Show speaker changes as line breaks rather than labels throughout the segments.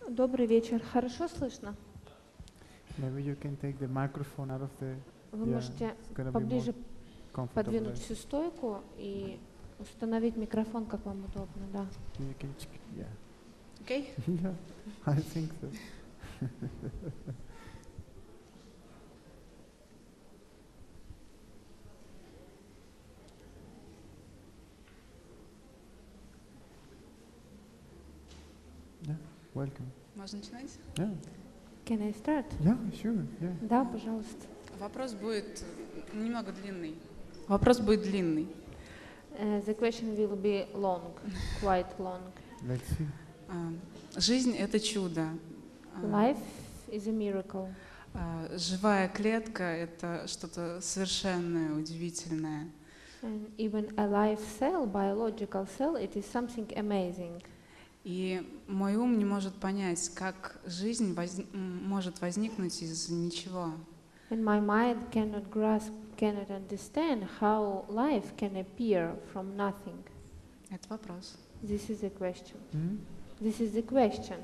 Добрый вечер. Хорошо слышно?
Maybe you can take the microphone out of the.
Вы
Yeah,
можете
it's gonna be more
поближе
comfortable.
подвинуть всю стойку и установить микрофон, как вам удобно, да.
You can, yeah.
Окей?
Yeah, I think so. Yeah, welcome.
Можно начинать?
Yeah,
Can I start?
yeah, sure, yeah.
Да, пожалуйста.
Вопрос будет немного длинный. Вопрос будет длинный.
The question will be long, quite long.
Let's see.
Жизнь — это чудо.
Life is a miracle.
Живая клетка — это что-то совершенное, удивительное.
And even a live cell, biological cell, it is something amazing.
И мой ум не может понять, как жизнь может возникнуть из ничего.
And my mind cannot grasp, cannot understand how life can appear from nothing.
Это вопрос.
This is the question.
Hmm?
This is the question.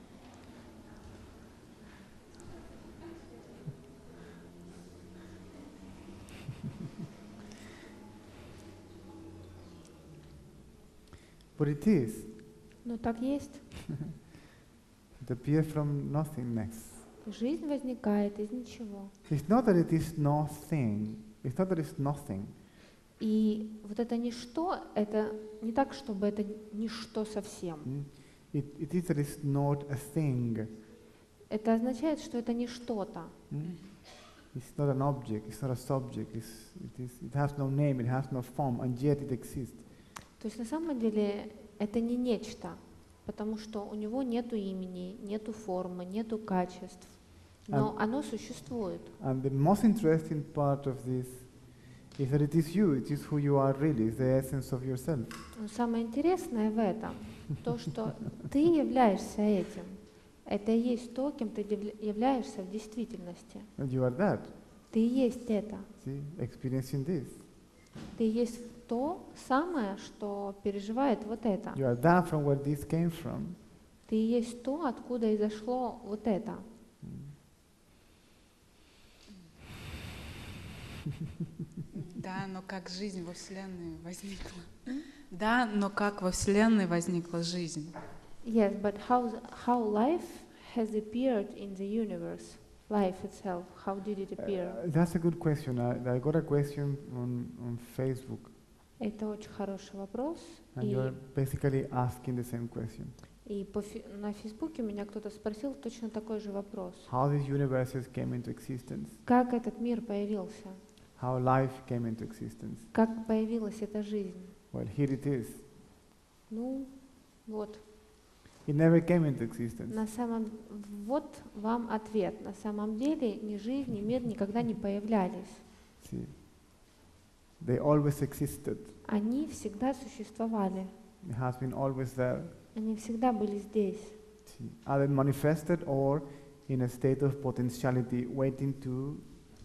But it is.
Но так есть.
It appears from nothingness.
Жизнь возникает из ничего.
It's not that it is nothing. It's not that it's nothing.
И вот это ничто, это не так, чтобы это ничто совсем.
It is that it's not a thing.
Это означает, что это не что-то.
It's not an object, it's not a subject, it has no name, it has no form, and yet it exists.
То есть на самом деле это не нечто, потому что у него нету имени, нету формы, нету качеств, но оно существует.
And the most interesting part of this is that it is who you are really, it's the essence of yourself.
Но самое интересное в этом, то, что ты являешься этим. Это и есть то, кем ты являешься в действительности.
And you are that.
Ты и есть это.
See, experiencing this.
Ты и есть то самое, что переживает вот это.
You are that from where this came from.
Ты и есть то, откуда изошло вот это.
Да, но как жизнь во Вселенной возникла? Да, но как во Вселенной возникла жизнь?
Yes, but how life has appeared in the universe? Life itself, how did it appear?
That's a good question. I got a question on Facebook.
Это очень хороший вопрос.
And you're basically asking the same question.
И на Фейсбуке меня кто-то спросил точно такой же вопрос.
How these universes came into existence?
Как этот мир появился?
How life came into existence?
Как появилась эта жизнь?
Well, here it is.
Ну, вот.
It never came into existence.
Вот вам ответ. На самом деле ни жизнь, ни мир никогда не появлялись.
See, they always existed.
Они всегда существовали.
It has been always there.
Они всегда были здесь.
See, either manifested or in a state of potentiality, waiting to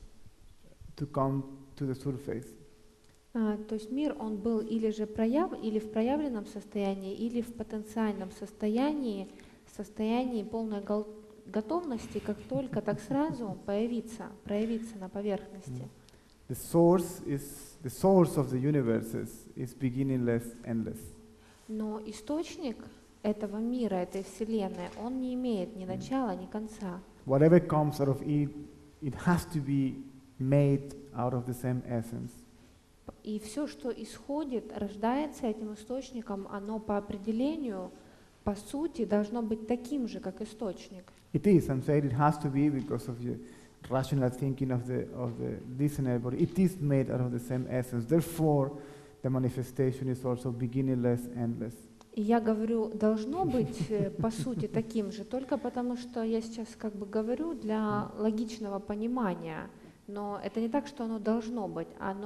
come to the surface.
То есть мир, он был или в проявленном состоянии, или в потенциальном состоянии полной готовности, как только, так сразу проявиться на поверхности.
The source of the universes is beginningless, endless.
Но источник этого мира, этой вселенной, он не имеет ни начала, ни конца.
Whatever comes out of it, it has to be made out of the same essence.
И все, что исходит, рождается этим источником, оно по определению, по сути, должно быть таким же, как источник.
It is, I'm saying it has to be because of the rational thinking of the listener, but it is made out of the same essence. Therefore, the manifestation is also beginningless, endless.
И я говорю, должно быть по сути таким же, только потому что я сейчас как бы говорю для логичного понимания, но это не так, что оно должно быть,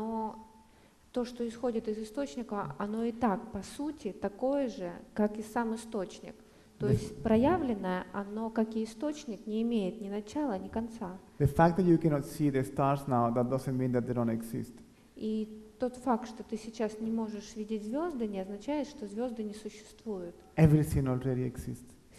то, что исходит из источника, оно и так, по сути, такое же, как и сам источник. То есть проявленное, оно, как и источник, не имеет ни начала, ни конца.
The fact that you cannot see the stars now, that doesn't mean that they don't exist.
И тот факт, что ты сейчас не можешь видеть звезды, не означает, что звезды не существуют.
Everything already exists.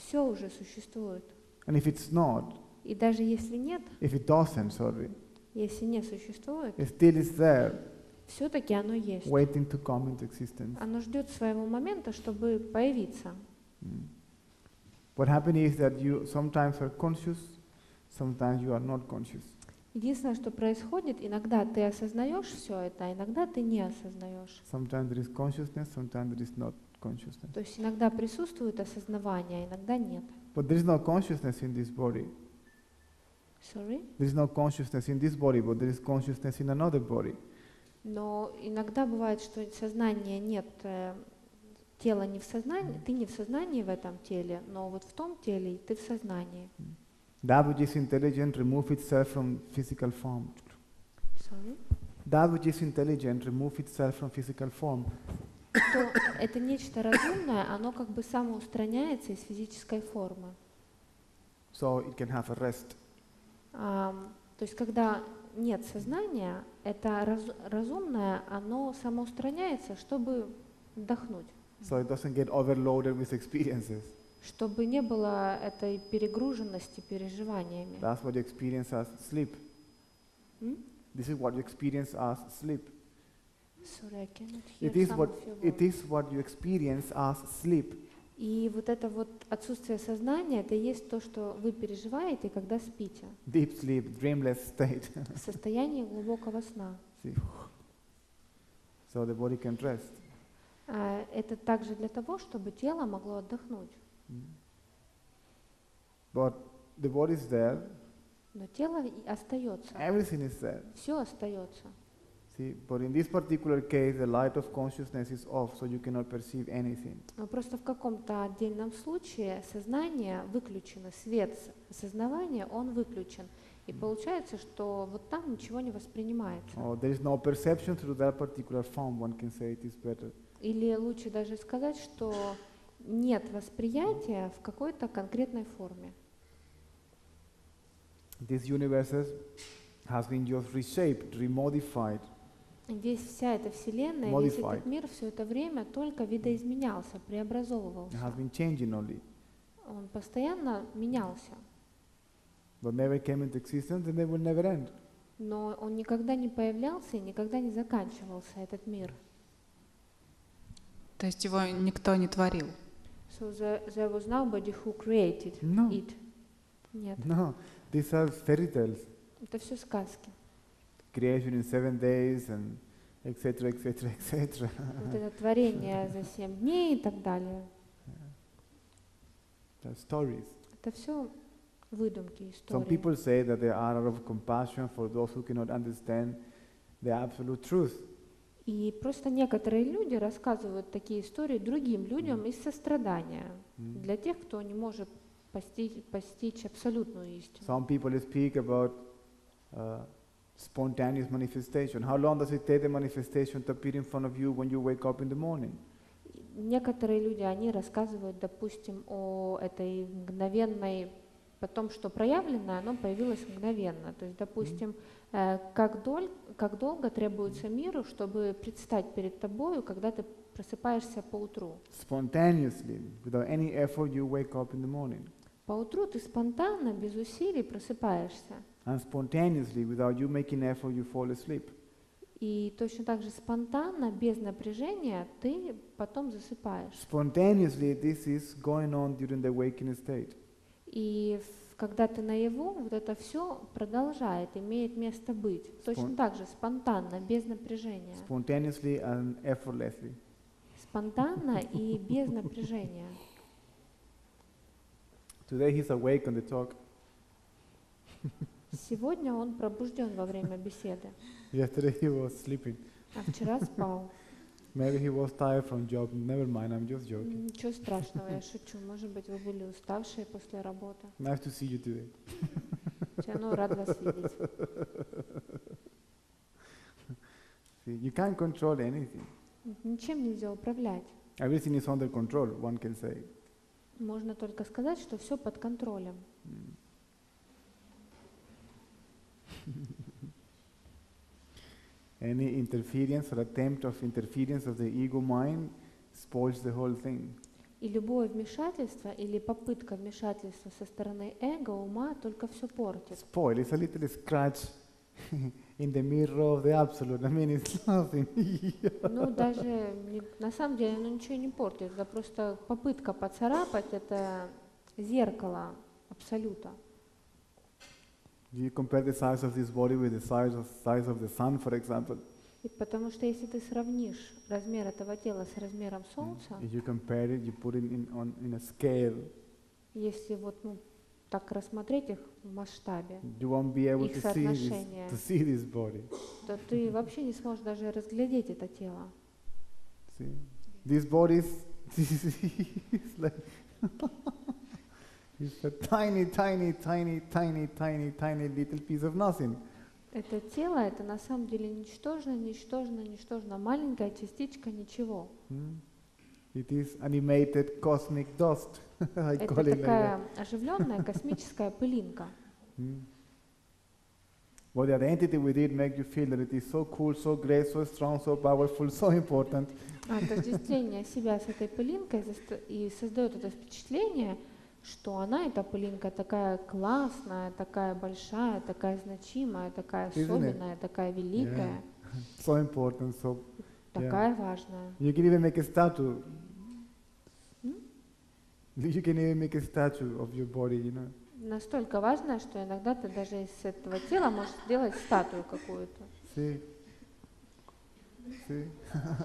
все уже существует.
And if it's not,
И даже если нет,
if it doesn't, sorry,
если не существует,
it still is there,
все-таки оно есть.
waiting to come into existence.
Оно ждет своего момента, чтобы появиться.
What happens is that you sometimes are conscious, sometimes you are not conscious.
Единственное, что происходит, иногда ты осознаешь все это, а иногда ты не осознаешь.
Sometimes there is consciousness, sometimes there is not consciousness.
То есть иногда присутствует осознавание, а иногда нет.
But there is no consciousness in this body.
Sorry?
There is no consciousness in this body, but there is consciousness in another body.
Но иногда бывает, что сознания нет, тело не в сознании, ты не в сознании в этом теле, но вот в том теле ты в сознании.
That which is intelligent remove itself from physical form.
Sorry?
That which is intelligent remove itself from physical form.
То это нечто разумное, оно как бы самоустраняется из физической формы.
So it can have a rest.
То есть когда нет сознания, это разумное, оно самоустраняется, чтобы отдохнуть,
So it doesn't get overloaded with experiences.
чтобы не было этой перегруженности переживаниями.
That's what you experience as sleep. This is what you experience as sleep.
Sorry, I cannot hear
It is
some
what
of your
it
words.
is what you experience as sleep.
И вот это вот отсутствие сознания, это и есть то, что вы переживаете, когда спите,
Deep sleep, dreamless state.
в состоянии глубокого сна.
See? So the body can rest.
Это также для того, чтобы тело могло отдохнуть.
But the body is there,
Но тело остается,
everything is there.
все остается.
See, but in this particular case, the light of consciousness is off, so you cannot perceive anything.
Но просто в каком-то отдельном случае сознание выключено, свет осознавания, он выключен. И получается, что вот там ничего не воспринимается.
Or there is no perception through that particular form, one can say it is better.
Или лучше даже сказать, что нет восприятия в какой-то конкретной форме.
This universe has been just reshaped, remodified.
Вся эта Вселенная, весь этот мир все это время только видоизменялся, преобразовывался.
It has been changing only,
Он постоянно менялся,
but never came into existence and they will never end.
но он никогда не появлялся и никогда не заканчивался, этот мир.
То есть его никто не творил.
So there was nobody who created
No.
it. Нет,
No, these are fairy tales.
это все сказки.
Creation in 7 days and etc., etc., etc.
Вот это творение за 7 дней и так далее.
They're stories.
Это все выдумки,
Some
истории.
people say that they are out of compassion for those who cannot understand the absolute truth.
И просто некоторые люди рассказывают такие истории другим людям из сострадания, для тех, кто не может постичь абсолютную истину.
Some people speak about spontaneous manifestation. How long does it take the manifestation to appear in front of you when you wake up in the morning?
Некоторые люди, они рассказывают, допустим, о этой мгновенной, потом, что проявленное, оно появилось мгновенно. То есть, допустим, как долго требуется миру, чтобы предстать перед тобою, когда ты просыпаешься по утру.
Spontaneously, without any effort, you wake up in the morning.
По утру ты спонтанно, без усилий просыпаешься.
And spontaneously, without you making effort, you fall asleep.
И точно так же спонтанно, без напряжения, ты потом засыпаешь.
Spontaneously, this is going on during the waking state.
И когда ты наяву, вот это все продолжает, имеет место быть. Точно так же, спонтанно, без напряжения.
Spontaneously and effortlessly.
Спонтанно и без напряжения.
Today he's awake on the talk.
Сегодня он пробужден во время беседы,
Yesterday he was sleeping.
а вчера спал.
Maybe he was tired from job. Never mind, I'm just joking.
Ничего страшного, я шучу. Может быть, вы были уставшие после работы.
Nice to see you today.
Рад вас видеть.
See, you can't control anything.
Ничем нельзя управлять.
Everything is under control, one can say.
Можно только сказать, что все под контролем.
Any interference or attempt of interference of the ego mind spoils the whole thing.
И любое вмешательство или попытка вмешательства со стороны эго, ума только все портит.
Spoil. It's a little scratch in the mirror of the absolute. I mean, it's nothing.
Ну, даже на самом деле оно ничего не портит. Это просто попытка поцарапать это зеркало абсолюта.
You compare the size of this body with the size of the sun, for example.
И потому что если ты сравнишь размер этого тела с размером Солнца,
If you compare it, you put it in a scale,
если вот так рассмотреть их в масштабе,
you won't be able
их
to
соотношение,
see this body.
то ты вообще не сможешь даже разглядеть это тело.
See, this body is like it's a tiny, tiny, tiny, tiny, tiny, tiny little piece of nothing.
Это тело, это на самом деле ничтожно маленькая частичка ничего.
It is animated cosmic dust. I
Это
call it like
такая оживленная космическая пылинка.
that. But the identity with it makes you feel that it is so cool, so great, so strong, so powerful, so important.
Отождествление себя с этой пылинкой и создает это впечатление, что она, эта пылинка, такая классная, такая большая, такая значимая, такая
Isn't it?
особенная, такая великая,
So important, so
такая важная.
you can even make a statue. You can even make a statue of your body, you know.
Настолько важная, что иногда ты даже из этого тела можешь сделать статую какую-то.
See? See?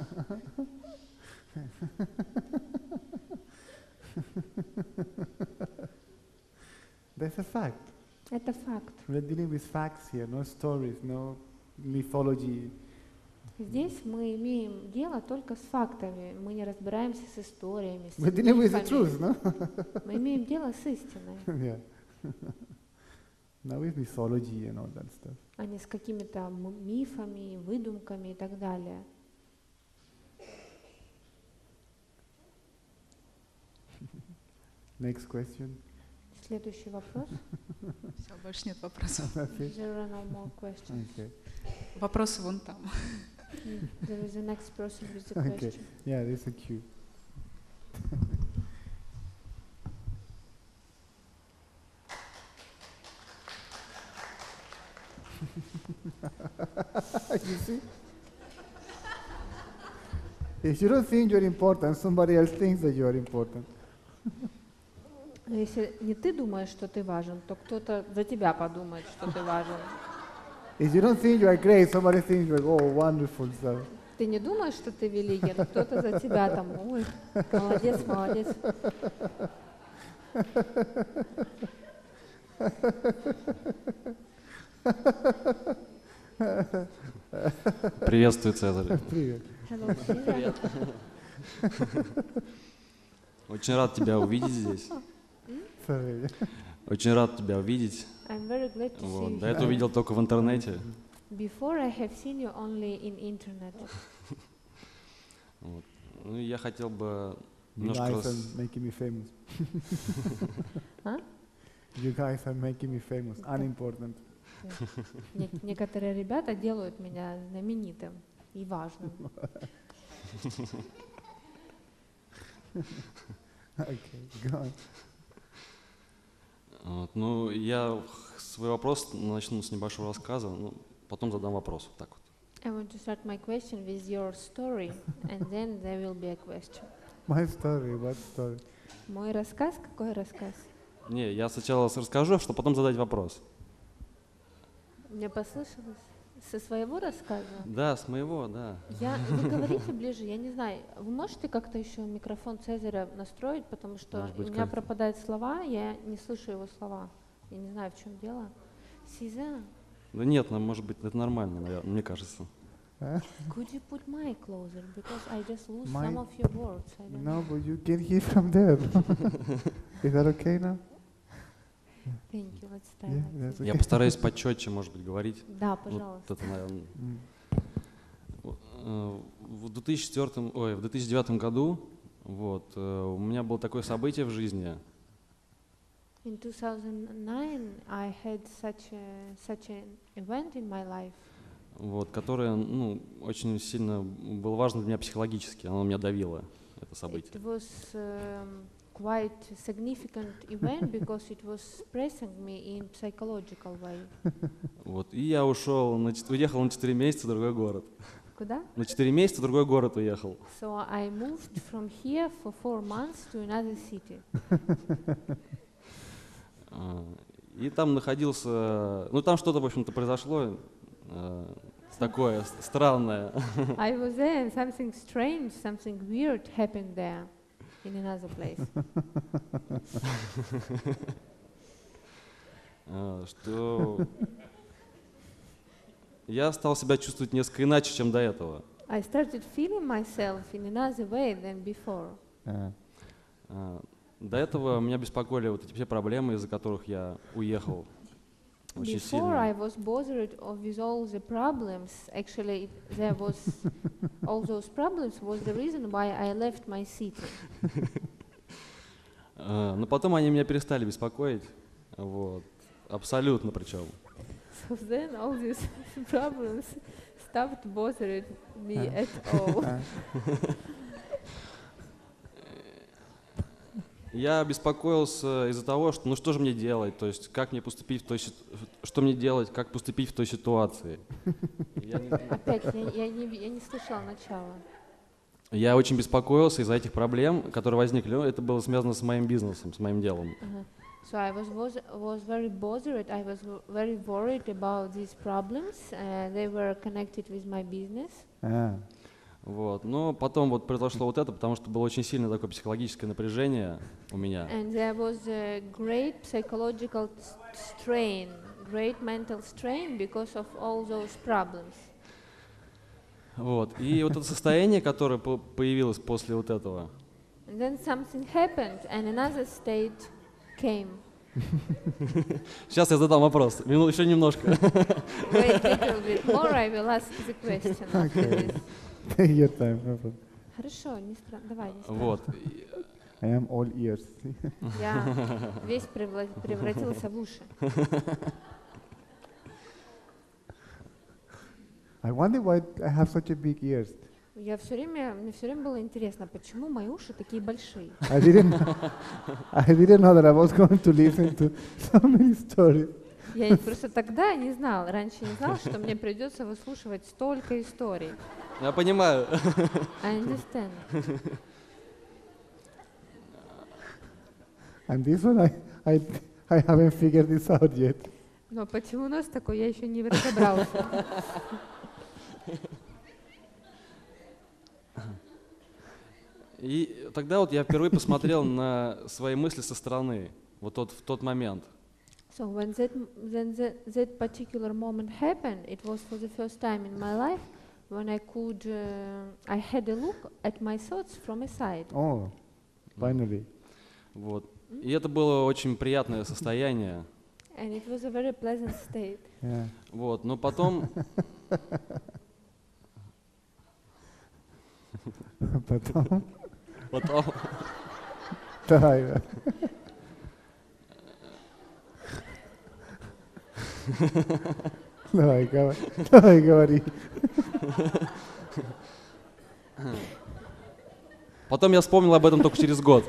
That's a fact.
Это факт.
We're dealing with facts here, no stories, no mythology.
Здесь мы имеем дело только с фактами. Мы не разбираемся с историями, с
We're dealing with the
мифами.
truth, no?
Мы имеем дело с истиной,
Yeah. Now with mythology and all that stuff.
а не с какими-то мифами, выдумками и так далее.
Next question.
Следующий вопрос.
Все, больше нет вопросов.
That's it?
There are no more questions.
Okay.
Вопросы вон там.
There is the next person with the
Okay.
question.
Yeah, there's a queue. You see? If you don't think you're important, somebody else thinks that you are important.
Но если не ты думаешь, что ты важен, то кто-то за тебя подумает, что ты важен.
If you don't think you are great, somebody thinks you're, oh, wonderful. So.
Ты не думаешь, что ты великий, но кто-то за тебя там, ой, молодец, молодец.
Приветствую, Цезарь.
Привет.
Hello, Caesar.
Очень рад тебя увидеть здесь.
Sorry.
Очень рад тебя увидеть.
I'm very glad to see
Вот.
you
До этого
here.
видел только в интернете.
Before I have seen you only in internet.
Вот. Ну, и я хотел бы
You
немножко
guys are making me famous.
А?
You guys are making me famous, unimportant.
Некоторые ребята делают меня знаменитым и важным.
Okay, go on.
Вот. Ну, я свой вопрос начну с небольшого рассказа, ну, потом задам вопрос. Вот так вот.
I want to start my question with your story, and then there will be a question.
My story, what story?
Мой рассказ? Какой рассказ?
Не, я сначала расскажу, чтобы потом задать вопрос.
Мне послышалось? Со своего рассказа?
Да, с моего, да.
Вы говорите ближе, я не знаю. Вы можете как-то еще микрофон Цезаря настроить, потому что
Может быть,
у меня
как-то.
пропадают слова, я не слышу его слова. Я не знаю, в чем дело. Сиза,
Да нет, ну, может быть, это нормально, наверное, мне кажется.
could you put mic closer? Because I just lose
Mic?
some of your words. I don't
No,
know.
but you can hear from there. Is that okay now?
Thank you, let's try
Yeah,
like
that's
this.
Я постараюсь почетче, может быть, говорить.
Да,
Вот
пожалуйста.
это, наверное.
Mm.
В 2009 году вот, у меня было такое событие в жизни.
In 2009, I had such an event in my life,
Вот, которое, ну, очень сильно было важно для меня психологически, оно меня давило. это событие.
It was quite significant event because it was pressing me in psychological way.
Вот. И я уехал на 4 месяца в другой город.
Куда?
На 4 месяца в другой город уехал.
So I moved from here for 4 months to another city.
И там находился, ну там что-то, в общем-то, произошло такое странное.
I was there and something strange, something weird happened there in another place.
Что я стал себя чувствовать несколько иначе, чем до этого.
I started feeling myself in another way than before.
До этого меня беспокоили вот эти все проблемы, из-за которых я уехал очень
Before I
сильно.
was bothered with all the problems. Actually, there was all those problems was the reason why I left my city.
Но потом они меня перестали беспокоить, вот, абсолютно причем.
So then all these problems stopped bothering me at all.
Я беспокоился из-за того, что, ну что же мне делать, то есть как мне поступить в той что мне делать, как поступить в той ситуации.
Опять, я не слышала начала.
Я очень беспокоился из-за этих проблем, которые возникли. Ну, это было связано с моим бизнесом, с моим делом.
So I was very bothered. I was very worried about these problems. They were connected with my business.
Вот. Но потом вот произошло вот это, потому что было очень сильное такое психологическое напряжение у меня.
And there was a great psychological strain, great mental strain because of all those problems.
Вот. И вот это состояние, которое появилось после вот этого.
And then something happened, and another state came.
Сейчас я задам вопрос. Еще немножко.
Wait a little bit more, I will ask the question after this.
Take your time, no problem.
Хорошо, давай, не страшно.
Вот.
I am all ears.
Я весь превратился в уши.
I wonder why I have such a big ears.
Мне все время было интересно, почему мои уши такие большие.
I didn't know that I was going to listen to so many stories.
Я просто тогда не знал, раньше не знал, что мне придется выслушивать столько историй.
Я понимаю.
I understand.
And this one I haven't figured this out yet.
Но почему у нас такое, я еще не разобрался.
И тогда вот я впервые посмотрел на свои мысли со стороны, вот в тот момент.
So when that particular moment happened, it was for the first time in my life when I had a look at my thoughts from a side.
Oh, finally.
Вот. И это было очень приятное состояние.
And it was a very pleasant state.
Yeah.
Вот. Но потом
Потом. Давай. Давай, говори.
Потом я вспомнил об этом только через год.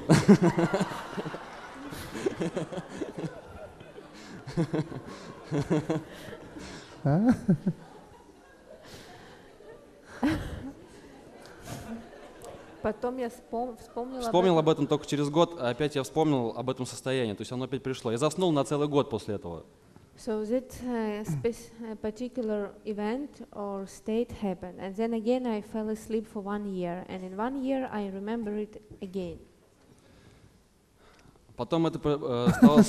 Потом я вспомнила
Вспомнил об этом только через год, а опять я вспомнил об этом состоянии, то есть оно опять пришло. Я заснул на целый год после этого.
So that particular event or state happened, and then again I fell asleep for 1 year, and in 1 year I remember it again.
Потом это стало...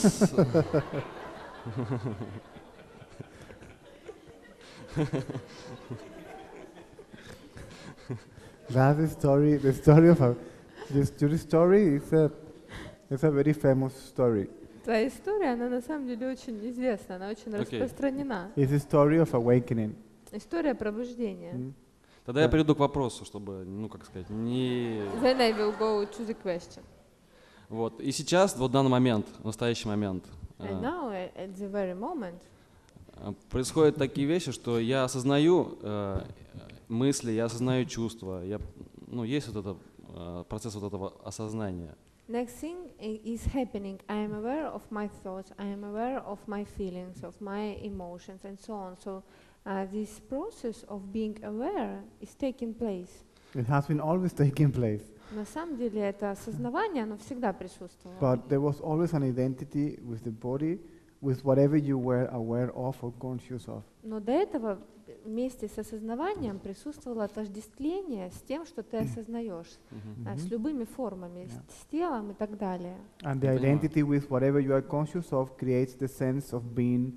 That's the story of your story is a very famous story.
Твоя история, она на самом деле очень известна, она очень распространена.
It's a story of awakening.
История пробуждения.
Тогда я перейду к вопросу, чтобы, ну как сказать, не...
Then I will go to the question.
Вот. И сейчас, в данный момент, в настоящий момент,
And now, at the very moment,
происходят такие вещи, что я осознаю мысли, я осознаю чувства, есть вот это процесс вот этого осознания.
Next thing is happening. I am aware of my thoughts. I am aware of my feelings, of my emotions, and so on. So this process of being aware is taking place.
It has been always taking place.
На самом деле это осознавание, оно всегда присутствовало.
But there was always an identity with the body, with whatever you were aware of or conscious of.
Но до этого вместе с осознаванием присутствовало отождествление с тем, что ты осознаешь, с любыми формами, с телом и так далее.
And the identity with whatever you are conscious of creates the sense of being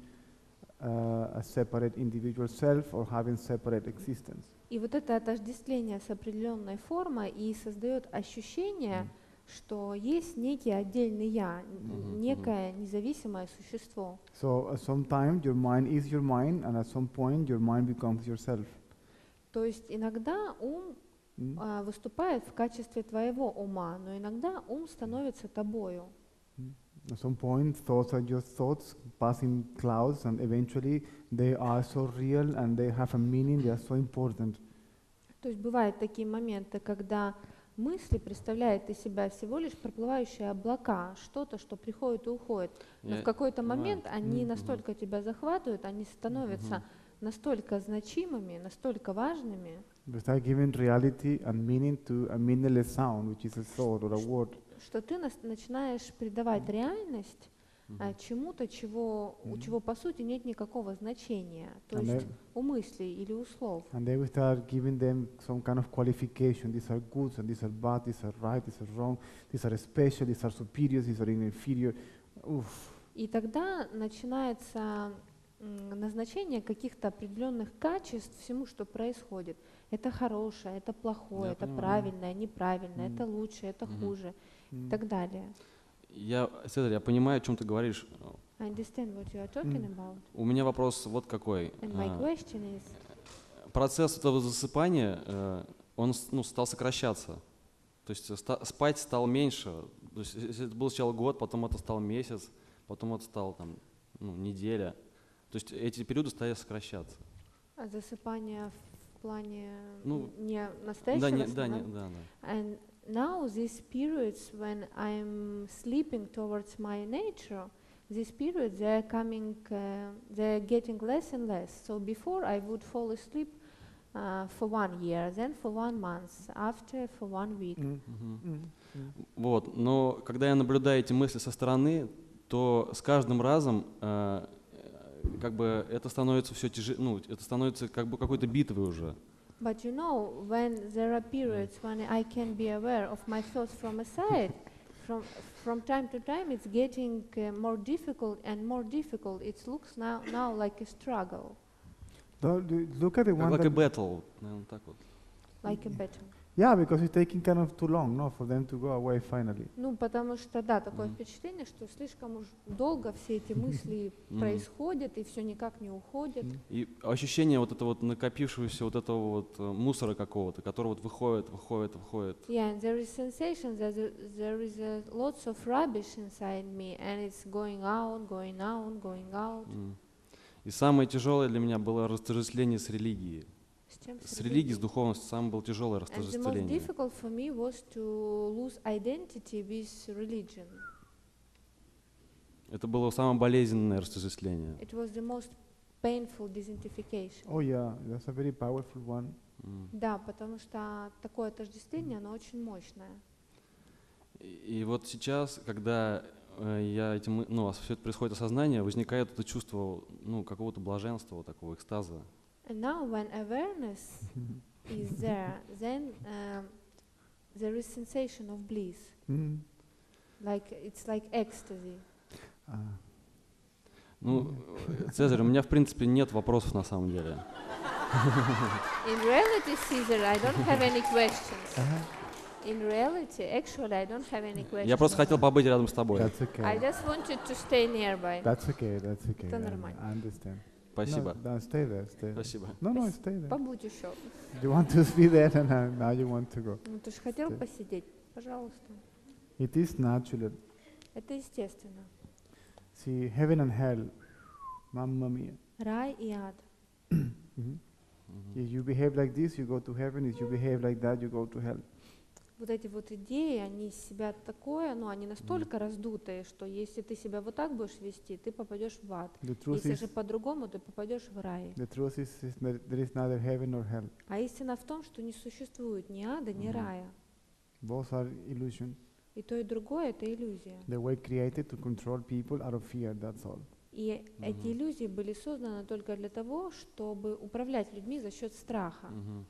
a separate individual self or having separate existence.
И вот это отождествление с определенной формой и создает ощущение, что есть некий отдельный я, некое независимое существо.
So at some time your mind is your mind, and at some point your mind becomes yourself.
То есть иногда ум выступает в качестве твоего ума, но иногда ум становится тобою.
At some point thoughts are just thoughts passing clouds, and eventually they are so real and they have a meaning, they are so important.
То есть бывают такие моменты, когда мысли представляют из себя всего лишь проплывающие облака, что-то, что приходит и уходит. Но в какой-то момент они настолько тебя захватывают, они становятся настолько значимыми, настолько важными,
They start giving reality and meaning to a meaningless sound, which is a thought or a word.
что ты начинаешь придавать реальность чему-то, у чего по сути нет никакого значения, то есть у мыслей или у слов.
And then we start giving them some kind of qualification. These are good, and these are bad, these are right, these are wrong, these are special, these are superior, these are inferior. Oof.
И тогда начинается назначение каких-то определенных качеств всему, что происходит. Это хорошее, это плохое, это правильное, неправильное, это лучше, это хуже и так далее.
Цезарь, я понимаю, о чем ты говоришь.
I understand what you are talking about.
У меня вопрос вот какой.
And my question is,
Процесс этого засыпания, он стал сокращаться. То есть спать стал меньше. То есть если это был сначала год, потом это стал месяц, потом это стало там, неделя. То есть эти периоды стали сокращаться.
а засыпание в плане
Ну,
не настоящего сна?
Да.
And now these periods when I'm sleeping towards my nature, these periods they're getting less and less. So before I would fall asleep for 1 year, then for 1 month, after for 1 week.
Вот. Но когда я наблюдаю эти мысли со стороны, то с каждым разом как бы это становится все тяжелее, это становится как бы какой-то битвой уже.
But you know, when there are periods when I can be aware of my thoughts from a side, from time to time it's getting more difficult and more difficult. It looks now like a struggle,
Look at the one
Как и
that,
battle, наверное, так вот.
like a battle.
yeah, because it's taking kind of too long, no, for them to go away finally.
Ну, потому что, да, такое впечатление, что слишком уж долго все эти мысли происходят и все никак не уходят.
И ощущение вот этого вот накопившегося вот этого вот мусора какого-то, который вот выходит.
Yeah, and there is sensation that there is lots of rubbish inside me, and it's going out, going out, going out.
И самое тяжелое для меня было растождествление с религией. С религией, с духовностью самое было тяжелое
And the most
растождествление.
difficult for me was to lose identity with religion.
Это было самое болезненное растождествление.
It was the most painful disidentification.
Oh yeah, that's a very powerful one.
Да, потому что такое отождествление, оно очень мощное.
И вот сейчас, когда все это происходит осознание, возникает это чувство какого-то блаженства, вот такого экстаза.
And now when awareness is there, then there is sensation of bliss. Like it's like ecstasy.
Цезарь, у меня в принципе нет вопросов на самом деле.
In reality, Caesar, I don't have any questions. In reality, actually, I don't have any questions.
Я просто хотел побыть рядом с тобой.
That's okay.
I just wanted to stay nearby.
That's okay.
Это нормально.
I understand.
Спасибо.
No, stay there.
Спасибо.
No, stay there.
Побудь еще.
You want to be there, and now you want to go.
Ну, ты же хотел
Stay.
посидеть. Пожалуйста.
It is natural.
Это естественно.
See, heaven and hell, mamma mia.
Рай и ад.
If you behave like this, you go to heaven. If you behave like that, you go to hell.
вот эти вот идеи, они из себя такое, ну, они настолько раздутые, что если ты себя вот так будешь вести, ты попадешь в ад.
The truth
Если же
is,
по-другому, ты попадешь в рай.
the truth is that there is neither heaven nor hell.
А истина в том, что не существует ни ада, ни рая.
Both are illusion.
И то, и другое — это иллюзия.
They were created to control people out of fear, that's all.
И эти иллюзии были созданы только для того, чтобы управлять людьми за счет страха.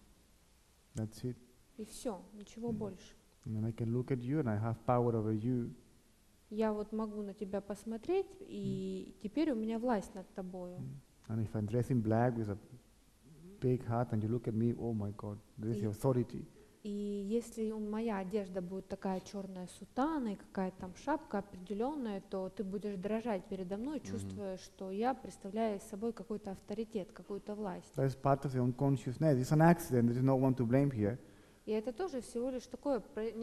That's it.
И все, ничего больше.
And then I can look at you and I have power over you.
Я вот могу на тебя посмотреть, и теперь у меня власть над тобою.
And if I'm dressed in black with a big hat and you look at me, oh my God, this is
И-
authority.
И если моя одежда будет такая черная сутана и какая-то там шапка определенная, то ты будешь дрожать передо мной, чувствуя, что я представляю собой какой-то авторитет, какую-то власть.
That's part of the unconsciousness. It's an accident. There is no one to blame here.
И это тоже всего лишь такое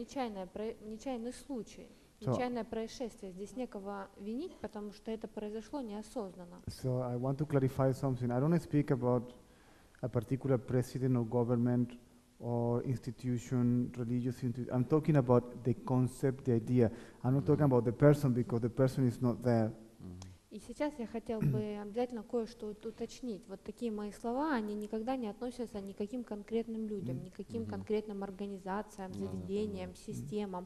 нечаянный случай,
So-
нечаянное происшествие. Здесь некого винить, потому что это произошло неосознанно.
So I want to clarify something. I don't speak about a particular president or government or institution, religious institution. I'm talking about the concept, the idea. I'm not talking about the person because the person is not there.
И сейчас я хотел бы обязательно кое-что уточнить. Вот такие мои слова, они никогда не относятся ни к каким конкретным людям, ни к каким конкретным организациям, заведениям, системам.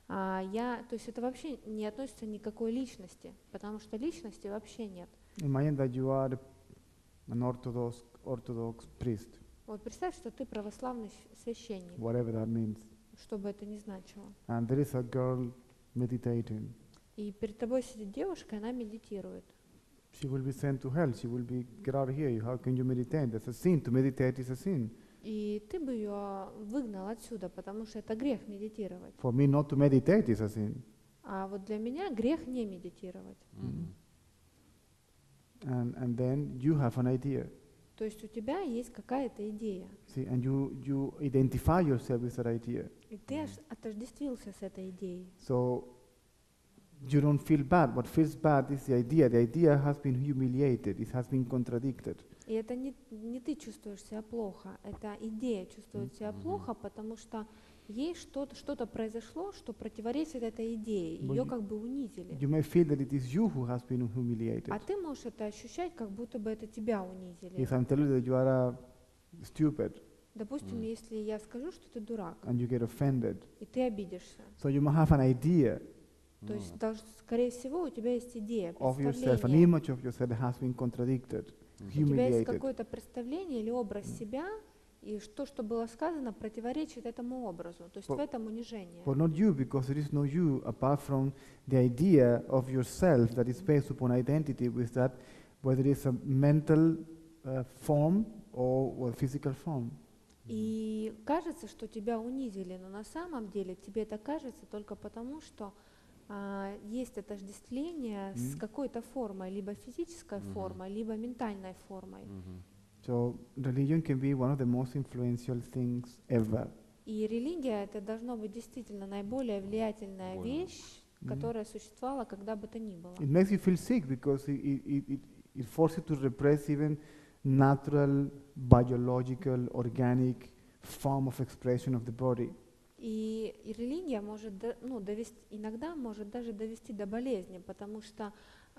То есть это вообще не относится ни к какой личности, потому что личности вообще нет.
Imagine that you are an Orthodox priest,
Вот представь, что ты православный священник,
whatever that means,
что бы это ни значило.
and there is a girl meditating.
И перед тобой сидит девушка, и она медитирует.
She will be sent to hell. She will be, get out of here. How can you meditate? That's a sin. To meditate is a sin.
И ты бы ее выгнал отсюда, потому что это грех медитировать.
For me, not to meditate is a sin.
А вот для меня грех не медитировать.
And then you have an idea.
То есть у тебя есть какая-то идея,
See, and you identify yourself with that idea.
и ты отождествился с этой идеей.
So you don't feel bad. What feels bad is the idea. The idea has been humiliated. It has been contradicted.
И это не ты чувствуешь себя плохо, это идея чувствует себя плохо, потому что ей что-то произошло, что противоречит этой идее,
But
ее
you-
как бы унизили.
You may feel that it is you who has been humiliated.
А ты можешь это ощущать, как будто бы это тебя унизили.
If I'm telling you that you are stupid
Допустим, если я скажу, что ты дурак,
and you get offended,
и ты обидишься,
so you might have an idea
то есть, скорее всего, у тебя есть идея,
of yourself, an
представление.
image of yourself that has been contradicted,
У тебя есть
humiliated.
какое-то представление или образ себя, и что было сказано, противоречит этому образу. То есть в этом унижение.
But not you, because there is no you apart from the idea of yourself that is based upon identity with that, whether it's a mental form or a physical form.
И кажется, что тебя унизили, но на самом деле тебе это кажется только потому, что есть отождествление с какой-то формой, либо физической формой, либо ментальной формой.
So religion can be one of the most influential things ever.
И религия — это должно быть действительно наиболее влиятельная вещь, которая существовала когда бы то ни было.
It makes you feel sick because it forces you to repress even natural, biological, organic form of expression of the body.
И религия может иногда может даже довести до болезни, потому что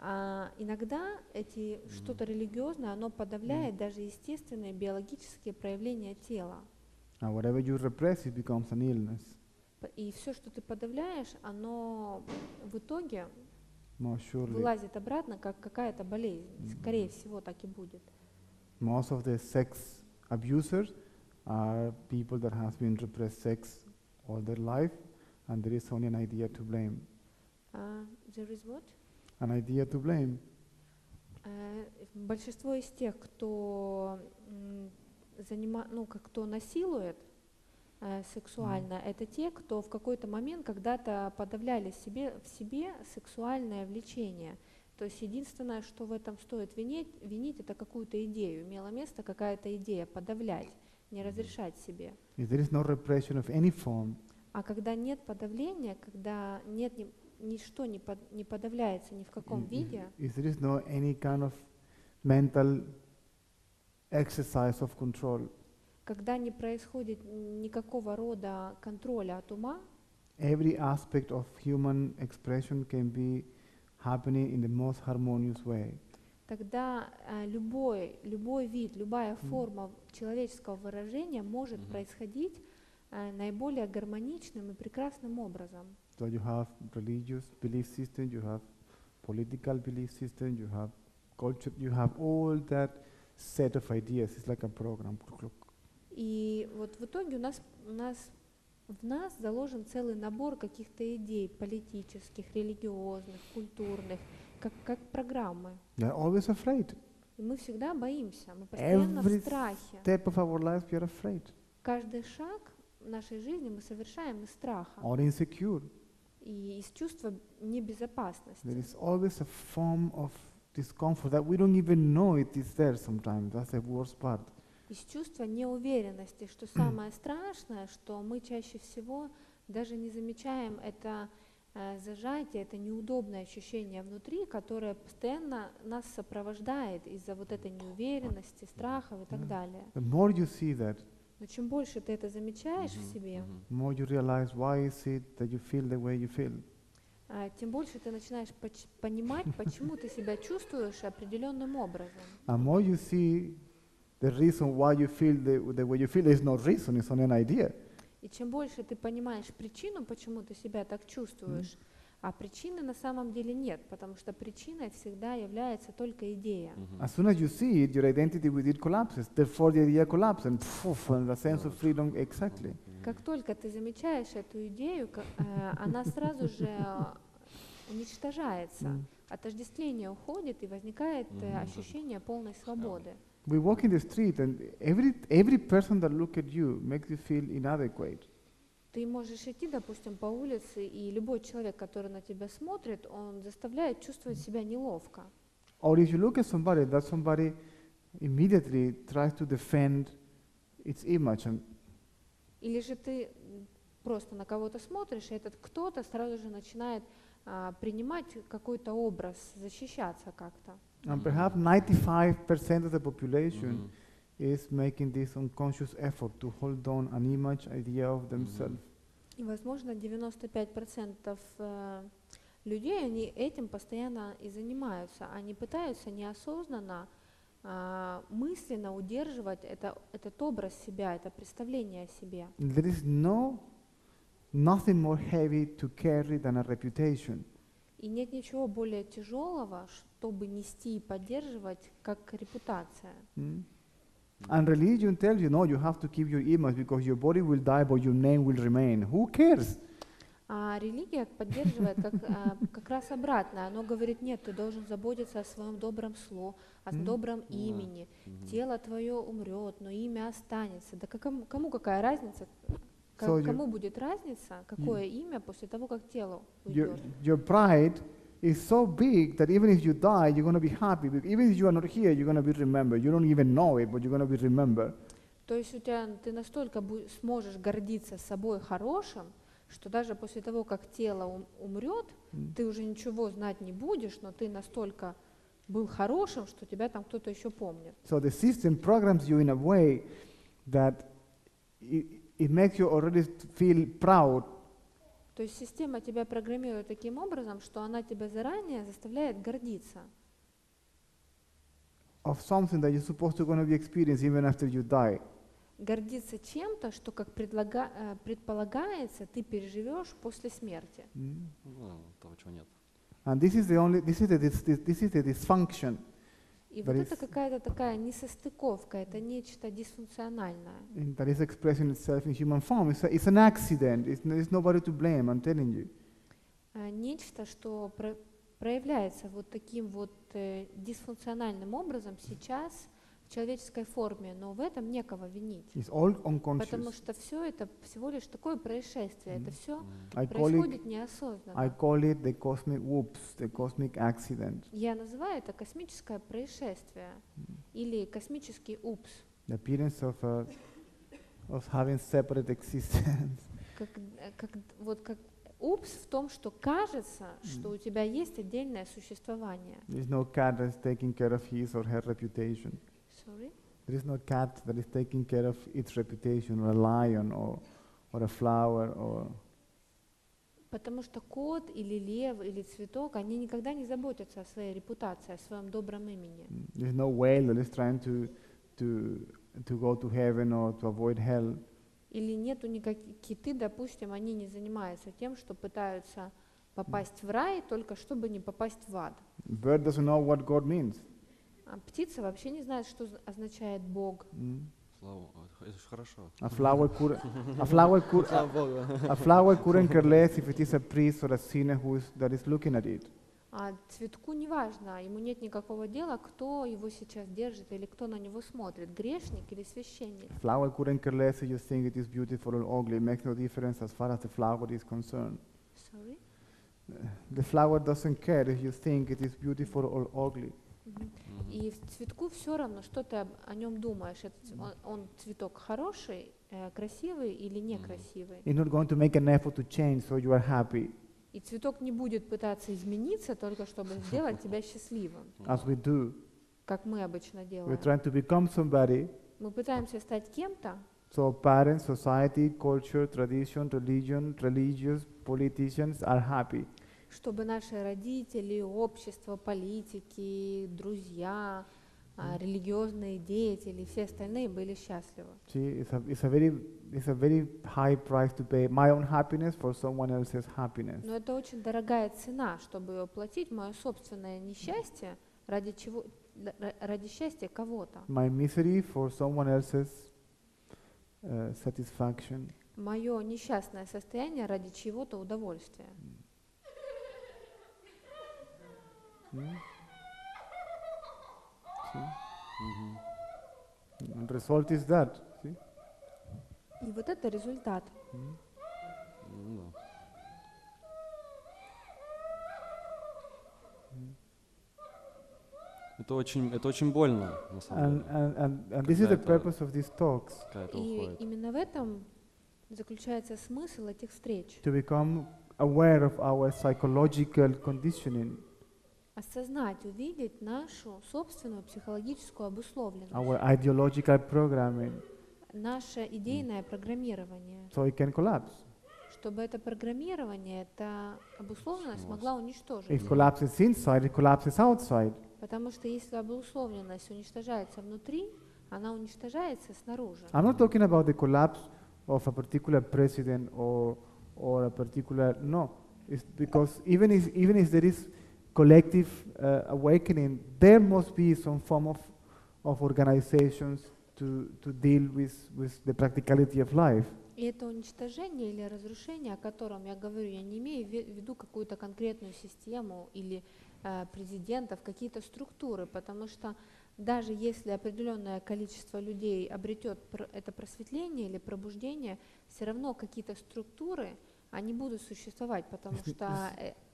иногда что-то религиозное, оно подавляет даже естественные биологические проявления тела.
And whatever you repress, it becomes an illness.
И все, что ты подавляешь, оно в итоге
Most surely.
вылазит обратно, как какая-то болезнь. Скорее всего, так и будет.
Most of the sex abusers are people that has been repressed sex all their life, and there is only an idea to blame.
There is what?
An idea to blame.
Большинство из тех, кто кто насилует сексуально, это те, кто в какой-то момент когда-то подавляли в себе сексуальное влечение. То есть единственное, что в этом стоит винить, это какую-то идею. Имела место какая-то идея подавлять, не разрешать себе.
If there is no repression of any form,
А когда нет подавления, когда ничто не подавляется ни в каком виде,
if there is no any kind of mental exercise of control,
когда не происходит никакого рода контроля от ума,
every aspect of human expression can be happening in the most harmonious way.
тогда любой вид, любая форма человеческого выражения может происходить наиболее гармоничным и прекрасным образом.
So you have religious belief system, you have political belief system, you have culture, you have all that set of ideas. It's like a program.
И вот в итоге в нас заложен целый набор каких-то идей политических, религиозных, культурных, как программы.
They're always afraid.
И мы всегда боимся, мы постоянно в
Every
страхе.
step of our life we are afraid
Каждый шаг в нашей жизни мы совершаем из страха
or insecure.
и из чувства небезопасности.
There is always a form of discomfort that we don't even know it is there sometimes. That's the worst part.
Из чувства неуверенности, что самое страшное, что мы чаще всего даже не замечаем это зажатие, это неудобное ощущение внутри, которое постоянно нас сопровождает из-за вот этой неуверенности, страхов и так далее.
The more you see that,
Но чем больше ты это замечаешь в себе,
the more you realize why is it that you feel the way you feel.
Тем больше ты начинаешь понимать, почему ты себя чувствуешь определенным образом.
And more you see the reason why you feel the way you feel is not reason, it's only an idea.
И чем больше ты понимаешь причину, почему ты себя так чувствуешь, а причины на самом деле нет, потому что причиной всегда является только идея.
As soon as you see it, your identity with it collapses. Therefore, the idea collapses, and poof, and the sense of freedom, exactly.
Как только ты замечаешь эту идею, она сразу же уничтожается, отождествление уходит и возникает ощущение полной свободы.
We walk in the street, and every person that look at you makes you feel inadequate.
Ты можешь идти, допустим, по улице, и любой человек, который на тебя смотрит, он заставляет чувствовать себя неловко.
Or if you look at somebody, that somebody immediately tries to defend its image. And
Или же ты просто на кого-то смотришь, и этот кто-то сразу же начинает принимать какой-то образ, защищаться как-то.
perhaps 95% of the population is making this unconscious effort to hold on an image, idea of themselves.
И, возможно, 95% людей, они этим постоянно и занимаются. Они пытаются неосознанно, мысленно удерживать этот образ себя, это представление о себе.
There is nothing more heavy to carry than a reputation.
И нет ничего более тяжелого, чтобы нести и поддерживать, как репутация.
And religion tells you, no, you have to keep your image because your body will die, but your name will remain. Who cares?
А религия поддерживает как раз обратно. Оно говорит, нет, ты должен заботиться о своем добром слове, о добром имени. Тело твое умрет, но имя останется. Да кому какая разница? Кому будет разница, какое имя после того, как тело уйдет?
Your pride is so big that even if you die, you're going to be happy. Even if you are not here, you're going to be remembered. You don't even know it, but you're going to be remembered.
То есть ты настолько сможешь гордиться собой хорошим, что даже после того, как тело умрет, ты уже ничего знать не будешь, но ты настолько был хорошим, что тебя там кто-то еще помнит.
So the system programs you in a way that it makes you already feel proud.
То есть система тебя программирует таким образом, что она тебя заранее заставляет гордиться.
Of something that you're supposed to going to be experienced even after you die.
Гордиться чем-то, что, как предполагается, ты переживешь после смерти.
Того, чего нет.
And this is the dysfunction.
И вот это какая-то такая несостыковка, это нечто дисфункциональное.
That is expressing itself in human form. It's an accident. There's nobody to blame, I'm telling you.
Нечто, что проявляется вот таким вот дисфункциональным образом сейчас в человеческой форме, но в этом некого винить.
It's all unconscious.
Потому что все это всего лишь такое происшествие, это все
I
происходит неосознанно.
I call it the cosmic whoops, the cosmic accident.
Я называю это космическое происшествие или космический упс.
The appearance of having separate existence.
Как упс в том, что кажется, что у тебя есть отдельное существование.
There's no cat that's taking care of his or her reputation.
Sorry?
There is no cat that is taking care of its reputation, or a lion, or a flower, or
Потому что кот или лев или цветок, они никогда не заботятся о своей репутации, о своем добром имени.
there's no whale that is trying to go to heaven or to avoid hell.
Или нету никаких киты, допустим, они не занимаются тем, что пытаются попасть в рай, только чтобы не попасть в ад.
Bird doesn't know what God means.
А птица вообще не знает, что означает Бог.
Слава, это же хорошо.
A flower couldn't care less if it is a priest or a sinner that is looking at it.
А цветку не важно, ему нет никакого дела, кто его сейчас держит или кто на него смотрит, грешник или священник.
Flower couldn't care less if you think it is beautiful or ugly. It makes no difference as far as the flower is concerned.
Sorry?
The flower doesn't care if you think it is beautiful or ugly.
И в цветку все равно, что ты о нем думаешь. Он цветок хороший, красивый или некрасивый.
It's not going to make an effort to change so you are happy,
И цветок не будет пытаться измениться только чтобы сделать тебя счастливым,
as we do.
как мы обычно
We're
делаем.
trying to become somebody,
Мы пытаемся стать кем-то,
so parents, society, culture, tradition, religion, religious, politicians are happy.
чтобы наши родители, общество, политики, друзья, религиозные деятели, все остальные были счастливы.
See, it's a very high price to pay. My own happiness for someone else's happiness.
Но это очень дорогая цена, чтобы ее платить, мое собственное несчастье, ради счастья кого-то.
My misery for someone else's satisfaction.
Мое несчастное состояние ради чьего-то удовольствия.
See? And the result is that. See?
И вот это результат.
Ну да. Это очень больно, на самом деле.
And this is the
Когда это
purpose of these talks,
какая-то
И
уходит.
именно в этом заключается смысл этих встреч.
to become aware of our psychological conditioning,
Осознать, увидеть нашу собственную психологическую обусловленность,
our ideological programming,
наше идейное программирование,
so it can collapse.
чтобы это программирование, эта обусловленность могла уничтожить.
If collapses inside, it collapses outside.
Потому что если обусловленность уничтожается внутри, она уничтожается снаружи.
I'm not talking about the collapse of a particular president or a particular, no. It's because even if there is collective awakening, there must be some form of organizations to deal with the practicality of life.
И это уничтожение или разрушение, о котором я говорю, я не имею в виду какую-то конкретную систему или президентов, какие-то структуры, потому что даже если определенное количество людей обретет это просветление или пробуждение, все равно какие-то структуры, они будут существовать, потому что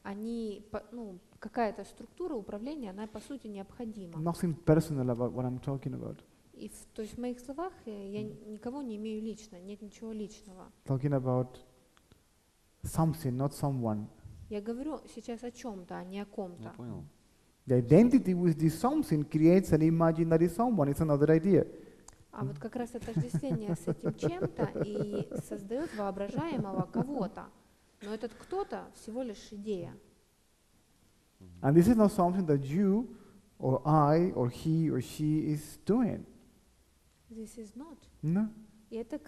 какая-то структура управления, она по сути необходима.
Nothing personal about what I'm talking about.
И то есть в моих словах я никого не имею лично, нет ничего личного.
Talking about something, not someone.
Я говорю сейчас о чем-то, а не о
Я
ком-то.
понял.
The identity with this something creates an imaginary someone. It's another idea.
А вот как раз отождествление с этим чем-то и создает воображаемого кого-то. Но этот кто-то всего лишь идея.
And this is not something that you or I or he or she is doing.
This is not.
No.
И это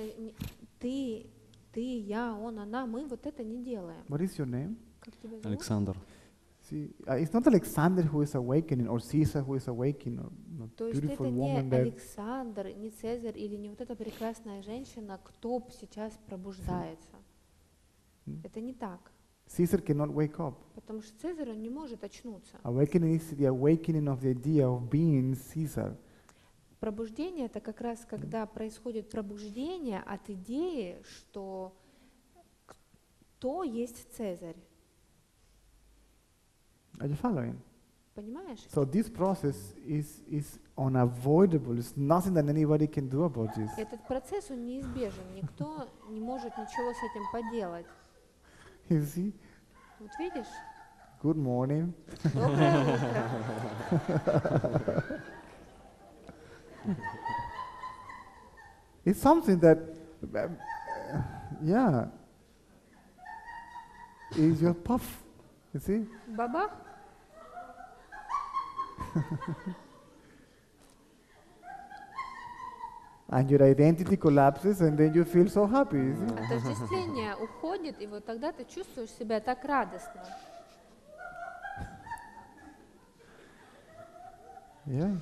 ты, я, он, она, мы вот это не делаем.
What is your name?
Как тебя зовут?
Александр.
See, it's not Alexander who is awakening or Caesar who is awakening or
То есть
beautiful
это не
woman there.
Александр, не Цезарь или не вот эта прекрасная женщина, кто сейчас пробуждается. Это не так.
Caesar cannot wake up.
Потому что Цезарь, он не может очнуться.
Awakening is the awakening of the idea of being Caesar.
Пробуждение — это как раз когда происходит пробуждение от идеи, что кто есть Цезарь.
Are you following?
Понимаешь?
So this process is unavoidable. It's nothing that anybody can do about this.
Этот процесс, он неизбежен. Никто не может ничего с этим поделать.
You see?
Вот видишь?
Good morning.
Доброе утро.
It's something that, yeah, is your puff, you see?
Бабах.
And your identity collapses and then you feel so happy, you see?
Отождествление уходит, и вот тогда ты чувствуешь себя так радостно.
Yeah.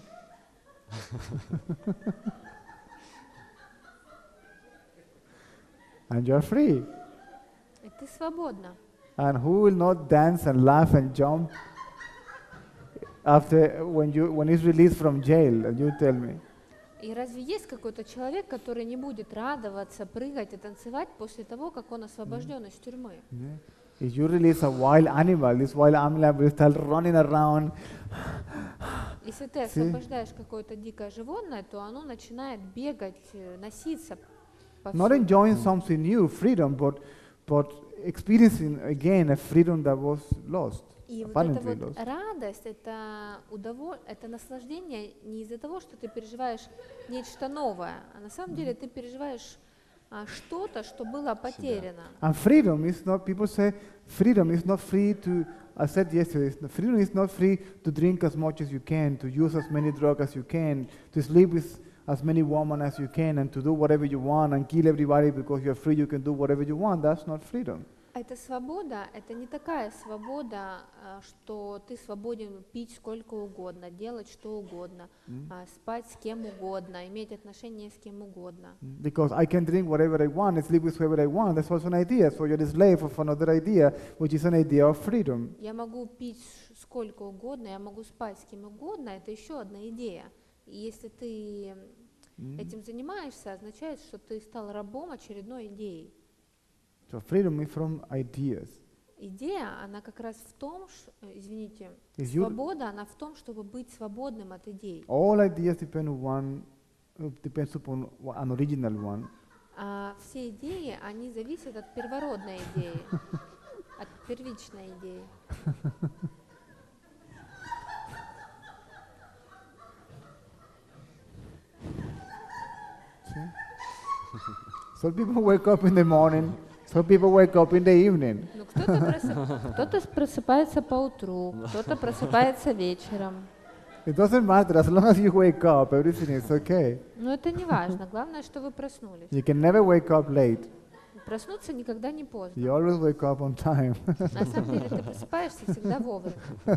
And you're free.
И ты свободна.
And who will not dance and laugh and jump after when he's released from jail? And you tell me.
И разве есть какой-то человек, который не будет радоваться, прыгать и танцевать после того, как он освобожден из тюрьмы?
Yeah. If you release a wild animal, this wild animal will start running around.
Если ты освобождаешь какое-то дикое животное, то оно начинает бегать, носиться
Not
повсюду.
enjoying something new, freedom, but experiencing again a freedom that was lost,
И вот эта
apparently
вот
lost.
радость, это наслаждение не из-за того, что ты переживаешь нечто новое, а на самом деле ты переживаешь что-то, что было потеряно.
And freedom is not, people say, freedom is not free to, I said yesterday, freedom is not free to drink as much as you can, to use as many drugs as you can, to sleep with as many women as you can, and to do whatever you want and kill everybody because you're free, you can do whatever you want. That's not freedom.
Эта свобода, это не такая свобода, что ты свободен пить сколько угодно, делать что угодно, спать с кем угодно, иметь отношения с кем угодно.
Because I can drink whatever I want and sleep with whoever I want. That's also an idea. So you're a slave of another idea, which is an idea of freedom.
Я могу пить сколько угодно, я могу спать с кем угодно, это еще одна идея. И если ты этим занимаешься, означает, что ты стал рабом очередной идеей.
So freedom is from ideas.
Идея, она как раз в том, извините,
If you-
свобода, она в том, чтобы быть свободным от идей.
All ideas depend on depends upon an original one.
А все идеи, они зависят от первородной идеи, от первичной идеи.
So people wake up in the morning, some people wake up in the evening.
Ну, кто-то просыпается по утру, кто-то просыпается вечером.
It doesn't matter, as long as you wake up, everything is okay.
Но это не важно, главное, что вы проснулись.
You can never wake up late.
Проснуться никогда не поздно.
You always wake up on time.
На самом деле ты просыпаешься всегда вовремя.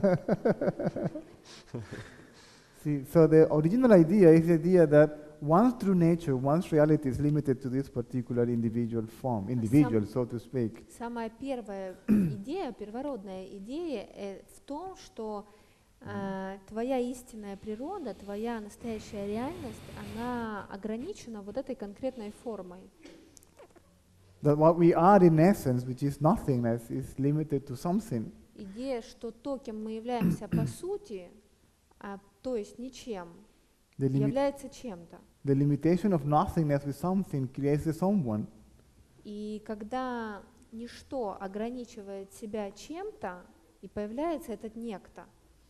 See, so the original idea is the idea that one's true nature, one's reality is limited to this particular individual form, so to speak.
Самая первая идея, первородная идея в том, что твоя истинная природа, твоя настоящая реальность, она ограничена вот этой конкретной формой.
That what we are in essence, which is nothingness, is limited to something.
Идея, что то, кем мы являемся по сути, то есть ничем,
The,
является чем-то.
the limitation of nothingness with something creates the someone.
И когда ничто ограничивает себя чем-то, и появляется этот некто.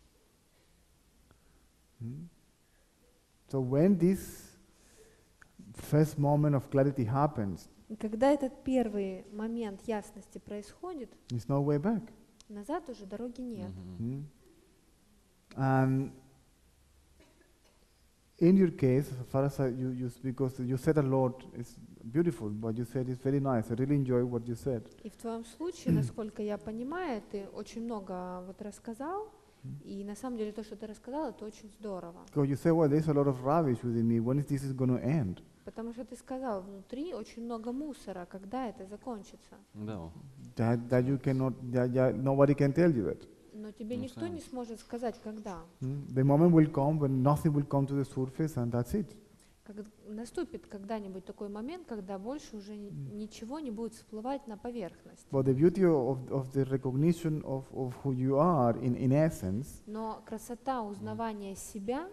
So when this first moment of clarity happens,
И когда этот первый момент ясности происходит,
there's no way back.
назад уже дороги нет.
And in your case, as far as because you said a lot, it's beautiful, but you said it's very nice. I really enjoy what you said.
И в твоем случае, насколько я понимаю, ты очень много вот рассказал, и на самом деле то, что ты рассказал, это очень здорово.
Because you say, well, there's a lot of rubbish within me. When is this going to end?
Потому что ты сказал, внутри очень много мусора, когда это закончится.
Да.
That you cannot, nobody can tell you that.
Но тебе никто не сможет сказать, когда.
The moment will come when nothing will come to the surface, and that's it.
Наступит когда-нибудь такой момент, когда больше уже ничего не будет всплывать на поверхность.
But the beauty of the recognition of who you are in essence
Но красота узнавания себя,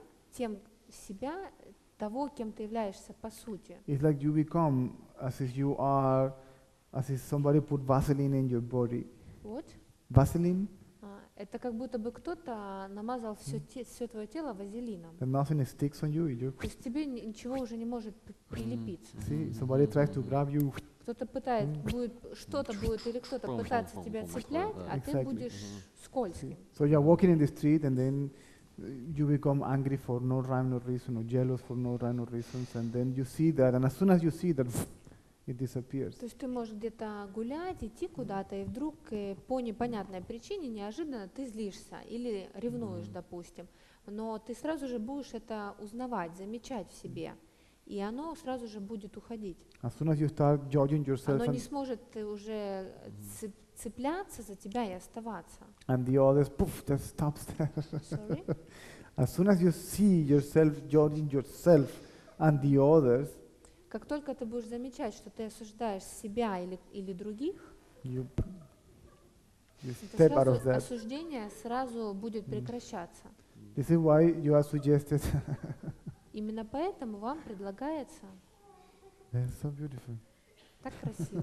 того, кем ты являешься по сути.
is like you become as if you are, as if somebody put Vaseline in your body.
Вот.
Vaseline?
Это как будто бы кто-то намазал все твое тело вазелином.
Then nothing sticks on you. You
То есть тебе ничего уже не может прилепиться.
see, somebody tries to grab you.
Кто-то что-то будет или кто-то
Пум,
пытаться
пум,
тебя
пум,
цеплять,
да.
а ты
Exactly.
будешь скользким.
So you're walking in the street and then you become angry for no rhyme or reason or jealous for no rhyme or reasons, and then you see that, and as soon as you see that, it disappears.
То есть ты можешь где-то гулять, идти куда-то, и вдруг по непонятной причине неожиданно ты злишься или ревнуешь, допустим. Но ты сразу же будешь это узнавать, замечать в себе, и оно сразу же будет уходить.
As soon as you start judging yourself
Оно не сможет уже цепляться за тебя и оставаться.
and the others, poof, just stops there.
Sorry?
As soon as you see yourself judging yourself and the others,
Как только ты будешь замечать, что ты осуждаешь себя или других,
you
то
step out
сразу
of that.
осуждение сразу будет прекращаться.
This is why you are suggested.
Именно поэтому вам предлагается
That's so beautiful.
так красиво.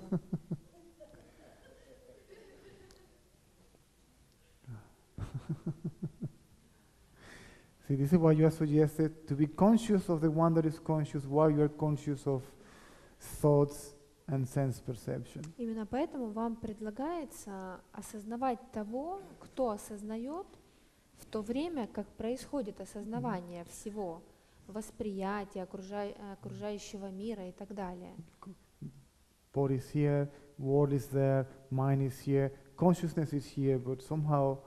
See, this is why you are suggested to be conscious of the one that is conscious while you are conscious of thoughts and sense perception.
Именно поэтому вам предлагается осознавать того, кто осознает, в то время, как происходит осознавание всего, восприятия окружающего мира и так далее.
Body is here, world is there, mind is here, consciousness is here, but somehow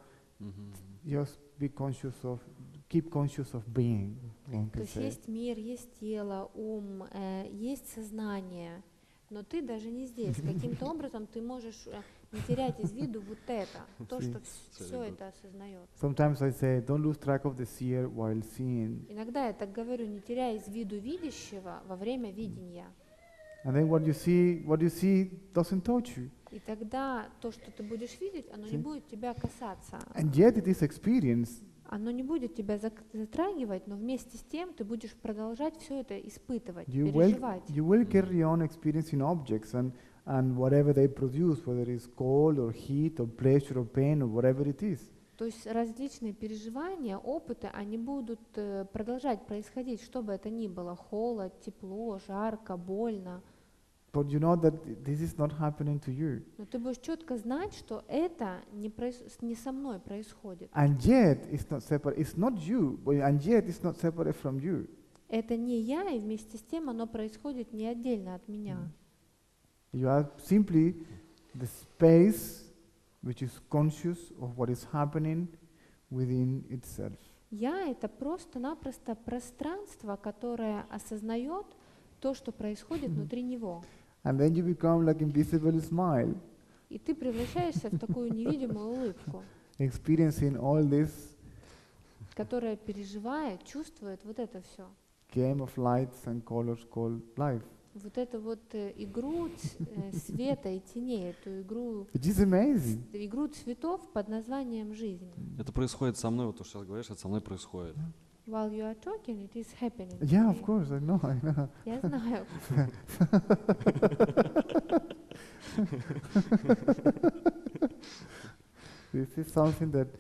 just be conscious of, keep conscious of being. One
То
can
есть
say.
есть мир, есть тело, ум, есть сознание, но ты даже не здесь. Каким-то образом ты можешь не терять из виду вот это, то, что все это осознает.
Sometimes I say, don't lose track of the seer while seeing.
Иногда я так говорю, не теряя из виду видящего во время видения.
And then what you see doesn't touch you.
И тогда то, что ты будешь видеть, оно не будет тебя касаться.
And yet it is experience.
Оно не будет тебя затрагивать, но вместе с тем ты будешь продолжать все это испытывать,
You
переживать.
will carry on experiencing objects and whatever they produce, whether it's cold or heat or pleasure or pain or whatever it is.
То есть различные переживания, опыты, они будут продолжать происходить, что бы это ни было, холод, тепло, жарко, больно.
But you know that this is not happening to you.
Но ты будешь четко знать, что это не со мной происходит.
And yet it's not separate. It's not you, and yet it's not separate from you.
Это не я, и вместе с тем оно происходит не отдельно от меня.
You are simply the space which is conscious of what is happening within itself.
Я — это просто-напросто пространство, которое осознает то, что происходит внутри него.
And then you become like invisible smile,
И ты превращаешься в такую невидимую улыбку,
experiencing all this
которая переживает, чувствует вот это все.
game of lights and colors called life.
Вот эту вот игру света и теней, эту
Which is amazing.
игру цветов под названием жизнь.
Это происходит со мной, вот то, что сейчас говоришь, это со мной происходит.
While you are talking, it is happening. to
Yeah,
me.
of course, I know.
Я знаю.
This is something that,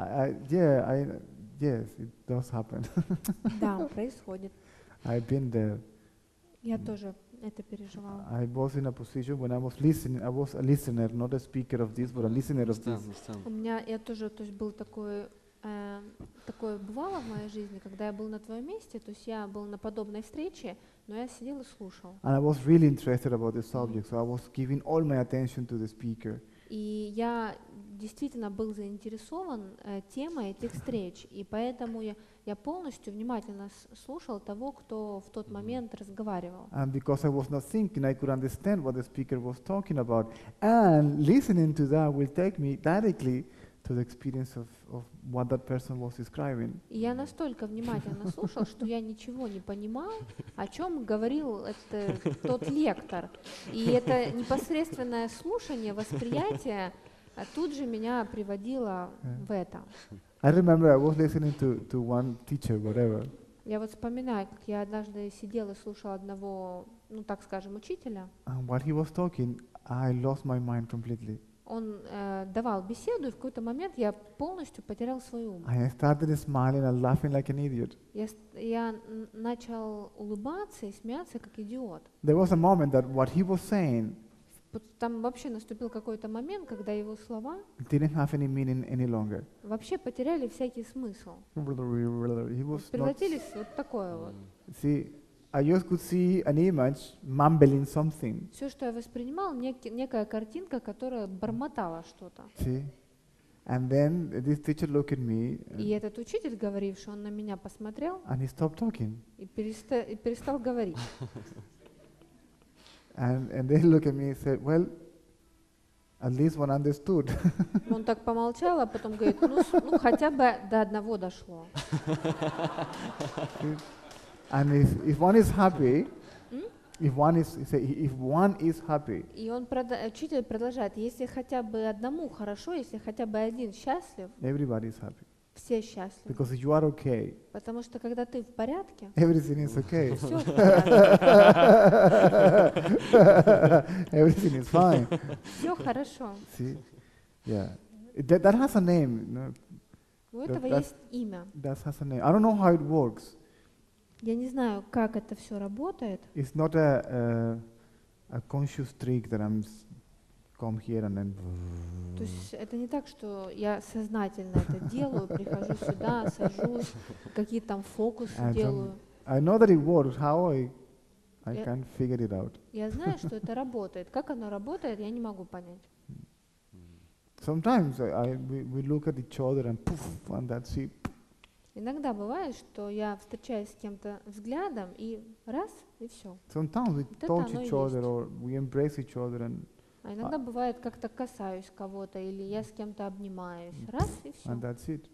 yes, it does happen.
Да, происходит.
I've been there.
Я тоже это переживала.
I was in a position when I was listening. I was a listener, not a speaker of this, but a listener of this.
У меня, я тоже, то есть был такое бывало в моей жизни, когда я был на твоем месте, то есть я был на подобной встрече, но я сидел и слушал.
And I was really interested about the subject, so I was giving all my attention to the speaker.
И я действительно был заинтересован темой этих встреч, и поэтому я полностью внимательно слушал того, кто в тот момент разговаривал.
And because I was not thinking, I could understand what the speaker was talking about. And listening to that will take me directly to the experience of what that person was describing.
И я настолько внимательно слушал, что я ничего не понимал, о чем говорил тот лектор. И это непосредственное слушание, восприятие тут же меня приводило в это.
I remember I was listening to one teacher, whatever,
Я вот вспоминаю, как я однажды сидел и слушал одного, ну так скажем, учителя,
and while he was talking, I lost my mind completely.
он давал беседу, и в какой-то момент я полностью потерял свой ум.
I started smiling and laughing like an idiot.
Я начал улыбаться и смеяться, как идиот.
There was a moment that what he was saying
Там вообще наступил какой-то момент, когда его слова
didn't have any meaning any longer.
вообще потеряли всякий смысл.
He was not.
Превратились в вот такое вот.
See, I just could see an image mumbling something.
Все, что я воспринимал, некая картинка, которая бормотала что-то.
See, and then this teacher looked at me
И этот учитель, говоривший, он на меня посмотрел
and he stopped talking.
и перестал говорить.
And they looked at me and said, "Well, at least one understood."
Он так помолчал, а потом говорит, ну хотя бы до одного дошло.
And if one is happy, if one is happy,
И учитель продолжает, если хотя бы одному хорошо, если хотя бы один счастлив,
everybody is happy.
все счастливы.
Because if you are okay,
Потому что когда ты в порядке,
everything is okay.
все в порядке,
Everything is fine.
все хорошо.
See, yeah, that has a name. No?
У этого
That-
есть имя.
That has a name. I don't know how it works.
Я не знаю, как это все работает.
It's not a conscious trick that come here and then.
То есть это не так, что я сознательно это делаю, прихожу сюда, сажусь, какие-то там фокусы
And
делаю.
I know that it works. How I
Yeah.
can't figure it out.
Я знаю, что это работает. Как оно работает, я не могу понять.
Sometimes we look at each other and poof, and that's it.
Иногда бывает, что я встречаюсь с кем-то взглядом, и раз, и все.
Sometimes we
это
touch
оно и
each other
есть.
or we embrace each other and
А иногда бывает, как-то касаюсь кого-то, или я с кем-то обнимаюсь. Раз, и все.
that's it.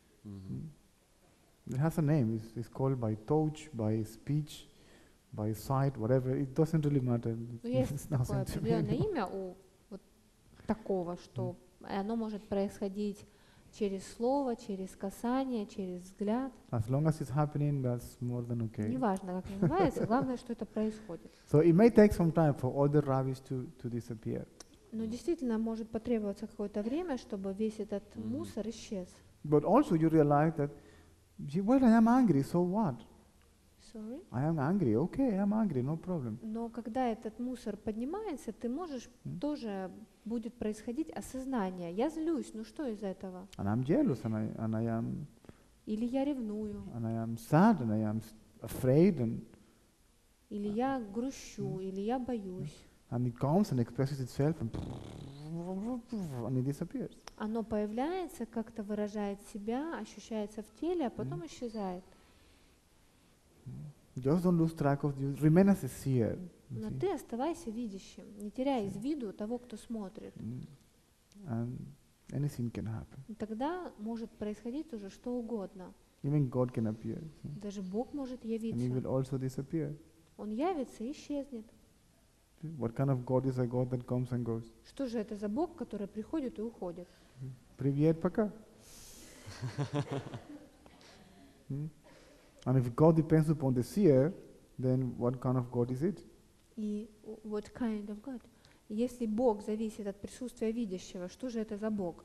It has a name. It's called by touch, by speech, by sight, whatever. It doesn't really matter.
Но есть
It's
такое
nothing to me.
определенное имя у вот такого, что оно может происходить через слово, через касание, через взгляд.
As long as it's happening, that's more than okay.
Неважно, как называется, главное, что это происходит.
So it may take some time for all the rubbish to disappear.
Но действительно может потребоваться какое-то время, чтобы весь этот мусор исчез.
But also you realize that, well, I am angry, so what?
Sorry?
I am angry, okay, I am angry, no problem.
Но когда этот мусор поднимается, ты можешь тоже будет происходить осознание. Я злюсь, ну что из этого?
And I'm jealous, and I am
Или я ревную,
sad, and I am afraid,
или я грущу, или я боюсь.
and it comes and expresses itself, and it disappears.
Оно появляется, как-то выражает себя, ощущается в теле, а потом исчезает.
Just don't lose track of you. Remain as a seer. you
Но
see.
ты оставайся видящим, не теряй из виду того, кто смотрит.
And anything can happen.
И тогда может происходить уже что угодно.
Even God can appear. see.
Даже Бог может
And He will
явиться.
also disappear.
Он явится и исчезнет.
See, what kind of God is a God that comes and goes?
Что же это за Бог, который приходит и уходит?
Привет, пока. And if God depends upon the seer, then what kind of God is it?
И what kind of God? Если Бог зависит от присутствия видящего, что же это за Бог?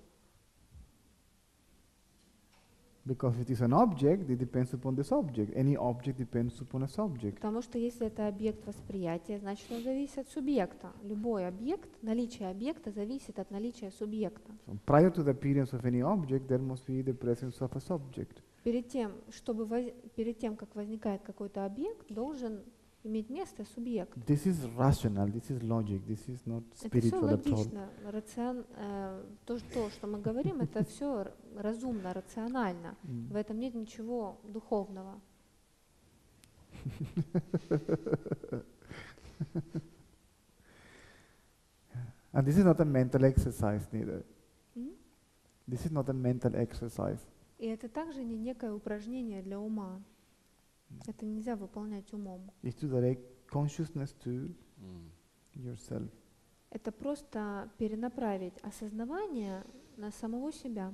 Because it is an object, it depends upon the subject. Any object depends upon a subject.
Потому что если это объект восприятия, значит он зависит от субъекта. Любой объект, наличие объекта зависит от наличия субъекта.
So prior to the appearance of any object, there must be the presence of a subject.
Перед тем, как возникает какой-то объект, должен иметь место субъект.
This is rational, this is logic, this is not
Это все
spiritual at all.
логично, то, что мы говорим, это все разумно, рационально. В этом нет ничего духовного.
And this is not a mental exercise neither.
М?
This is not a mental exercise.
И это также не некое упражнение для ума. Это нельзя выполнять умом.
It's to direct consciousness to yourself.
Это просто перенаправить осознавание на самого себя.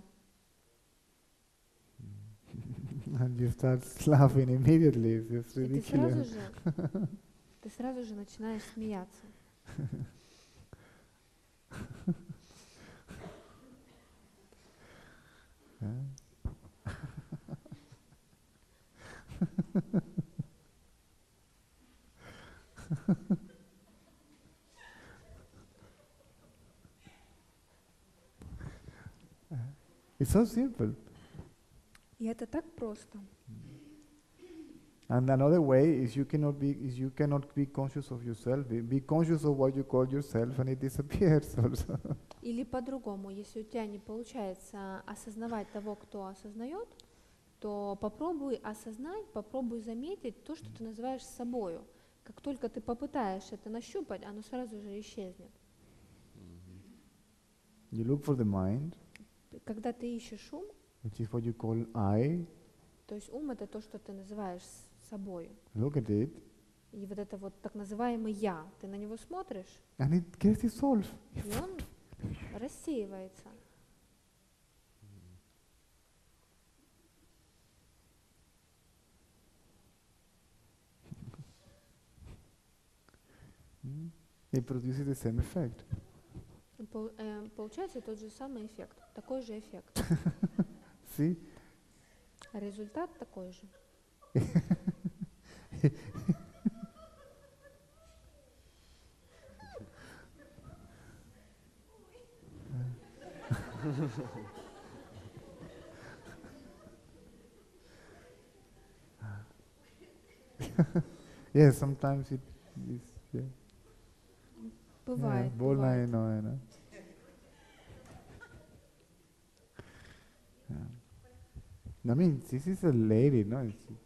And you start laughing immediately. It's just
И
ridiculous.
ты сразу же начинаешь смеяться.
It's so simple.
И это так просто.
And another way is you cannot be conscious of yourself. Be conscious of what you call yourself, and it disappears also.
Или по-другому, если у тебя не получается осознавать того, кто осознает, то попробуй осознать, попробуй заметить то, что ты называешь собою. Как только ты попытаешься это нащупать, оно сразу же исчезнет.
You look for the mind,
Когда ты ищешь ум,
which is what you call I.
то есть ум — это то, что ты называешь собой.
Look at it,
И вот это вот так называемый «я», ты на него смотришь,
and it gets dissolved.
и он рассеивается.
It produces the same effect.
И получается тот же самый эффект, такой же эффект.
See?
А результат такой же.
Yes, sometimes it is. Yeah.
Бывает,
Больно, I
бывает.
know, I know. Yeah. I mean, this is a lady, no?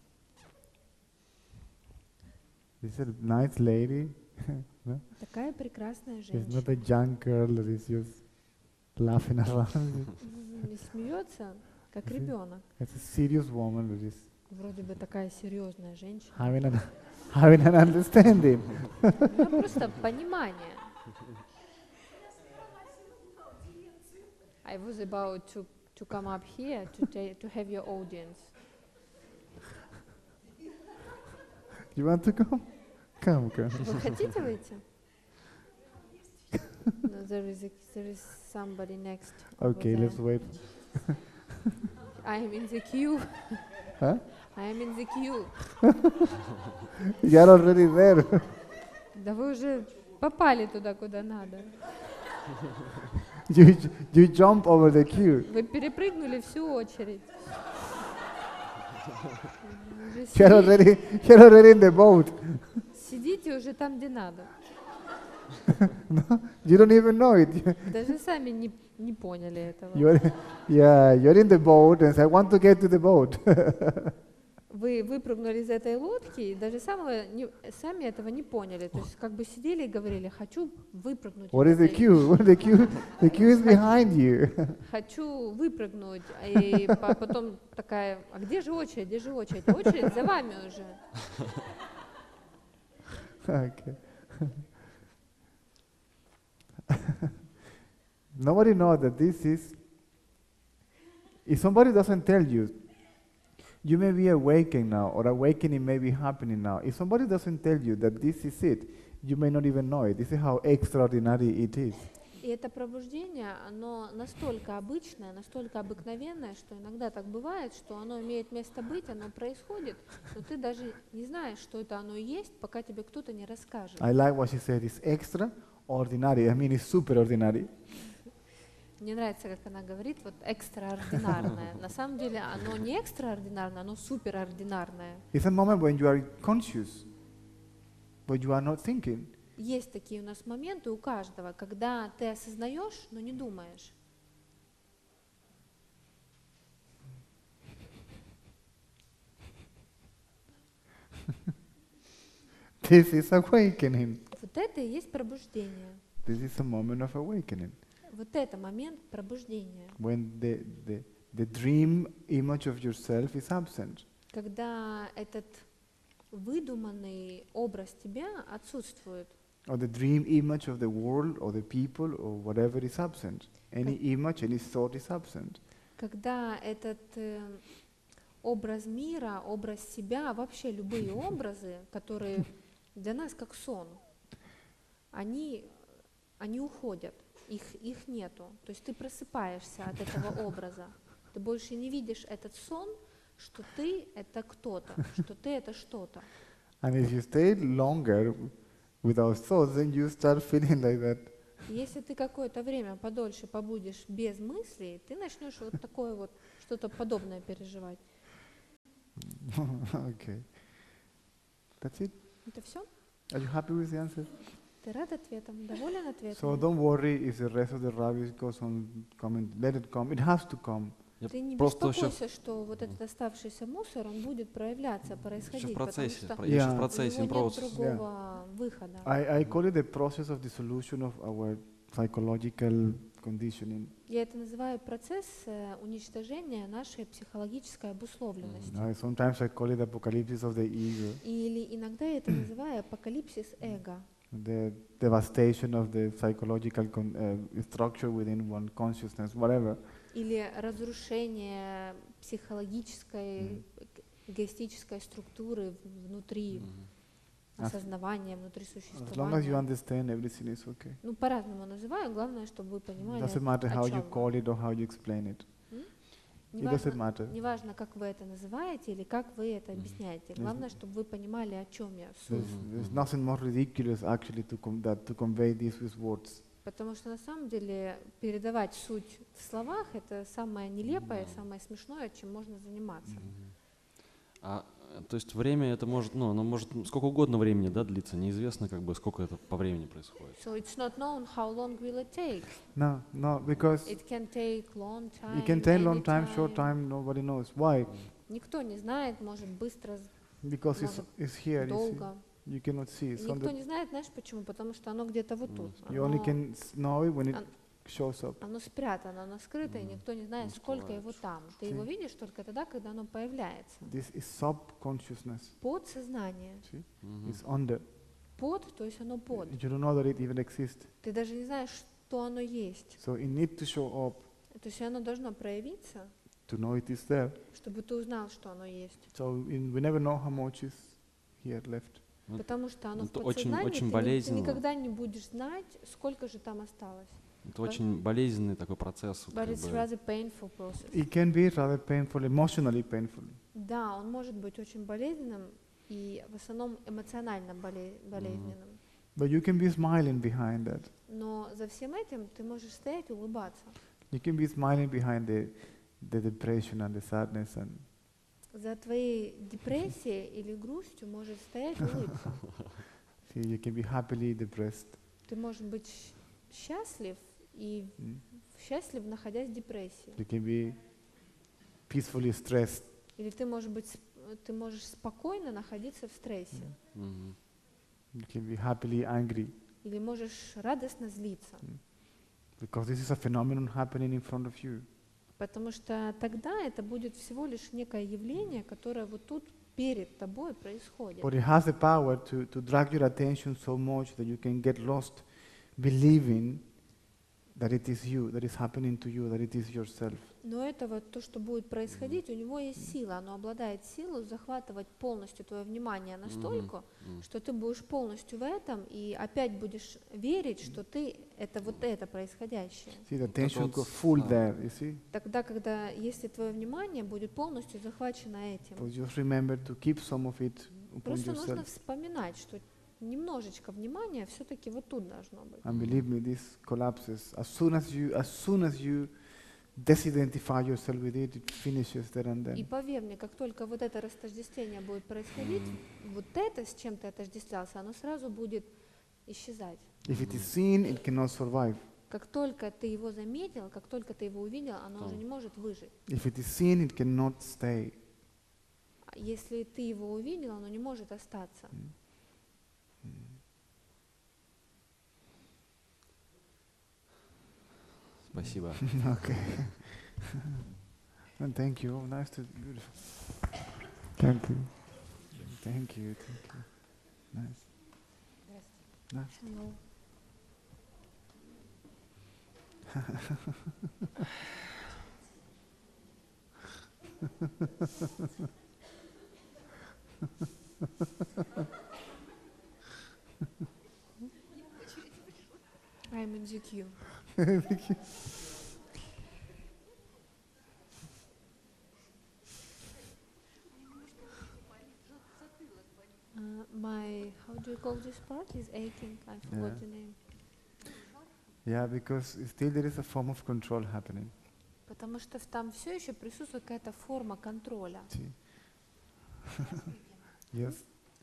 This is a nice lady. No?
Такая прекрасная
It's
женщина.
not a young girl that is just laughing around.
И смеется, как ребенок.
It's a serious woman that is
Вроде бы такая серьезная женщина.
having an understanding.
У нее просто понимание. I was about to come up here to have your audience.
You want to come? Come.
Вы хотите выйти? No, there is somebody next. over
Okay,
there.
let's wait.
I am in the queue.
Huh?
I am in the queue.
You're already there.
Да вы уже попали туда, куда надо.
You jump over the queue.
Вы перепрыгнули всю очередь. Уже
You're already in the boat.
сидите уже там, где надо.
You don't even know it.
Даже сами не поняли этого.
You're in the boat and say, I want to get to the boat.
Вы выпрыгнули из этой лодки и даже сами этого не поняли. То есть как бы сидели и говорили, хочу выпрыгнуть.
What is the queue? The queue is behind you.
Хочу выпрыгнуть. И потом такая, а где же очередь, где же очередь? Очередь за вами уже.
Okay. Nobody knows that this is, if somebody doesn't tell you, you may be awakened now, or awakening may be happening now. If somebody doesn't tell you that this is it, you may not even know it. This is how extraordinary it is.
И это пробуждение, оно настолько обычное, настолько обыкновенное, что иногда так бывает, что оно имеет место быть, оно происходит, но ты даже не знаешь, что это оно и есть, пока тебе кто-то не расскажет.
I like what she said. It's extraordinary. I mean, it's superordinary.
Мне нравится, как она говорит, вот экстраординарное. На самом деле оно не экстраординарное, оно суперординарное.
It's a moment when you are conscious, but you are not thinking.
Есть такие у нас моменты у каждого, когда ты осознаешь, но не думаешь.
This is awakening.
Вот это и есть пробуждение.
This is a moment of awakening.
Вот это момент пробуждения.
When the dream image of yourself is absent.
Когда этот выдуманный образ тебя отсутствует.
Or the dream image of the world or the people or whatever is absent. Any image, any thought is absent.
Когда этот образ мира, образ себя, вообще любые образы, которые для нас как сон, они уходят, их нету. То есть ты просыпаешься от этого образа, ты больше не видишь этот сон, что ты — это кто-то, что ты — это что-то.
And if you stay longer without thoughts, then you start feeling like that.
Если ты какое-то время подольше побудешь без мыслей, ты начнешь вот такое вот что-то подобное переживать.
Okay. That's it.
Это все?
Are you happy with the answer?
Ты рад ответом? Доволен
So
ответом?
don't worry if the rest of the rubbish goes on coming. Let it come. It has to come.
Я
Ты не
просто щас-
беспокойся, что вот этот оставшийся мусор, он будет проявляться,
Еще
происходить,
в процессе,
потому что
я еще
Yeah.
в
у
процессе,
него нет
процесс.
другого выхода.
I call it the process of dissolution of our psychological conditioning.
Я это называю процесс уничтожения нашей психологической обусловленности.
Sometimes I call it apocalypse of the ego,
Или иногда я это называю апокалипсис эго.
the devastation of the psychological structure within one consciousness, whatever.
Или разрушение психологической, эгоистической структуры внутри осознавания, внутри
As long as you
существования.
understand, everything is okay.
Ну, по-разному называю, главное, чтобы вы понимали,
Doesn't matter how
о
you
чем
call it or how you explain it. It doesn't matter.
Неважно, как вы это называете или как вы это объясняете. Главное, чтобы вы понимали, о чем я суть.
There's nothing more ridiculous actually to convey this with words.
Потому что на самом деле передавать суть в словах — это самое нелепое, самое смешное, чем можно заниматься.
То есть время это может, ну, оно может сколько угодно времени, да, длиться, неизвестно, как бы, сколько это по времени происходит.
So it's not known how long will it take.
No, because
It can take long time,
it can take long
any
time, short time, nobody knows. Why?
Никто не знает, может быстро,
Because
Может,
it's here, you see.
долго.
You cannot see. It's on
Никто
the,
не знает, знаешь почему? Потому что оно где-то вот тут.
you only can know it when it
Ан-
shows up.
Оно спрятано, оно скрыто, и никто не знает,
Не
сколько его
скрывается.
там. Ты его видишь только тогда, когда оно появляется.
This is subconsciousness.
Подсознание.
See? It's under.
Под, то есть оно под.
You don't know that it even exists.
Ты даже не знаешь, что оно есть.
So it needs to show up
То есть оно должно проявиться,
to know it is there.
чтобы ты узнал, что оно есть.
So we never know how much is here left.
Вот
Потому что оно в
это очень-
подсознании,
очень
ты
болезненно.
никогда не будешь знать, сколько же там осталось.
Это очень болезненный такой процесс. вот
But
как
it's
бы.
rather painful process.
It can be rather painful, emotionally painful.
Да, он может быть очень болезненным и в основном эмоционально болезненным.
But you can be smiling behind that.
Но за всем этим ты можешь стоять и улыбаться.
You can be smiling behind the depression and the sadness and
За твоей депрессией или грустью может стоять улыбка.
see, you can be happily depressed.
Ты можешь быть счастлив и счастлив, находясь в депрессии.
You can be peacefully stressed.
Или ты можешь спокойно находиться в стрессе.
Мгм.
You can be happily angry.
Или можешь радостно злиться.
Because this is a phenomenon happening in front of you.
Потому что тогда это будет всего лишь некое явление, которое вот тут перед тобой происходит.
But it has the power to drag your attention so much that you can get lost believing that it is you, that is happening to you, that it is yourself.
Но это вот то, что будет происходить, у него есть сила, оно обладает силой захватывать полностью твое внимание настолько, что ты будешь полностью в этом и опять будешь верить, что ты это вот это происходящее.
See, the
Вот это
attention
вот
goes full
да.
there, you see?
Тогда, если твое внимание будет полностью захвачено этим,
But just remember to keep some of it upon
просто нужно
yourself.
вспоминать, что немножечко внимания все-таки вот тут должно быть.
And believe me, this collapses. As soon as you disidentify yourself with it, it finishes there and
И
then.
поверь мне, как только вот это растождествление будет происходить, вот это, с чем ты отождествлялся, оно сразу будет исчезать.
If it is seen, it cannot survive.
Как только ты его заметил, как только ты его увидел, оно уже не может выжить.
If it is seen, it cannot stay.
А если ты его увидел, оно не может остаться.
Спасибо.
Okay. And thank you. Oh, nice to beautiful. Thank you. Thank you. Thank you. Nice. Nice.
I'm in GQ.
Thank you.
how do you call this part? Is aching. I forgot
Yeah.
the name.
Yeah, because still there is a form of control happening.
Потому что там все еще присутствует какая-то форма контроля.
See? Yes.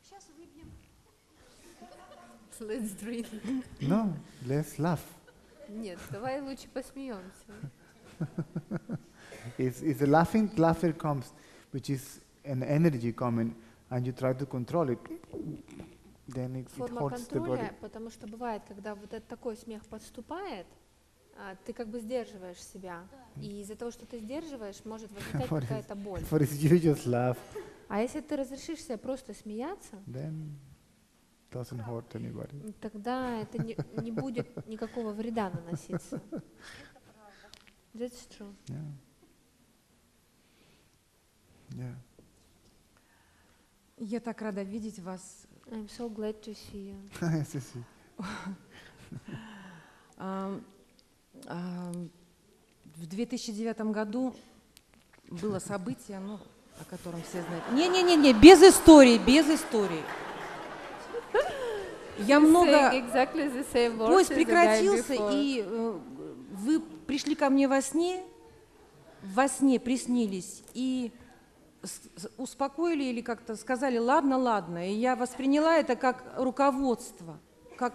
Let's drink.
No, let's laugh.
Нет, давай лучше посмеемся.
It's the laughter comes, which is an energy coming, and you try to control it. Then it
Форма
hurts the body.
контроля, потому что бывает, когда вот этот такой смех подступает, ты как бы сдерживаешь себя. И из-за того, что ты сдерживаешь, может возникать
For
какая-то боль.
For you just laugh,
А если ты разрешишь себе просто смеяться,
then doesn't hurt anybody.
тогда это не будет никакого вреда наноситься. That's true.
Yeah. Yeah.
Я так рада видеть вас.
I'm so glad to see you.
Yes, yes, yes.
В 2009 году было событие, ну, о котором все знают. Не-не-не, без истории, без истории. Я много...
Saying exactly the same words
Поезд
as the guy
прекратился,
before.
и вы пришли ко мне во сне приснились, и успокоили или как-то сказали «ладно, ладно». И я восприняла это как руководство, как...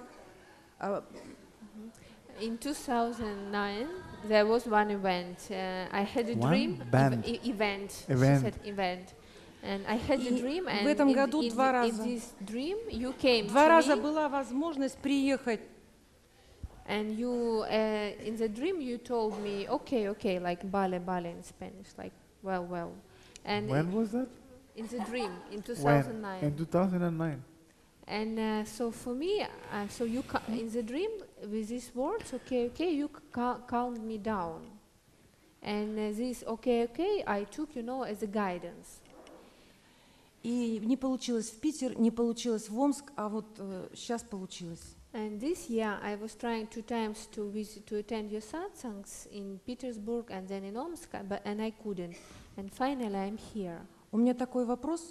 In 2009, there was one event. I had a
One
dream.
band.
Event. She
Event.
said event. And I had a
И
dream,
в
and
этом году
in
два раза.
this dream, you came
Два
to
раза
me,
была возможность приехать.
and you, in the dream, you told me, okay, okay, like vale, vale in Spanish, like well, well. And
When was that?
in the dream, in
When?
2009.
In 2009.
And so for me, so you in the dream with these words, okay, okay, you calmed me down, and this, okay, okay, I took, as a guidance.
И не получилось в Питер, не получилось в Омск, а вот сейчас получилось.
And this year, I was trying 2 times to attend your satsangs in Petersburg and then in Omsk, and I couldn't. And finally, I'm here.
У меня такой вопрос.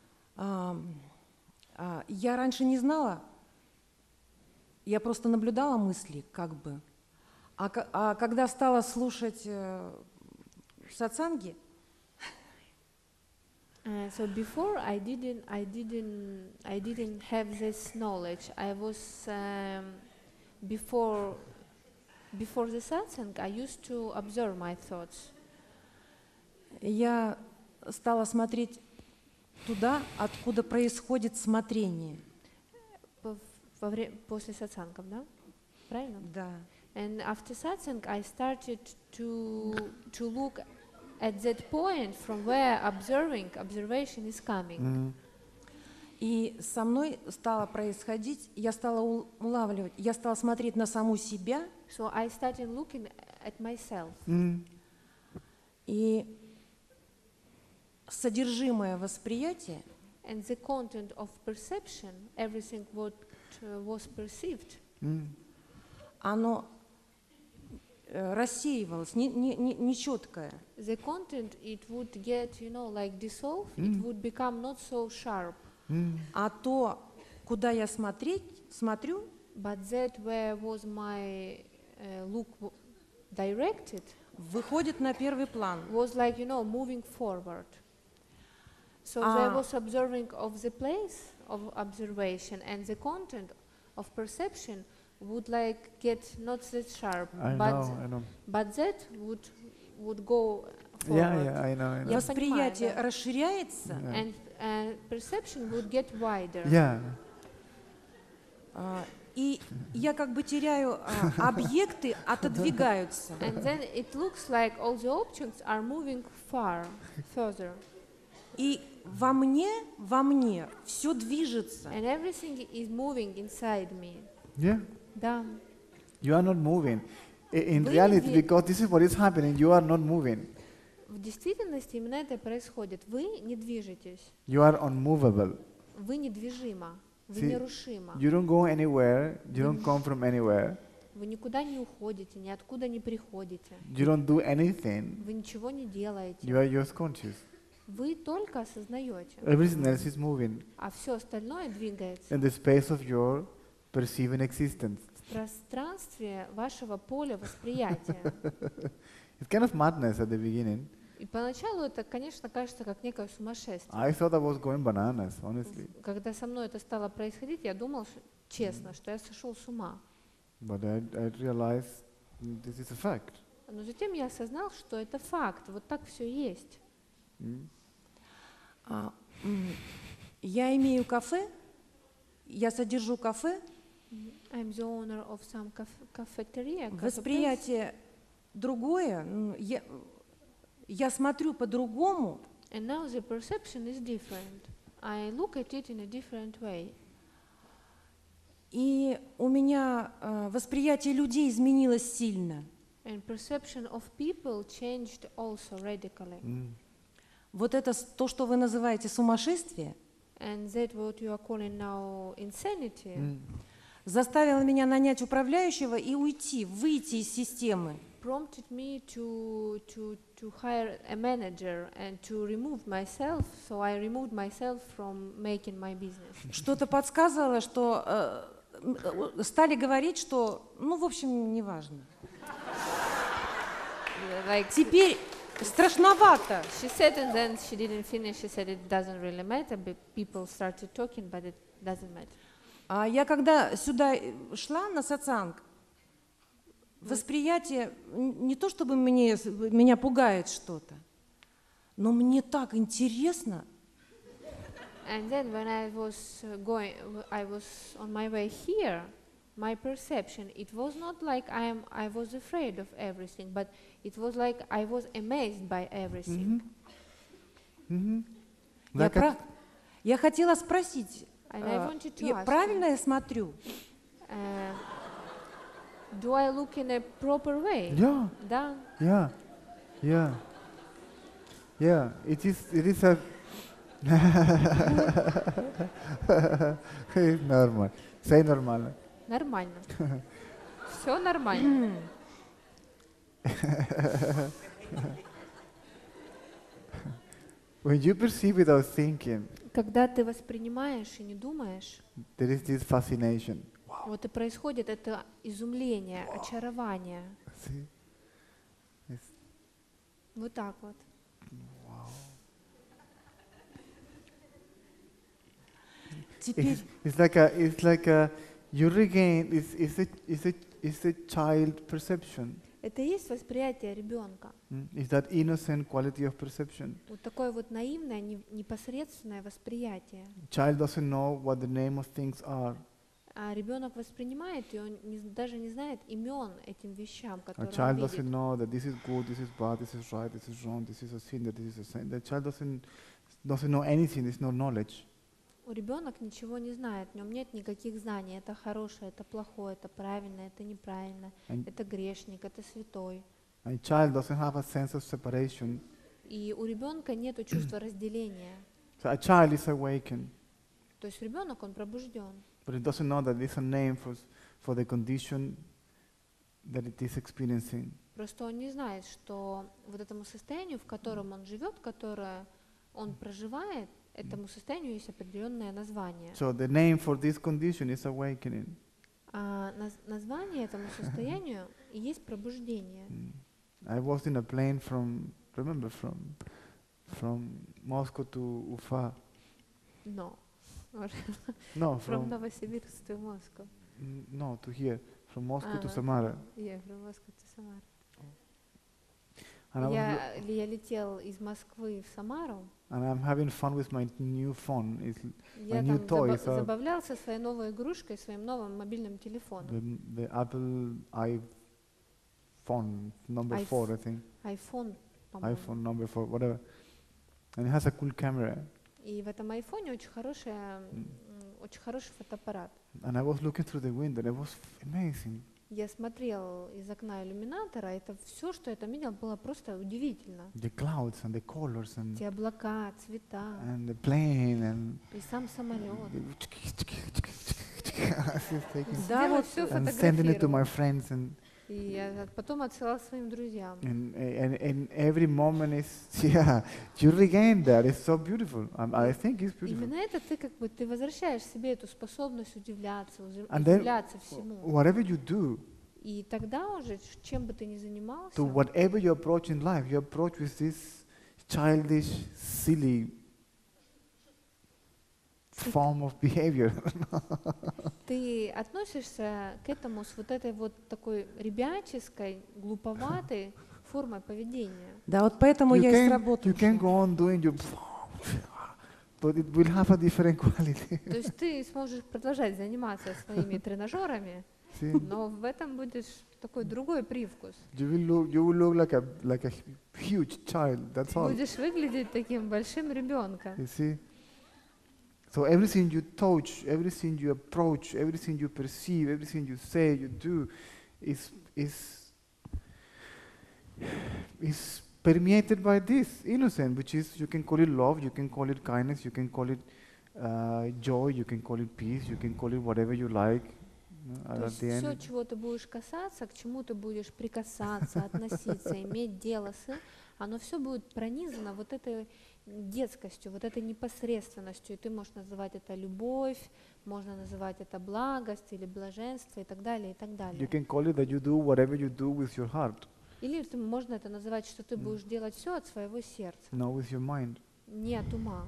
Я раньше не знала, я просто наблюдала мысли, как бы. А когда стала слушать сатсанги,
So before I didn't have this knowledge. I was before the satsang, I used to observe my thoughts.
я стала смотреть туда, откуда происходит смотрение.
После сатсангов, да? Правильно?
Да.
And after satsang, I started to look at that point from where observation is coming.
И со мной стало происходить, я стала улавливать, я стала смотреть на саму себя.
So I started looking at myself.
И содержимое восприятия
And the content of perception, everything what was perceived,
оно рассеивалось, нечеткое.
the content, it would get, like dissolve, it would become not so sharp.
А то, куда я смотрю,
But that where was my look directed
выходит на первый план.
was like, moving forward. So there was observing of the place of observation, and the content of perception would like get not that sharp,
I know.
but that would go forward.
Yeah, I know.
Я
Восприятие
понимаю, да.
расширяется,
And perception would get wider.
Yeah.
и я как бы теряю, объекты отодвигаются.
And then it looks like all the objects are moving further.
И во мне все движется.
And everything is moving inside me.
Yeah.
Да.
You are not moving. In
Вы
reality,
не-
because this is what is happening, you are not moving.
В действительности именно это происходит. Вы не движетесь.
You are unmovable.
Вы недвижима. Вы
See,
нерушима.
You don't go anywhere. You don't come from anywhere.
Вы никуда не уходите, ниоткуда не приходите.
You don't do anything.
Вы ничего не делаете.
You are just conscious.
Вы только осознаете,
Everything else is moving
а все остальное двигается
in the space of your perceiving existence.
в пространстве вашего поля восприятия.
It's kind of madness at the beginning.
И поначалу это, конечно, кажется как некое сумасшествие.
I thought I was going bananas, honestly.
Когда со мной это стало происходить, я думал, честно, что я сошел с ума.
But I realized this is a fact.
Но затем я осознал, что это факт, вот так все есть.
Я имею кафе, я содержу кафе.
I'm the owner of some cafeteria.
Восприятие другое, я смотрю по-другому.
And now the perception is different. I look at it in a different way.
И у меня восприятие людей изменилось сильно.
And perception of people changed also radically.
Вот это то, что вы называете сумасшествие,
And that what you are calling now insanity
заставило меня нанять управляющего и выйти из системы.
prompted me to hire a manager and to remove myself. So I removed myself from making my business.
Что-то подсказывало, что стали говорить, что, ну, в общем, неважно.
Like
Теперь страшновато.
she said, and then she didn't finish. She said it doesn't really matter. But people started talking, but it doesn't matter.
А я когда сюда шла на сатсанг, восприятие не то чтобы меня пугает что-то, но мне так интересно.
And then when I was on my way here. My perception, it was not like I was afraid of everything, but it was like I was amazed by everything.
Я хотела спросить,
And I wanted to ask,
правильно я смотрю?
do I look in a proper way?
Yeah,
Да.
yeah. It is a it's normal. Say normal.
Нормально. Все нормально.
When you perceive without thinking,
Когда ты воспринимаешь и не думаешь,
there is this fascination.
вот и происходит это изумление, очарование.
See? It's,
Вот так вот.
Теперь
it's like a you regain. It's a child perception.
Это и есть восприятие ребенка.
It's that innocent quality of perception.
Вот такое вот наивное, непосредственное восприятие.
Child doesn't know what the name of things are.
А ребенок воспринимает, и он даже не знает имен этим вещам,
A
которые
child
он
doesn't
видит.
know that this is good, this is bad, this is right, this is wrong, this is a sin, that this is a sin. The child doesn't know anything. There's no knowledge.
Ребенок ничего не знает, в нем нет никаких знаний. Это хорошее, это плохое, это правильно, это неправильно,
And,
это грешник, это святой.
and child doesn't have a sense of separation.
И у ребенка нет чувства разделения.
So a child is awakened,
То есть ребенок, он пробужден.
but it doesn't know that there's a name for the condition that it is experiencing.
Просто он не знает, что вот этому состоянию, в котором он живет, которое он проживает, этому состоянию есть определенное название.
So the name for this condition is awakening.
А название этому состоянию и есть пробуждение.
I was in a plane from Moscow to Ufa.
Но.
No,
From
from
Novosibirsk to Moscow.
no to here, from Moscow to
Ага.
Samara.
Yeah, from Moscow to Samara.
And
Я летел из Москвы в Самару.
and I'm having fun with my new phone. It's
Я
new
там
toy, so
забавлялся своей новой игрушкой, своим новым мобильным телефоном.
the Apple iPhone number 4, I think.
iPhone, по-моему.
iPhone number 4, whatever. And it has a cool camera.
И в этом айфоне очень хороший фотоаппарат.
And I was looking through the window, and it was amazing.
Я смотрел из окна иллюминатора, это все, что я там видел, было просто удивительно.
The clouds and the colors and
Эти облака, цвета,
the plane and
и сам самолет.
Да, вот
все
and sending it to my
фотографировал.
friends and
И потом отсылал своим друзьям.
And every moment is, yeah, you regain that. It's so beautiful. I think it's beautiful.
Именно это ты возвращаешь себе эту способность удивляться,
And then
удивляться всему.
whatever you do,
И тогда уже, чем бы ты ни занимался,
to whatever you approach in life, you approach with this childish, silly form of behavior.
ты относишься к этому с вот этой вот такой ребяческой, глуповатой формой поведения.
Да, вот поэтому я и с работы
you can
ушла.
go on doing your, but it will have a different quality.
То есть ты сможешь продолжать заниматься своими тренажерами,
See?
но в этом будешь такой другой привкус.
You will look like a huge child. That's all.
Будешь выглядеть таким большим ребенком.
You see? So everything you touch, everything you approach, everything you perceive, everything you say, you do, is permeated by this innocence, which is, you can call it love, you can call it kindness, you can call it joy, you can call it peace, you can call it whatever you like.
То есть все, чего ты будешь касаться, к чему ты будешь прикасаться, относиться, иметь дело с, оно все будет пронизано вот этой детскостью, вот этой непосредственностью. И ты можешь называть это любовь, можно называть это благость или блаженство и так далее, и так
You
далее.
can call it that you do whatever you do with your heart,
Или можно это называть, что ты будешь делать все от своего сердца,
not with your mind.
не от ума.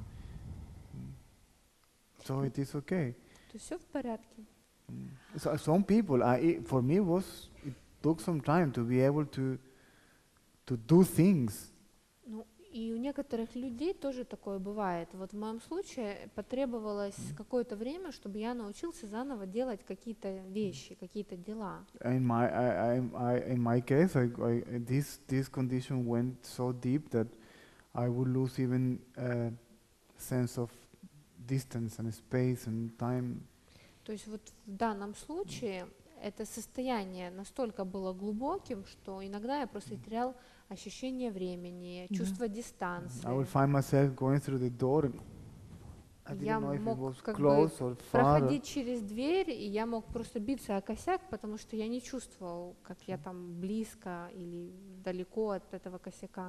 So it is okay.
То есть все в порядке.
So some people, for me, it took some time to be able to do things.
Ну, и у некоторых людей тоже такое бывает. Вот в моем случае потребовалось какое-то время, чтобы я научился заново делать какие-то вещи, какие-то дела.
In my case, this condition went so deep that I would lose even a sense of distance and space and time.
То есть вот в данном случае это состояние настолько было глубоким, что иногда я просто терял ощущение времени, чувство
I would
дистанции.
find myself going through the door and I
Я
didn't know if it
мог
was
как бы
close or far.
проходить через дверь, и я мог просто биться о косяк, потому что я не чувствовал, как я там близко или далеко от этого косяка.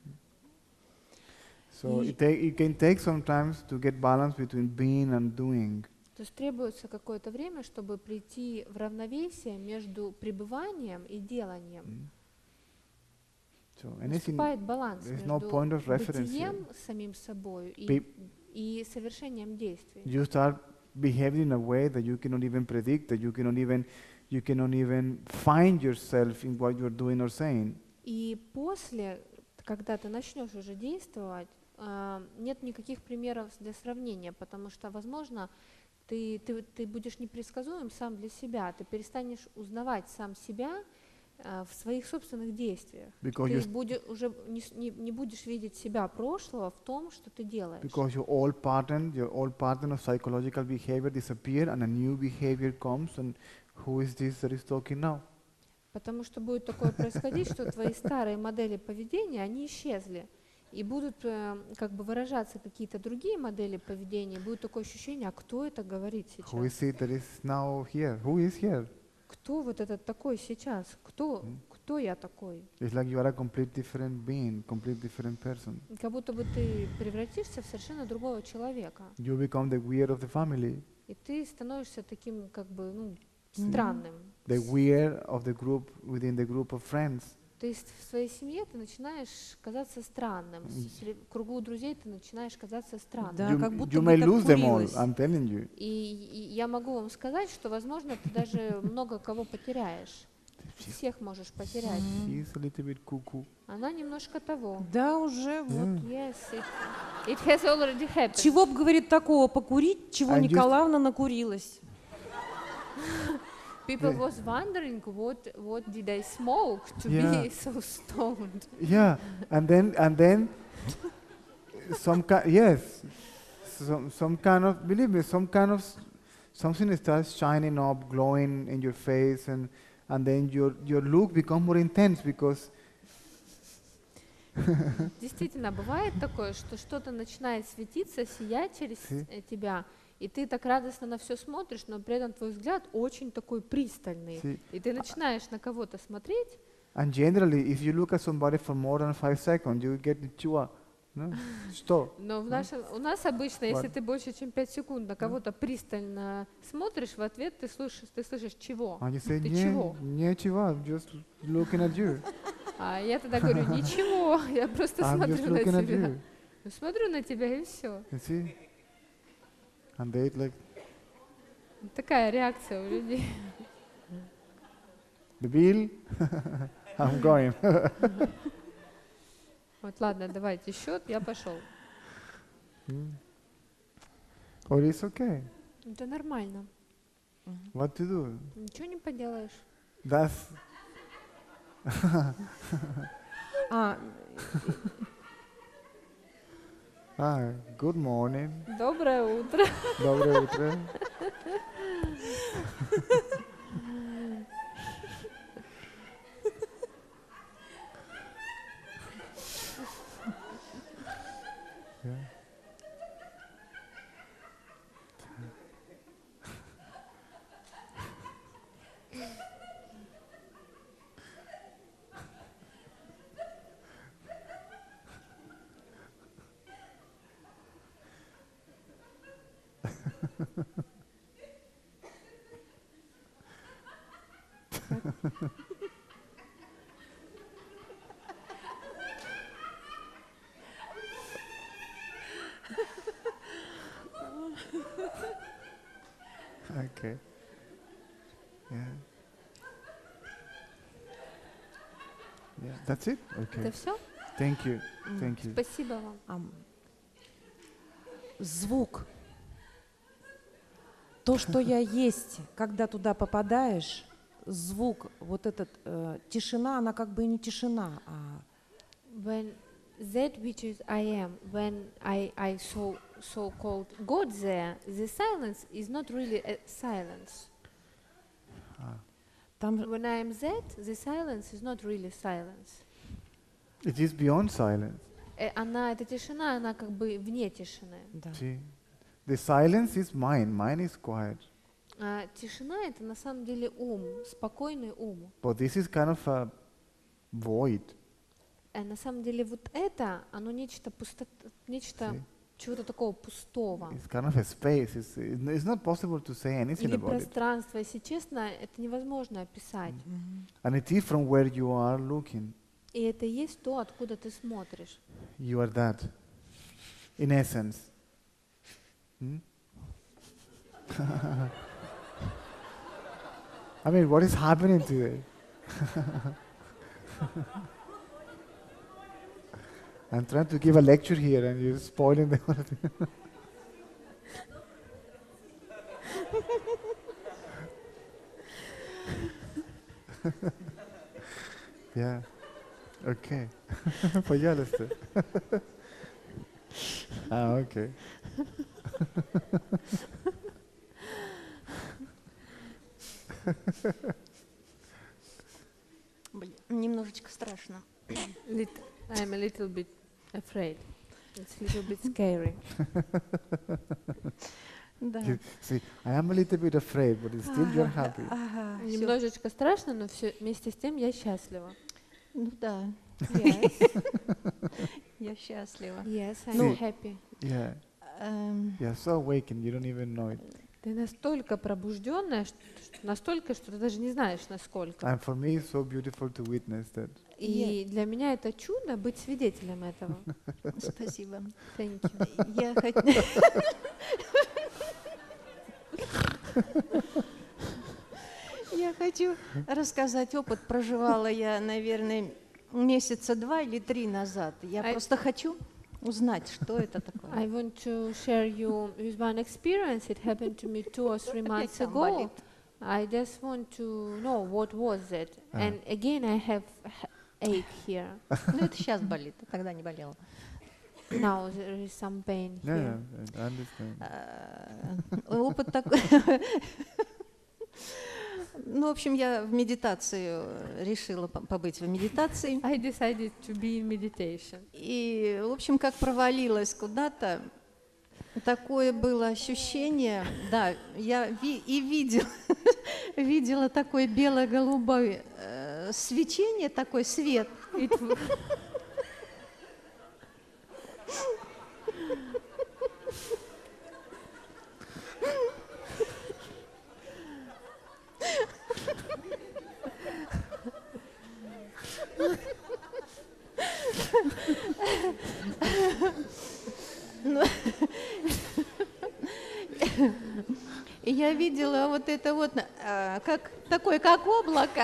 So it can take some time to get balance between being and doing.
То есть требуется какое-то время, чтобы прийти в равновесие между пребыванием и деланием.
So anything,
Наступает баланс
there is
между
no point of reference
бытием самим собой и совершением действий.
you start behaving in a way that you cannot even predict, that you cannot even find yourself in what you're doing or saying.
И после, когда ты начнешь уже действовать, нет никаких примеров для сравнения, потому что, возможно, ты будешь непредсказуем сам для себя, ты перестанешь узнавать сам себя в своих собственных действиях.
Because
Ты уже не будешь видеть себя прошлого в том, что ты делаешь.
Because your old pattern of psychological behavior disappear and a new behavior comes, and who is this that is talking now?
Потому что будет такое происходить, что твои старые модели поведения, они исчезли. И будут как бы выражаться какие-то другие модели поведения, будет такое ощущение, а кто это говорит
Who is
сейчас?
it that is now here? Who is here?
Кто вот этот такой сейчас? Кто я такой?
It's like you are a complete different being, complete different person.
Как будто бы ты превратишься в совершенно другого человека.
You become the weird of the family,
И ты становишься таким как бы странным.
the weird of the group within the group of friends.
То есть в своей семье ты начинаешь казаться странным, в кругу друзей ты начинаешь казаться странным.
Да, как будто
you
бы
may
это
lose them all,
курилось.
I'm telling you.
И я могу вам сказать, что, возможно, ты даже много кого потеряешь. Всех можешь потерять.
She's a little bit cuckoo.
Она немножко того.
Да, уже вот.
Yes, it has already happened.
Чего б, говорит, такого покурить, чего
And
Николаевна накурилась.
People was wondering what did I smoke to
Yeah.
be so stoned.
Yeah, and then some kind of, believe me, something starts shining up, glowing in your face, and then your look becomes more intense because
Действительно, бывает такое, что что-то начинает светиться, сиять через тебя, И ты так радостно на все смотришь, но при этом твой взгляд очень такой пристальный.
See,
И ты начинаешь на кого-то смотреть,
and generally, if you look at somebody for more than 5 seconds, you get the chua. No? Stop.
но у нас обычно, если
Ладно.
ты больше, чем 5 секунд на кого-то пристально смотришь, в ответ ты слышишь чего?
And you say,
Ты чего?
не chua, I'm just looking at you.
А я тогда говорю, ничего, я просто
I'm just
смотрю на
looking at
тебя.
you.
Смотрю на тебя и все.
You see? And they like,
Такая реакция у людей.
the bill, I'm going.
Вот, ладно, давайте счет, я пошел.
Or it's okay.
Это нормально,
What to do?
ничего не поделаешь.
That's good morning.
Доброе утро.
Доброе утро. Yeah. Okay. Yeah. Yeah. That's it? Okay.
Это все?
Thank you. Thank you.
Спасибо вам.
Звук. То, что я есть, когда туда попадаешь, звук, вот этот, тишина, она как бы и не тишина, а
When that which is I am, when I so-called God there, the silence is not really a silence.
там
When I am that, the silence is not really silence.
It is beyond silence.
Эта тишина, она как бы вне тишины.
да.
See, the silence is mine. Mine is quiet.
А тишина — это на самом деле ум, спокойный ум.
But this is kind of a void.
На самом деле вот это, оно нечто нечто
See?
чего-то такого пустого.
It's kind of a space. It's not possible to say anything
Или
about it.
пространство, если честно, это невозможно описать.
And it is from where you are looking.
И это и есть то, откуда ты смотришь.
You are that, in essence. Hmm? I mean, what is happening today? I'm trying to give a lecture here and you're spoiling the whole thing. Yeah. Okay. Пожалуйста. Okay.
Немножечко страшно.
I'm a little bit afraid. It's a little bit scary.
Да.
See, I am a little bit afraid, but still you're happy.
Ага, всё.
Немножечко страшно, но вместе с тем я счастлива.
Ну да,
Yes,
я счастлива.
yes,
Ну,
I'm happy.
Yeah.
Эм,
You're so awakened, you don't even know it.
Ты настолько пробужденная, настолько, что ты даже не знаешь, насколько.
And for me, it's so beautiful to witness that.
И для меня это чудо быть свидетелем этого.
Спасибо.
Thank you.
Я хот- Я хочу рассказать опыт. Проживала я, наверное, месяца 2 или 3 назад. Я просто хочу узнать, что это такое.
I want to share you with one experience. It happened to me 2 or 3 months
там
ago.
болит.
I just want to know what was it. And again, I have ache here.
Ну, это сейчас болит, а тогда не болело.
Now there is some pain
Yeah,
here.
I understand.
Опыт такой. Ну, в общем, я в медитацию решила побыть в медитации.
I decided to be in meditation.
И, в общем, как провалилась куда-то, такое было ощущение, да, я видела такое бело-голубое свечение, такой свет. И я видела вот это вот, как такое, как облако.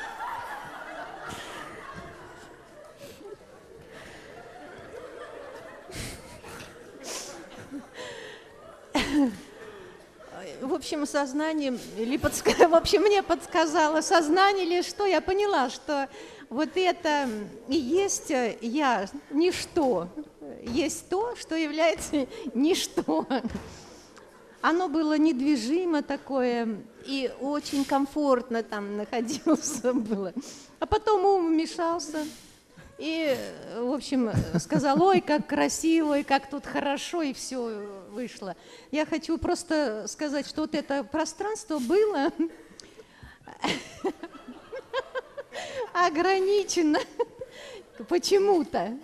В общем, сознанием, в общем, мне подсказало сознание или что, я поняла, что вот это и есть я, ничто, есть то, что является ничто. Оно было недвижимо такое и очень комфортно там находился было. А потом ум вмешался и, в общем, сказал: ой, как красиво, ой, как тут хорошо, и все вышло. Я хочу просто сказать, что вот это пространство было ограничено почему-то.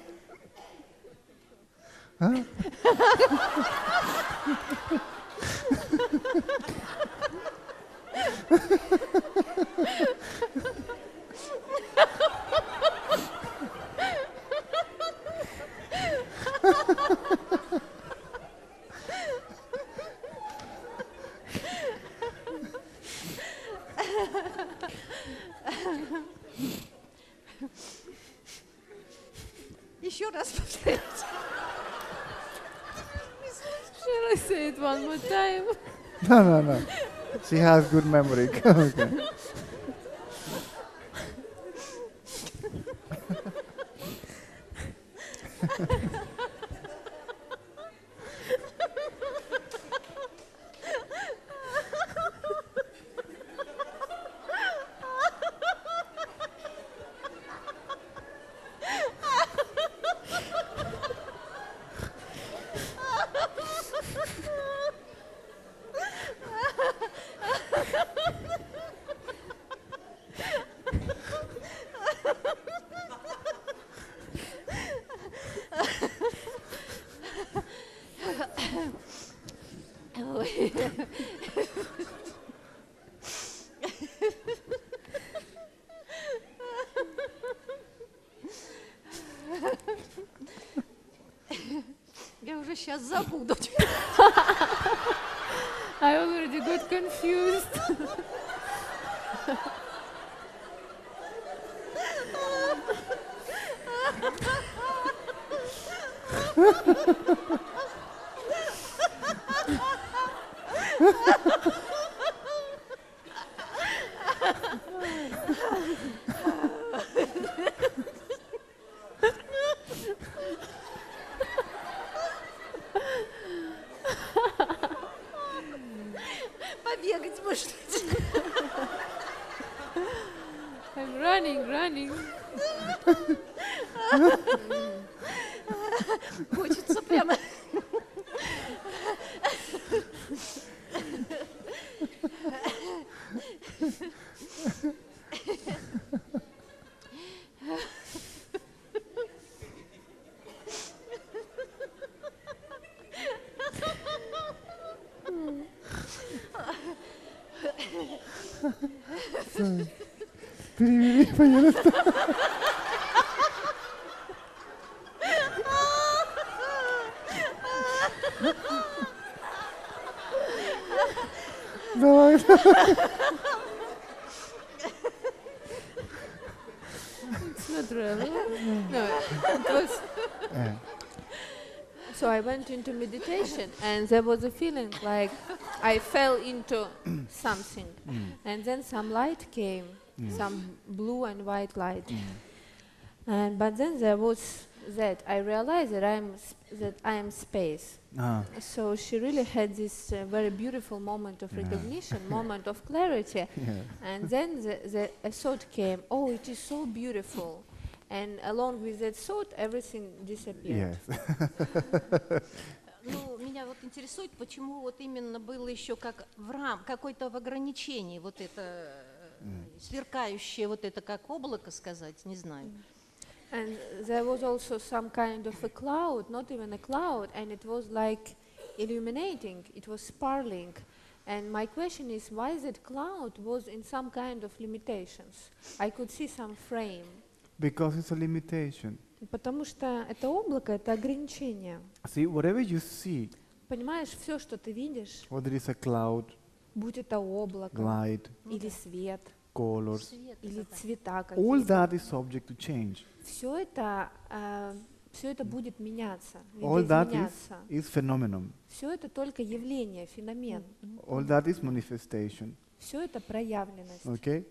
Еще раз повторите.
Shall I say it one more time?
No. She has good memory. Okay.
Я уже сейчас забуду.
I already got confused.
Побегать можно.
I'm running.
Хочется прямо.
Перевели, пожалуйста. Давай.
It's not really. No, it was. So I went into meditation, and there was a feeling like I fell into something, and then some light came, some blue and white light, and but then there was that I realized that I am space. So she really had this very beautiful moment of recognition, moment of clarity, and then a thought came. Oh, it is so beautiful. And along with that thought, everything disappeared.
Yes.
Ну, меня вот интересует, почему вот именно было еще как какой-то в ограничении вот это сверкающее, вот это как облако сказать, не знаю.
And there was also some kind of a cloud, not even a cloud, and it was like illuminating, it was sparkling. And my question is why that cloud was in some kind of limitations. I could see some frame.
Because it's a limitation.
Потому что это облако, это ограничение.
See, whatever you see,
Понимаешь, все, что ты видишь,
whether it's a cloud,
будь это облако,
light,
или свет,
colors,
Свет
или
это
цвета
all
какие-то,
that is subject to change.
все это будет меняться,
All that
видоизменяться.
is phenomenon.
Все это только явление, феномен.
All that is manifestation.
Все это проявленность.
Okay?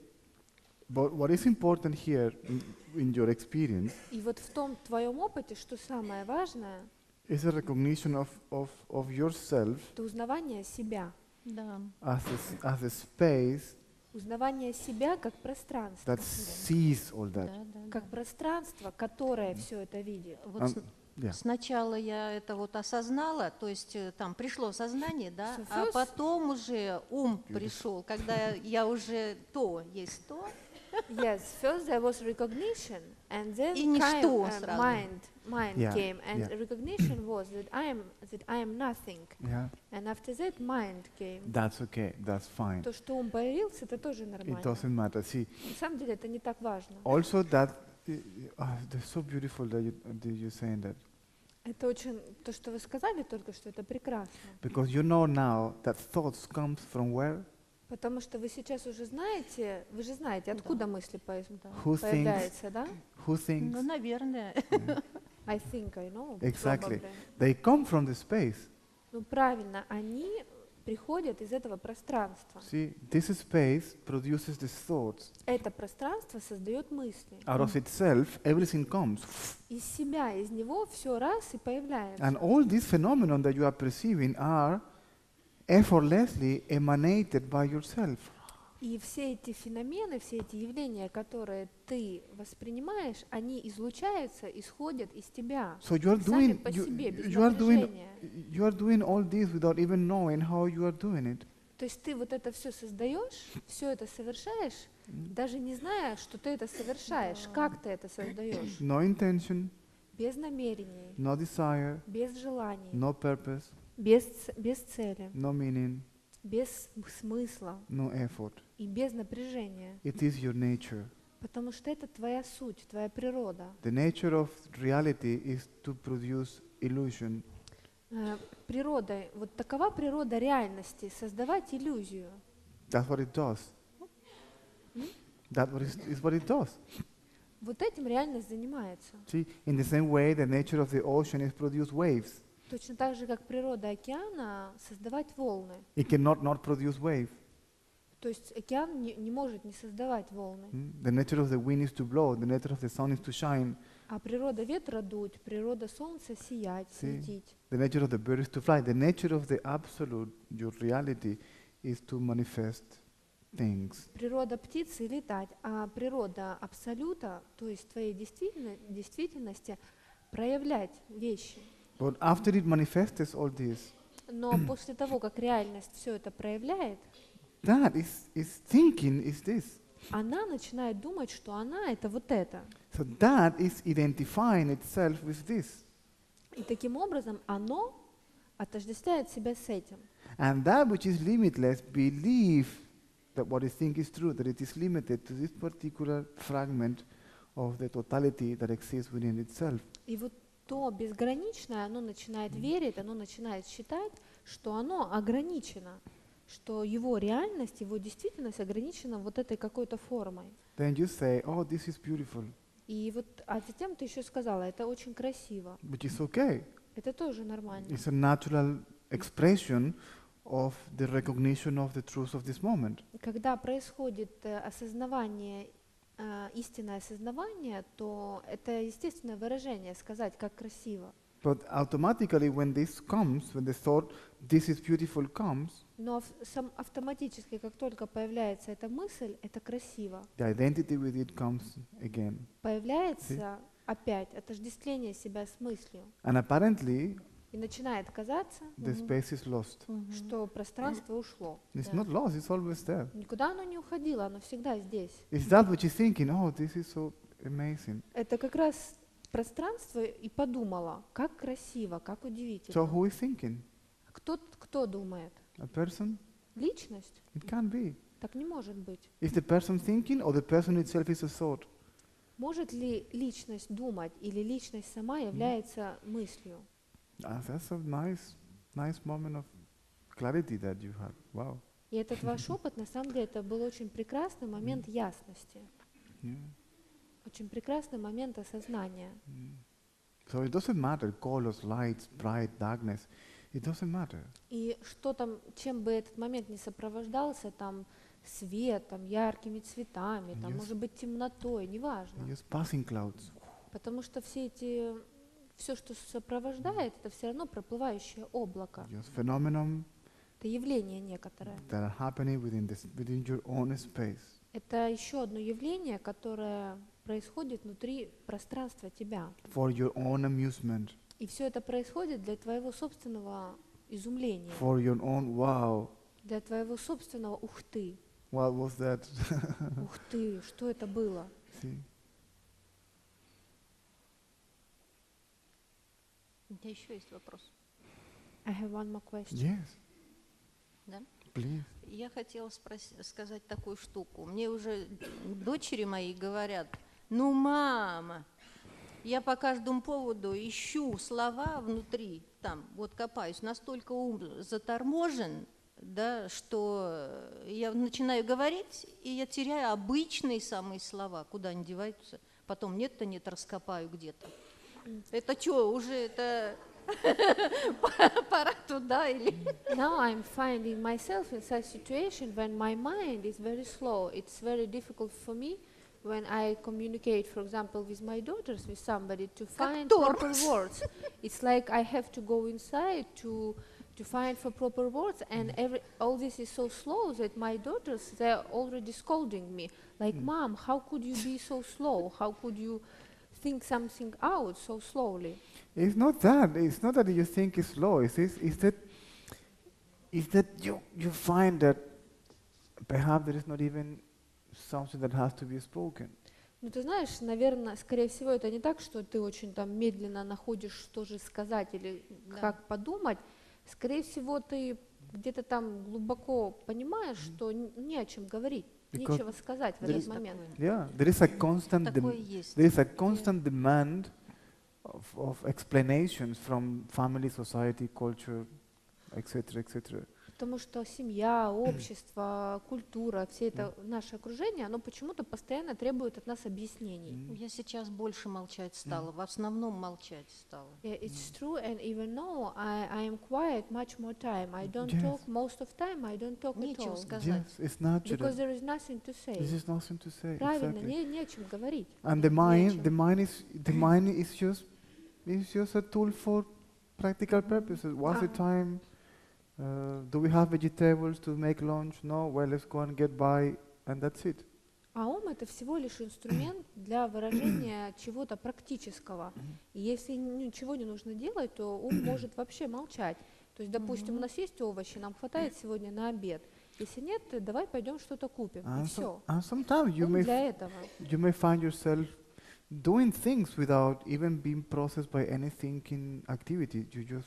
But what is important here in your experience
И вот в том твоем опыте, что самое важное,
is a recognition of yourself
это узнавание себя.
Да.
as a space
Узнавание себя как пространство.
that sees all that.
Как пространство, которое все это видит.
Вот
Yeah.
сначала я это вот осознала, то есть там пришло сознание, да,
So
а
first-
потом уже ум пришел, когда я уже то есть то,
Yes, first there was recognition, and then
И ничто сразу.
mind
Yeah,
came, and
yeah.
recognition was that I am nothing,
Yeah.
and after that mind came.
That's okay. That's fine.
То, что ум появился, это тоже
It
нормально.
doesn't matter. See,
На самом деле это не так важно.
also that that's so beautiful that you're saying that,
Это очень то, что вы сказали только что, это прекрасно,
because you know now that thoughts comes from where?
потому что вы сейчас уже знаете, вы же знаете, откуда мысли
Who
появляются, да?
Who thinks?
ну, наверное.
I think I know.
Exactly.
probably.
They come from the space.
Ну правильно, они приходят из этого пространства.
See, this space produces the thoughts.
Это пространство создает мысли.
Out of itself, everything comes.
Из себя, из него все раз и появляется.
And all these phenomena that you are perceiving are effortlessly emanated by yourself.
И все эти феномены, все эти явления, которые ты воспринимаешь, они излучаются, исходят из тебя.
So you are
Сами
doing
по себе, без
you are
напряжения.
doing all this without even knowing how you are doing it.
То есть ты вот это все создаешь, все это совершаешь, даже не зная, что ты это совершаешь, как ты это создаешь,
No intention,
без намерений,
no desire,
без желаний,
no purpose,
без цели,
no meaning,
без смысла
no effort.
и без напряжения.
It is your nature.
Потому что это твоя суть, твоя природа.
The nature of reality is to produce illusion.
Природа, вот такова природа реальности, создавать иллюзию.
That's what it does. That is what it does.
Вот этим реальность занимается.
See, in the same way, the nature of the ocean is produce waves.
Точно так же, как природа океана, создавать волны.
It cannot not produce wave.
То есть океан не может не создавать волны.
The nature of the wind is to blow. The nature of the sun is to shine.
А природа ветра дуть, природа солнца сиять,
See.
светить.
The nature of the bird is to fly. The nature of the absolute, your reality, is to manifest things.
Природа птицы летать, а природа абсолюта, то есть твоей действительности, проявлять вещи.
But after it manifests all this,
Но после того, как реальность все это проявляет,
that is thinking is this.
она начинает думать, что она это вот это.
So that is identifying itself with this.
И таким образом оно отождествляет себя с этим.
And that which is limitless believe that what it thinks is true, that it is limited to this particular fragment of the totality that exists within itself.
И вот то безграничное, оно начинает верить, оно начинает считать, что оно ограничено, что его реальность, его действительность ограничена вот этой какой-то формой.
Then you say, oh, this is beautiful,
И вот, а затем ты еще сказала, это очень красиво.
which is okay.
Это тоже нормально.
It's a natural expression of the recognition of the truth of this moment.
Когда происходит осознавание, истинное осознавание, то это естественное выражение сказать, как красиво.
But automatically when this comes, when the thought, this is beautiful comes,
Но автоматически, как только появляется эта мысль, это красиво.
the identity with it comes again.
Появляется опять отождествление себя с мыслью.
And apparently,
И начинает казаться,
the space is lost.
что пространство ушло.
It's not lost, it's always there.
Никуда оно не уходило, оно всегда здесь.
It's that what you're thinking, oh, this is so amazing.
Это как раз пространство и подумала, как красиво, как удивительно.
So who is thinking?
Кто думает?
A person?
Личность?
It can't be.
Так не может быть.
Is the person thinking or the person itself is a thought?
Может ли личность думать или личность сама является мыслью?
That's a nice moment of clarity that you had. Wow.
И этот ваш опыт, на самом деле, это был очень прекрасный момент ясности,
Yeah.
очень прекрасный момент осознания.
So it doesn't matter, colors, lights, bright, darkness. It doesn't matter.
И что там, чем бы этот момент не сопровождался, там светом, яркими цветами, там
Yes.
может быть темнотой, неважно.
Just passing clouds.
Потому что все, что сопровождает, это все равно проплывающее облако.
Just phenomenon
Это явление некоторое.
that are happening within your own space.
Это еще одно явление, которое происходит внутри пространства тебя.
For your own amusement.
И все это происходит для твоего собственного изумления,
For your own wow.
для твоего собственного «ух ты»,
What was that?
«ух ты», что это было?
See?
У меня еще есть вопрос.
I have one more question.
Yes.
Да?
Please.
Я хотела сказать такую штуку. Мне уже дочери мои говорят, ну, мама, я по каждому поводу ищу слова внутри, там, вот копаюсь, настолько ум заторможен, да, что я начинаю говорить, и я теряю обычные самые слова, куда они деваются. Потом нет-то нет, раскопаю где-то. Это что, уже это пора туда или...
Now I'm finding myself in such situation when my mind is very slow. It's very difficult for me when I communicate, for example, with my daughters, with somebody, to find proper words. It's like I have to go inside to find for proper words, and all this is so slow that my daughters, they're already scolding me. Like, Mom, how could you be so slow? How could you think something out so slowly?
It's not that. It's not that you think it's slow. It's that you find that perhaps there is not even something that has to be spoken.
Ну, ты знаешь, наверное, скорее всего, это не так, что ты очень там медленно находишь, что же сказать или как подумать. Скорее всего, ты где-то там глубоко понимаешь, что не о чем говорить, нечего сказать в этот момент.
Yeah, there is a constant
Такое есть.
there is a constant demand of explanations from family, society, culture, etc., etc.
Потому что семья, общество, культура, все это наше окружение, оно почему-то постоянно требует от нас объяснений.
Я сейчас больше молчать стала, в основном молчать стала.
Yeah, it's true, and even though I am quiet much more time, I don't
Yes.
talk most of time. I don't talk at
Нечего
all
сказать.
Yes, it's natural.
because there is nothing to say.
This is nothing to say.
Правильно,
Exactly.
не о чем говорить.
And the
Нечем.
mind is just a tool for practical purposes. What's the time? Do we have vegetables to make lunch? No. Well, let's go and get by, and that's it.
А ум это всего лишь инструмент для выражения чего-то практического. И если ничего не нужно делать, то ум может вообще молчать. То есть, допустим, у нас есть овощи, нам хватает сегодня на обед. Если нет, давай пойдем что-то купим. И все.
And sometimes you
Ум
may
для этого.
find yourself doing things without even being processed by any thinking activity. You just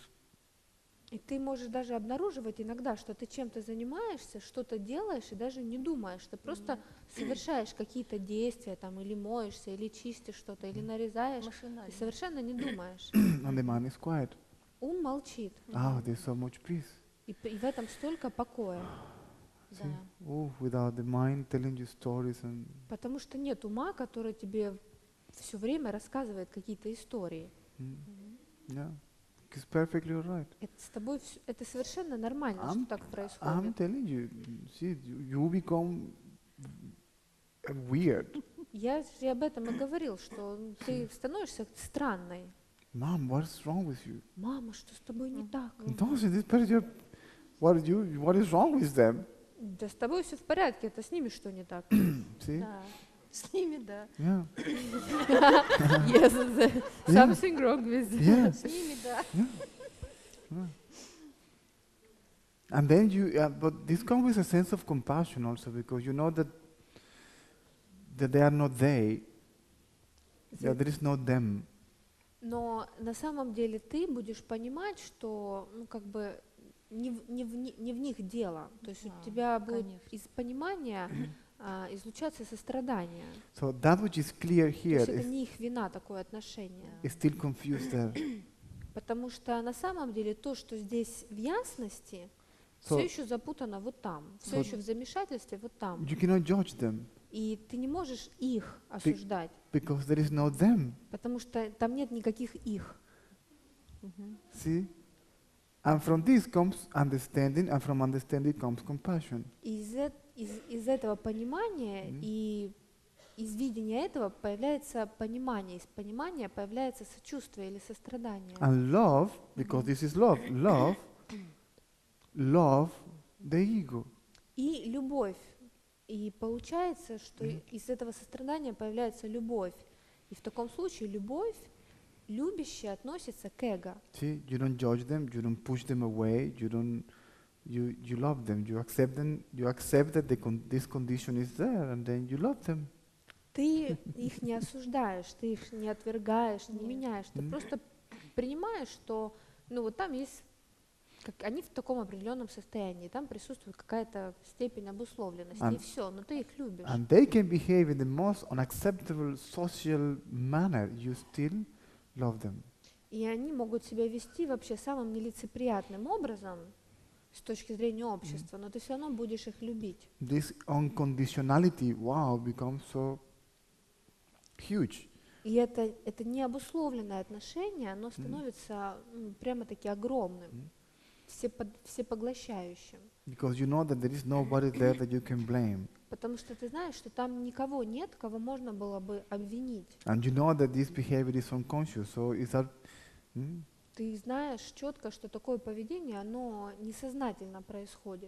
И ты можешь даже обнаруживать иногда, что ты чем-то занимаешься, что-то делаешь и даже не думаешь. Ты просто совершаешь какие-то действия, там, или моешься, или чистишь что-то, или нарезаешь.
Машинально.
И совершенно не думаешь.
and the mind is quiet.
Ум молчит.
There's so much peace.
И в этом столько покоя.
Да.
Without the mind telling you stories and
Потому что нет ума, который тебе все время рассказывает какие-то истории.
yeah, it's perfectly all right.
Это с тобой это совершенно нормально, что так
I'm
происходит.
telling you, see, you become weird.
Я же об этом и говорил, что ты становишься странной.
Mom, what's wrong with you?
Мама, что с тобой не так?
No, see, this person, what is wrong with them?
Да с тобой все в порядке, это с ними что не так?
See?
Да. С ними, да.
Yeah.
Yes, something wrong with them.
Yeah.
С ними, да.
And then but this comes with a sense of compassion also, because you know that they are not they, there is no them.
Но на самом деле ты будешь понимать, что ну, как бы не в них дело. То есть у тебя будет из понимания излучаться сострадание.
So that which is clear
То
here
есть это не их вина, такое отношение.
is still confused there.
Потому что на самом деле то, что здесь в ясности,
So-
все еще запутано вот там, все еще в замешательстве вот там.
You cannot judge them
И ты не можешь их осуждать,
because there is no them.
потому что там нет никаких их.
See? And from this comes understanding, and from understanding comes compassion.
И из этого понимания и из видения этого появляется понимание, из понимания появляется сочувствие или сострадание.
And love, because this is love, love the ego.
И любовь. И получается, что из этого сострадания появляется любовь. И в таком случае любовь, любящая, относится к эго.
See, you don't judge them, you don't push them away, you love them, you accept that this condition is there, and then you love them.
Ты их не осуждаешь, ты их не отвергаешь, не меняешь. Ты просто принимаешь, что ну вот там есть, они в таком определенном состоянии, там присутствует какая-то степень обусловленности, и все, но ты их любишь.
And they can behave in the most unacceptable social manner, you still love them.
И они могут себя вести вообще самым нелицеприятным образом с точки зрения общества, но ты все равно будешь их любить.
This unconditionality, wow, becomes so huge.
И это необусловленное отношение, оно становится прямо-таки огромным, всепоглощающим.
Because you know that there is nobody there that you can blame.
Потому что ты знаешь, что там никого нет, кого можно было бы обвинить.
And you know that this behavior is unconscious, so is that...
Ты знаешь четко, что такое поведение, оно несознательно происходит.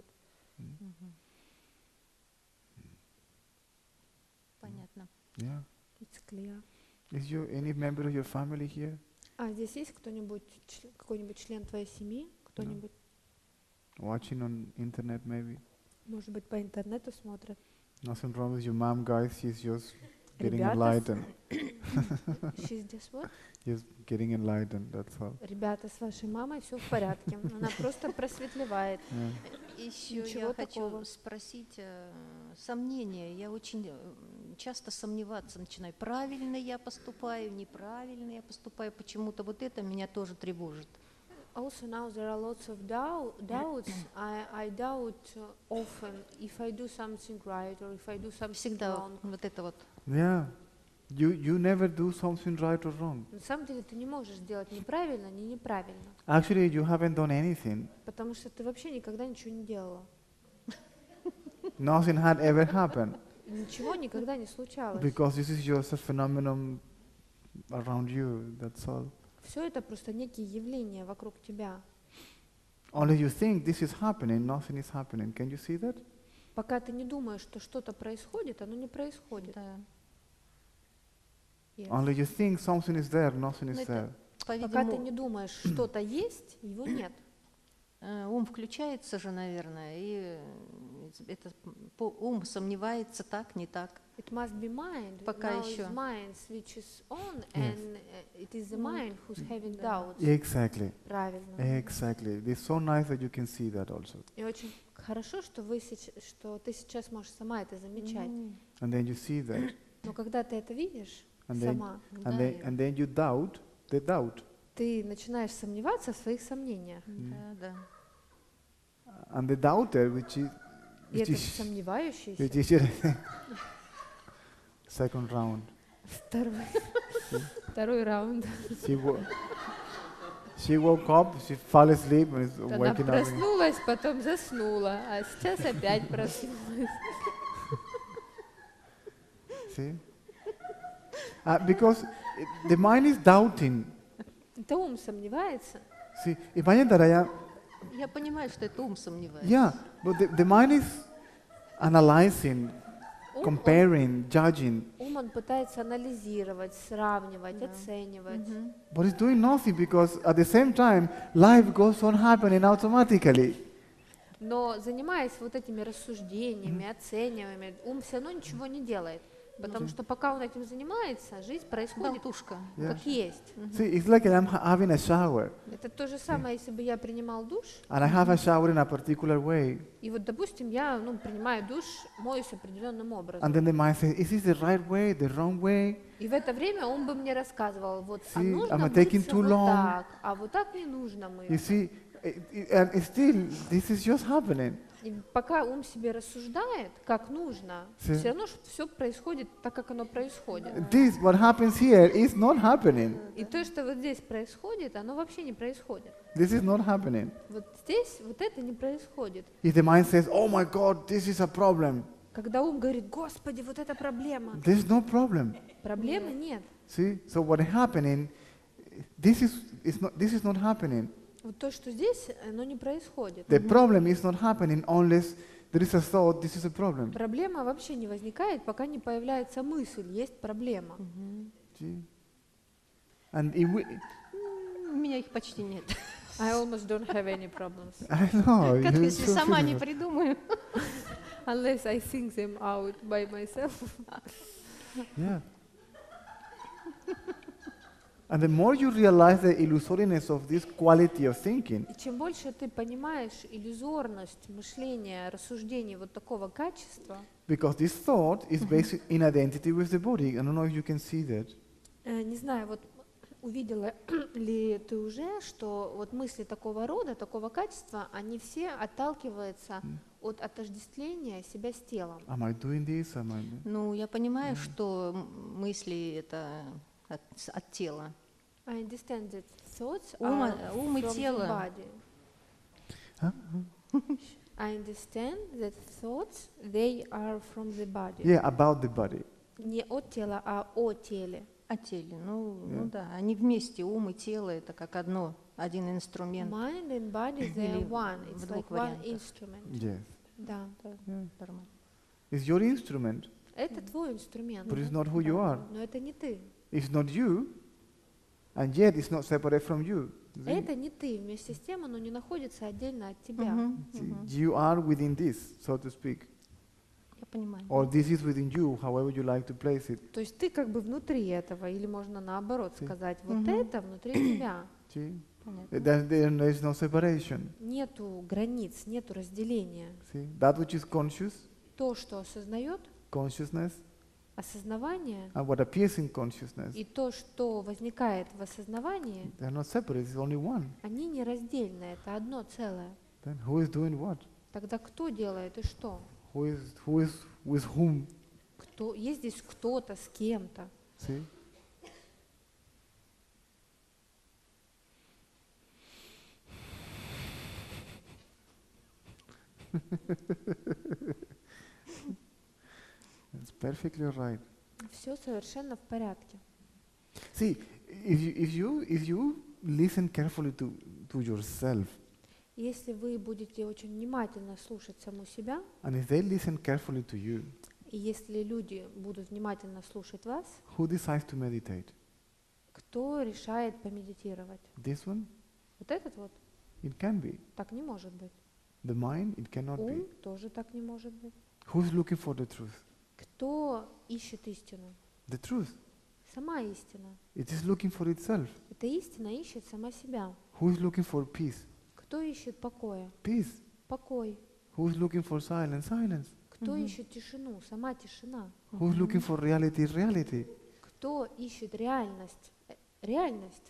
Понятно.
Yeah.
It's clear.
Is any member of your family here?
А здесь есть кто-нибудь, какой-нибудь член твоей семьи? Кто-нибудь,
Watching on internet maybe?
может быть, по интернету смотрит?
Nothing wrong with your mom, guys. She's just getting
Ребята,
enlightened.
She's just what?
Just getting enlightened, that's all.
Ребята, с вашей мамой все в порядке. Она просто просветлевает.
Еще
Ничего
я
такого.
хочу спросить сомнения. Я очень часто сомневаться начинаю. Правильно я поступаю, неправильно я поступаю. Почему-то вот это меня тоже тревожит.
Also now there are lots of doubts. I doubt often if I do something right or if I do something
Всегда
wrong.
вот это вот.
Yeah. You never do something right or wrong.
На самом деле ты не можешь сделать ни правильно, ни неправильно,
Actually, you haven't done anything.
потому что ты вообще никогда ничего не делала.
Nothing had ever happened.
Ничего никогда не случалось.
Because this is just a phenomenon around you, that's all.
Все это просто некие явления вокруг тебя.
Only you think this is happening, nothing is happening. Can you see that?
Пока ты не думаешь, что что-то происходит, оно не происходит.
Да.
Yes.
Only you think something is there, nothing is
Ну, это,
there.
Пока ты
по-видимому,
не думаешь, что-то есть, его нет.
ум включается же, наверное, и это ум сомневается так, не так.
It must be mind.
Пока
Now
еще.
it's mind switches on, and it is the mind who's having doubts.
Exactly.
Правильно.
Exactly. It's so nice that you can see that also.
И очень хорошо, что что ты сейчас можешь сама это замечать.
And then you see that.
Но когда ты это видишь
And then,
сама,
and then you doubt the doubt.
ты начинаешь сомневаться в своих сомнениях.
Да, да.
And the doubter, which
И этот
is
сомневающийся,
which is second round.
второй раунд.
She woke up, she fell asleep and is
Она
waking up.
проснулась, потом заснула, а сейчас опять проснулась.
See? Because the mind is doubting.
Это ум сомневается.
See, imagine that
Я понимаю, что это ум сомневается.
yeah, but the mind is analyzing comparing, judging.
Ум, он пытается анализировать, сравнивать, оценивать.
But it's doing nothing because at the same time, life goes on happening automatically.
Но занимаясь вот этими рассуждениями, оцениваниями, ум все равно ничего не делает. Потому что пока он этим занимается, жизнь происходит
Болтушка.
как есть.
See, it's like I'm having a shower,
Это то же самое, если бы я принимал душ,
and I have a shower in a particular way,
и вот, допустим, я принимаю душ, моюсь определенным образом.
and then the mind says, is this the right way, the wrong way?
И в это время он бы мне рассказывал, вот, а
See,
нужно
am I taking
мыться
too
вот
long?
так, а вот так не нужно
You
мыться.
see, and still, this is just happening.
И пока ум себе рассуждает, как нужно,
See.
все равно все происходит так, как оно происходит.
This, what happens here, is not happening.
И то, что вот здесь происходит, оно вообще не происходит.
This is not happening.
Вот здесь вот это не происходит.
If the mind says, oh my God, this is a problem,
Когда ум говорит, Господи, вот это проблема.
there's no problem.
Проблемы нет.
See, so what is happening, this is not happening.
Вот то, что здесь, оно не происходит.
The problem is not happening unless there is a thought, this is a problem.
Проблема вообще не возникает, пока не появляется мысль, есть проблема.
See? And if we,
У меня их почти нет.
I almost don't have any problems.
I know.
Как
you're
если
so
сама не
beautiful.
придумаю.
Unless I think them out by myself.
Yeah. And the more you realize the illusoriness of this quality of thinking,
И чем больше ты понимаешь иллюзорность мышления, рассуждений вот такого качества,
because this thought is based in identity with the body. I don't know if you can see that.
не знаю, вот увидела ли ты уже, что вот мысли такого рода, такого качества, они все отталкиваются от отождествления себя с телом.
Am I doing this? Am I?
Ну, я понимаю, что мысли это от тела.
I understand that thoughts
Ум
are
и
from the
тело.
body.
Huh?
I understand that thoughts, they are from the body.
Yeah, about the body.
Не от тела, а о теле.
О теле. Ну да, они вместе, ум и тело, это как один инструмент.
Mind and body, they
Или
are one.
в
It's
двух
like one
вариантах.
instrument.
Yes.
Да.
Нормально.
It's your instrument,
Это твой инструмент.
but it's not who you are.
Но это не ты.
It's not you, and yet it's not separate from you. See?
Это не ты. Вместе с тем оно не находится отдельно от тебя.
See, you are within this, so to speak.
Я понимаю.
Or this is within you, however you like to place it.
То есть ты как бы внутри этого, или можно наоборот
Sí.
сказать, вот это внутри тебя.
See?
Понятно.
There is no separation.
Нету границ, нету разделения.
See? That which is conscious,
То, что осознает,
consciousness,
осознавание,
and what appears in consciousness,
и то, что возникает в осознавании,
they are not separate, it's only one.
они нераздельны, это одно целое.
Then who is doing what?
Тогда кто делает и что?
Who is with whom?
Кто, есть здесь кто-то с кем-то.
See? That's perfectly right.
Все совершенно в порядке.
See, if you listen carefully to yourself,
Если вы будете очень внимательно слушать саму себя,
and if they listen carefully to you,
и если люди будут внимательно слушать вас,
who decides to meditate?
кто решает помедитировать?
This one?
Вот этот вот?
It can be.
Так не может быть.
The mind? It cannot
Ум
be.
тоже так не может быть.
Who's looking for the truth?
Кто ищет истину?
The truth.
Сама истина.
It is looking for itself.
Эта истина ищет сама себя.
Who is looking for peace?
Кто ищет покоя?
Peace.
Покой.
Who is looking for silence? Silence.
Кто ищет тишину? Сама тишина.
Who is looking for reality? Reality.
Кто ищет реальность? Реальность.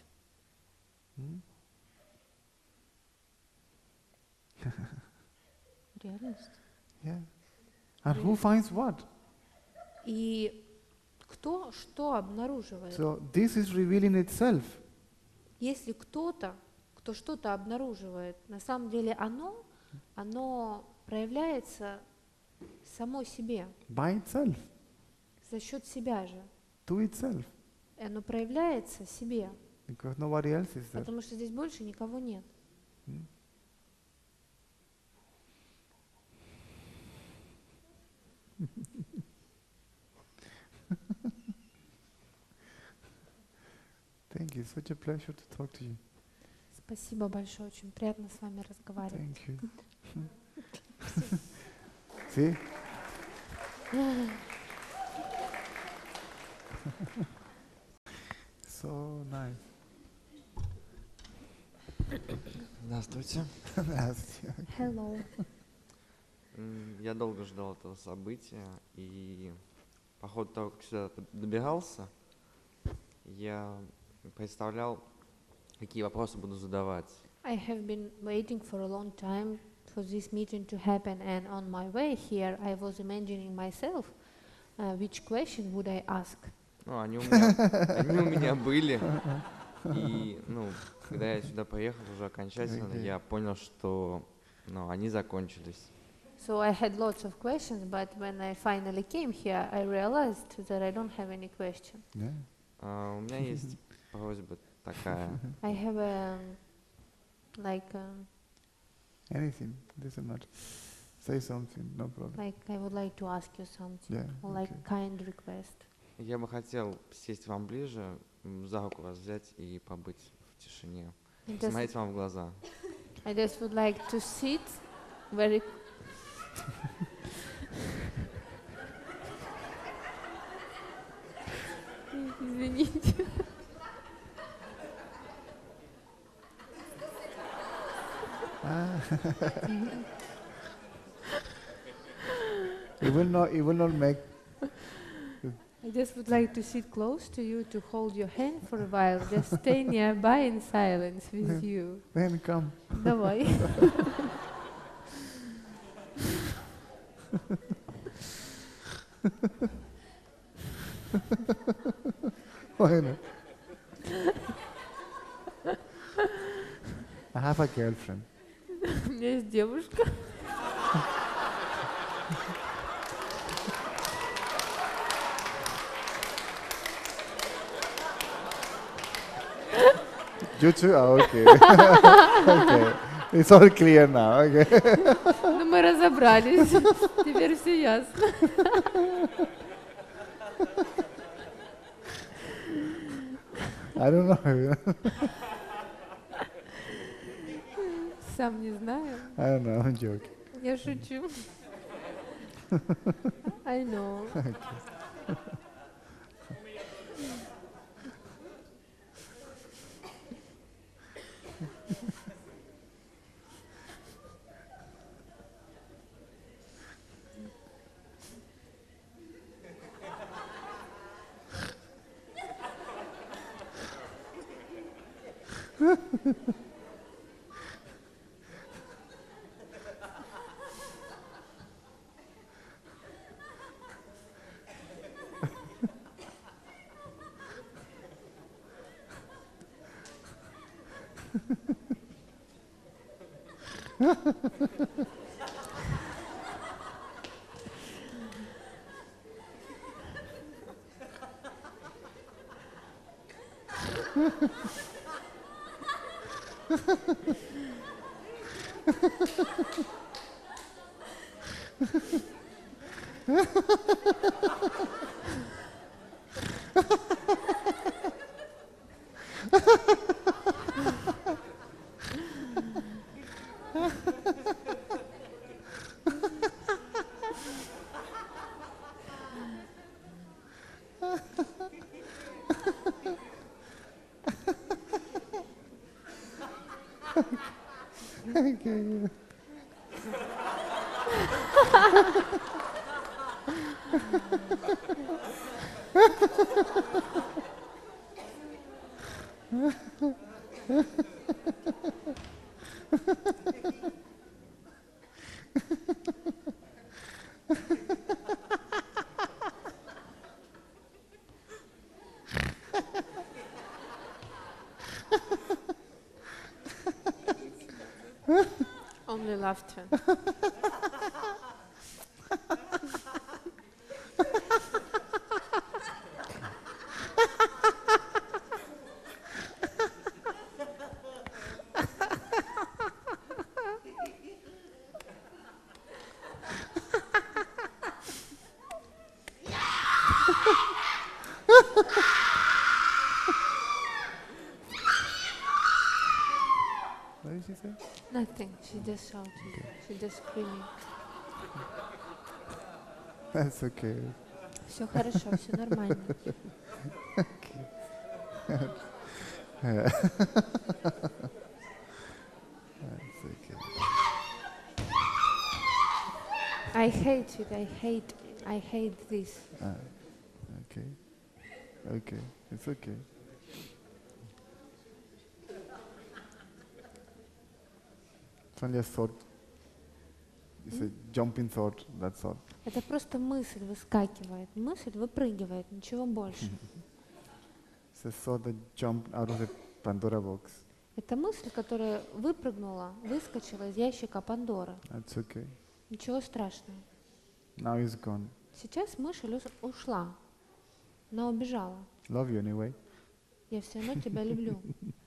Реальность.
Yeah. And who finds what?
И кто что обнаруживает?
So this is revealing itself.
Если кто-то, кто что-то обнаруживает, на самом деле оно проявляется само себе,
By itself.
за счет себя же.
To itself.
И оно проявляется себе,
Because nobody else is there.
потому что здесь больше никого нет.
Thank you. Such a pleasure to talk to you.
Спасибо большое, очень приятно с вами разговаривать.
Thank you. See? So nice.
Здравствуйте.
Здравствуйте.
Hello.
Я долго ждал этого события, и по ходу того, как сюда добирался, я представлял, какие вопросы буду задавать.
I have been waiting for a long time for this meeting to happen, and on my way here, I was imagining myself which question would I ask.
Ну, они у меня были, и, когда я сюда поехал уже окончательно, я понял, что, они закончились.
So I had lots of questions, but when I finally came here, I realized that I don't have any question.
Yeah.
У меня есть просьба такая.
I have
Anything, doesn't matter. Say something, no problem.
like I would like to ask you something,
Yeah,
or like
okay.
kind request.
Я бы хотел сесть вам ближе, за руку вас взять и побыть в тишине. Смотреть вам в глаза.
I just would like to sit very. Извините.
It will not make.
I just would like to sit close to you, to hold your hand for a while, just stay nearby in silence with you.
Then come.
Давай.
Why not? I have a girlfriend.
У меня есть девушка.
You too? Oh, okay. Okay. It's all clear now. Okay.
Ну, мы разобрались. Теперь все ясно.
I don't know.
Сам не знаю.
I don't know. I'm joking.
Я шучу. I know.
Okay.
Only laughter. She's just shouting. She's just screaming.
That's okay.
Все хорошо, все нормально.
That's okay.
I hate it. I hate this.
Okay. Okay. It's okay. It's only a thought. It's a jumping thought, that's all.
Это просто мысль выскакивает, мысль выпрыгивает, ничего больше.
It's a thought that jumped out of the Pandora box.
Это мысль, которая выпрыгнула, выскочила из ящика Пандоры.
That's okay.
Ничего страшного.
Now it's gone.
Сейчас мысль ушла. Она убежала.
Love you anyway.
Я все равно тебя люблю.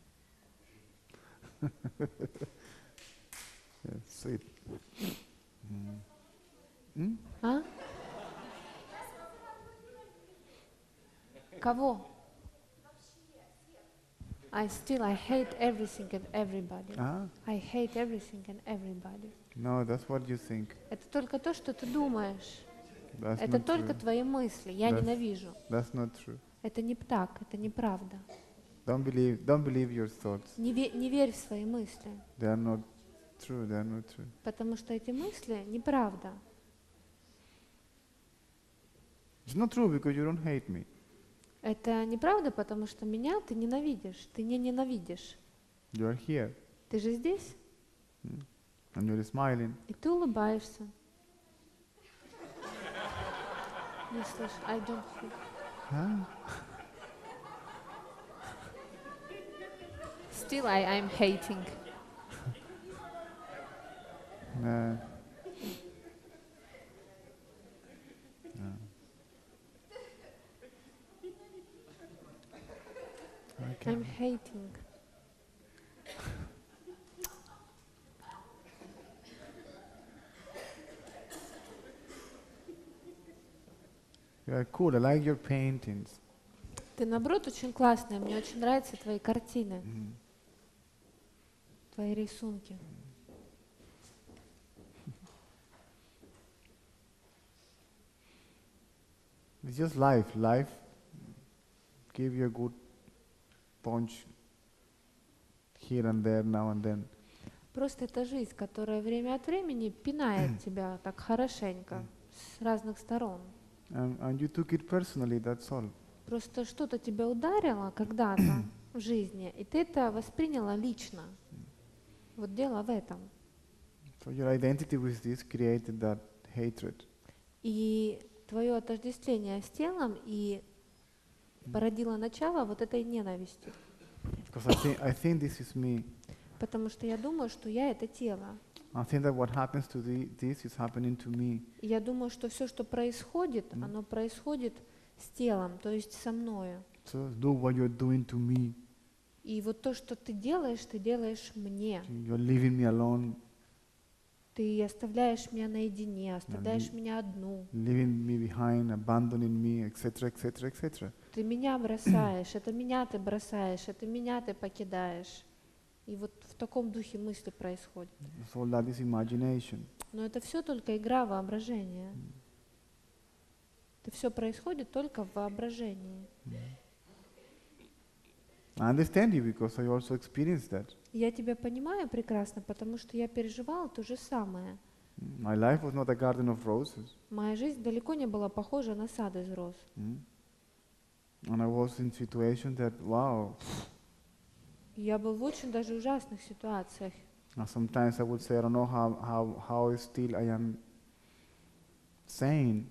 Yeah, sweet.
А? Кого? I hate everything and everybody.
Ah?
I hate everything and everybody.
No, that's what you think.
Это только то, что ты думаешь.
That's
Это
not
только
true.
твои мысли. Я
That's-
ненавижу.
That's not true.
Это не так, это неправда.
Don't believe your thoughts.
Не верь в свои мысли,
They are not true. They are not true.
потому что эти мысли неправда.
It's not true because you don't hate me.
Это неправда, потому что меня ты ненавидишь. Ты не ненавидишь.
You are here
Ты же здесь,
and you're smiling.
и ты улыбаешься. Не слышу. I don't hear.
Huh?
Still I'm hating.
Nah. Okay.
I'm hating.
You are cool. I like your paintings.
Ты, наоборот, очень классная. Мне очень нравятся твои картины, твои рисунки.
It's just life. Life give you a good punch here and there, now and then.
Просто это жизнь, которая время от времени пинает тебя так хорошенько, с разных сторон.
And you took it personally, that's all.
Просто что-то тебя ударило когда-то в жизни, и ты это восприняла лично. Вот дело в этом.
So your identity with this created that hatred.
И твое отождествление с телом и породило начало вот этой ненависти.
Because I think this is me.
Потому что я думаю, что я это тело.
I think that what happens to this is happening to me.
И я думаю, что все, что происходит, оно происходит с телом, то есть со мною.
So do what you're doing to me.
И вот то, что ты делаешь мне.
You're leaving me alone,
Ты оставляешь меня наедине, оставляешь меня одну.
leaving me behind, abandoning me, etc., etc., etc.
Ты меня бросаешь, это меня ты бросаешь, это меня ты покидаешь. И вот в таком духе мысли происходят.
So that is imagination.
Но это все только игра воображения. Это все происходит только в воображении.
I understand you because I also experienced that.
Я тебя понимаю прекрасно, потому что я переживала то же самое.
My life was not a garden of roses.
Моя жизнь далеко не была похожа на сад из роз.
And I was in situations that, wow,
Я был в очень даже ужасных ситуациях.
sometimes I would say, I don't know how still I am sane.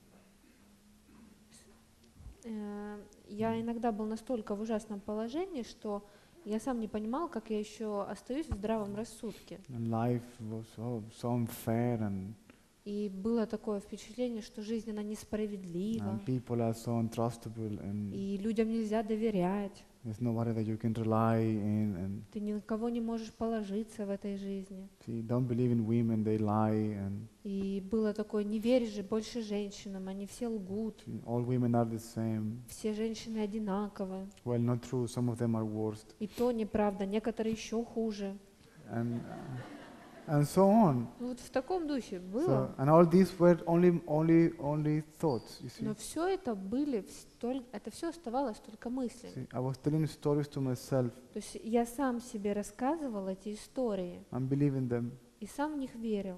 Я иногда был настолько в ужасном положении, что я сам не понимал, как я еще остаюсь в здравом рассудке.
And life was so unfair and
И было такое впечатление, что жизнь, она несправедлива,
people are so untrustable and
и людям нельзя доверять.
there's nobody that you can rely in and
Ты ни на кого не можешь положиться в этой жизни.
see, don't believe in women, they lie and
И было такое, не веришь же больше женщинам, они все лгут,
see, all women are the same.
все женщины одинаковы.
Well, not true, some of them are worst.
И то неправда, некоторые еще хуже.
And and so on.
Вот в таком духе
So,
было.
and all these were only thoughts, you see.
Но все это были, это все оставалось только мыслями.
See, I was telling stories to myself
То есть я сам себе рассказывал эти истории
and believing them.
и сам в них верил.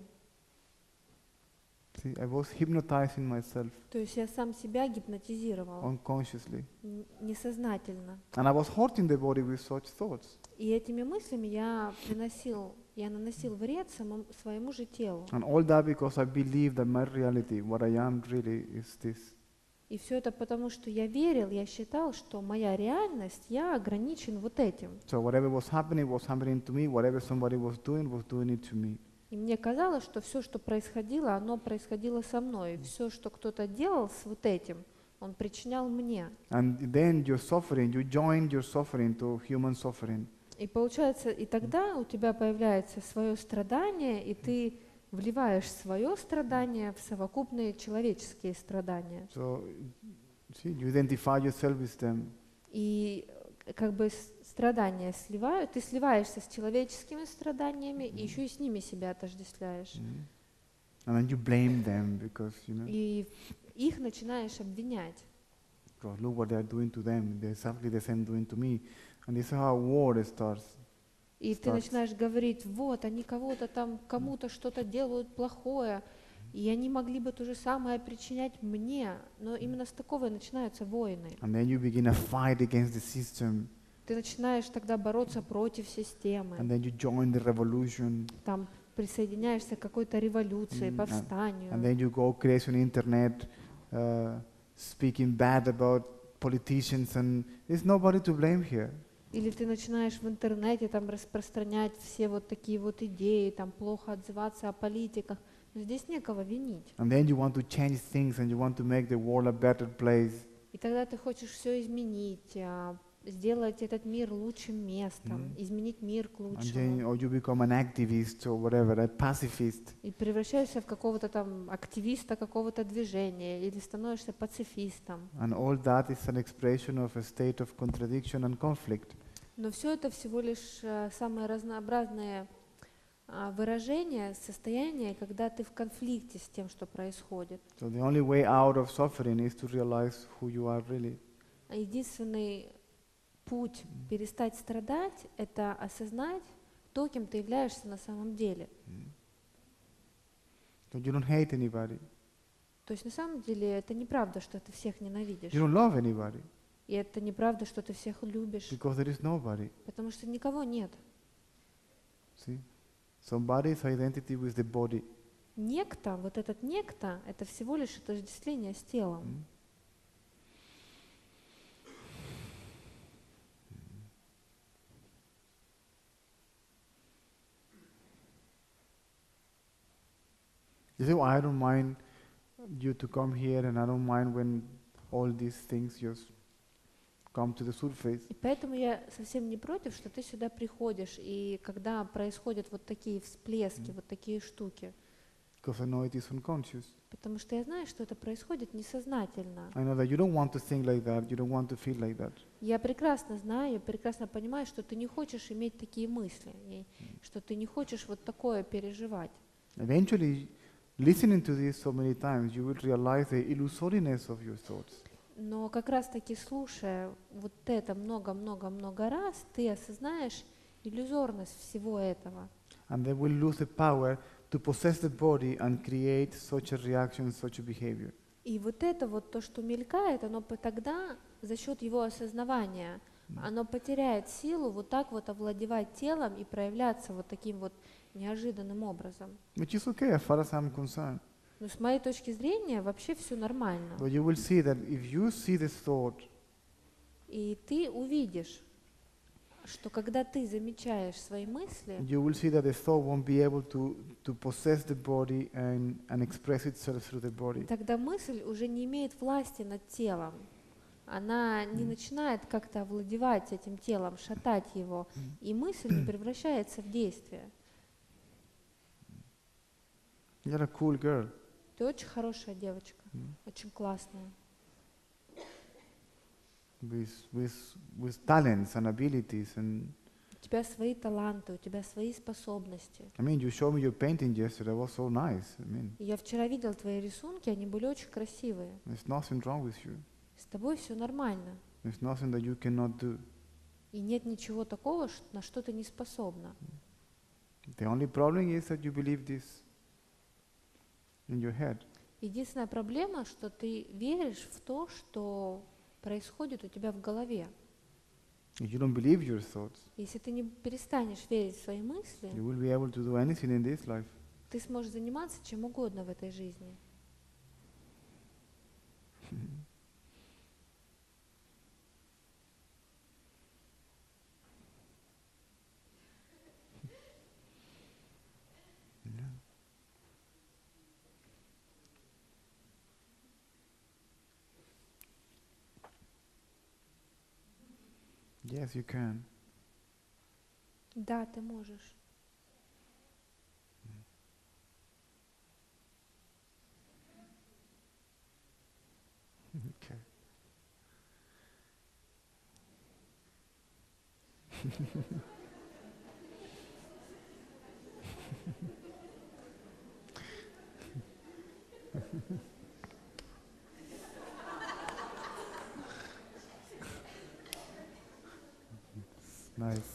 See, I was hypnotizing myself
То есть я сам себя гипнотизировал
unconsciously.
несознательно.
And I was hurting the body with such thoughts.
И этими мыслями я наносил вред своему же телу.
And all that because I believed that my reality, what I am really, is this.
И все это потому, что я верил, я считал, что моя реальность, я ограничен вот этим.
So whatever was happening to me. Whatever somebody was doing it to me.
И мне казалось, что все, что происходило, оно происходило со мной. Все, что кто-то делал с вот этим, он причинял мне.
And then your suffering, you joined your suffering to human suffering.
И получается, и тогда у тебя появляется свое страдание, и ты вливаешь свое страдание в совокупные человеческие страдания.
So, see, you identify yourself with them.
И как бы страдания ты сливаешься с человеческими страданиями, и еще и с ними себя отождествляешь.
And then you blame them because,
И их начинаешь обвинять.
God, look what they are doing to them. They're exactly the same doing to me. And this is how war starts.
И ты начинаешь говорить, вот, они кому-то что-то делают плохое, и они могли бы то же самое причинять мне, но именно с такого и начинаются войны.
And then you begin a fight against the system.
Ты начинаешь тогда бороться против системы,
And then you join the revolution.
там присоединяешься к какой-то революции,
And
повстанию.
then you go crazy on the internet, speaking bad about politicians, and there's nobody to blame here.
Или ты начинаешь в интернете там распространять все вот такие вот идеи, там плохо отзываться о политиках. Но здесь некого винить.
And then you want to change things and you want to make the world a better place.
И тогда ты хочешь все изменить, сделать этот мир лучшим местом, изменить мир к
And
лучшему.
then, or you become an activist or whatever, a pacifist.
И превращаешься в какого-то там активиста какого-то движения, или становишься пацифистом.
And all that is an expression of a state of contradiction and conflict.
Но все это всего лишь самые разнообразные выражения, состояния, когда ты в конфликте с тем, что происходит.
So the only way out of suffering is to realize who you are really.
Единственный путь перестать страдать — это осознать то, кем ты являешься на самом деле.
So you don't hate anybody.
То есть на самом деле это неправда, что ты всех ненавидишь.
You don't love anybody
И это неправда, что ты всех любишь,
because there is nobody.
потому что никого нет.
See? Somebody's identity with the body.
Некто, вот этот некто, это всего лишь отождествление с телом.
You see, I don't mind you to come here, and I don't mind when all these things just come to the surface.
И поэтому я совсем не против, что ты сюда приходишь, и когда происходят вот такие всплески, вот такие штуки,
Because I know it is unconscious.
потому что я знаю, что это происходит несознательно.
I know that you don't want to think like that, you don't want to feel like that.
Я прекрасно знаю, прекрасно понимаю, что ты не хочешь иметь такие мысли, и что ты не хочешь вот такое переживать.
Eventually, listening to this so many times, you will realize the illusoriness of your thoughts.
Но как раз-таки слушая вот это много-много-много раз, ты осознаешь иллюзорность всего этого.
And they will lose the power to possess the body and create such a reaction, such a behavior.
И вот это вот то, что мелькает, оно тогда за счет его осознавания, оно потеряет силу вот так вот овладевать телом и проявляться вот таким вот неожиданным образом.
Which is okay as far as I'm concerned.
Но с моей точки зрения вообще все нормально.
But you will see that if you see this thought,
И ты увидишь, что когда ты замечаешь свои мысли,
you will see that the thought won't be able to possess the body and express itself through the body.
тогда мысль уже не имеет власти над телом. Она не начинает как-то овладевать этим телом, шатать его, и мысль не превращается в действие.
You're a cool girl.
Ты очень хорошая девочка, очень классная,
With talents and abilities and
У тебя свои таланты, у тебя свои способности.
I mean, you showed me your painting yesterday. It was so nice. I mean,
И я вчера видел твои рисунки, они были очень красивые.
there's nothing wrong with you.
С тобой все нормально.
There's nothing that you cannot do.
И нет ничего такого, на что ты не способна.
The only problem is that you believe this in your head.
Единственная проблема, что ты веришь в то, что происходит у тебя в голове.
If you don't believe your thoughts,
Если ты не перестанешь верить в свои мысли,
you will be able to do anything in this life.
ты сможешь заниматься чем угодно в этой жизни.
Yes, you can.
Да, ты можешь.
Okay. Nice.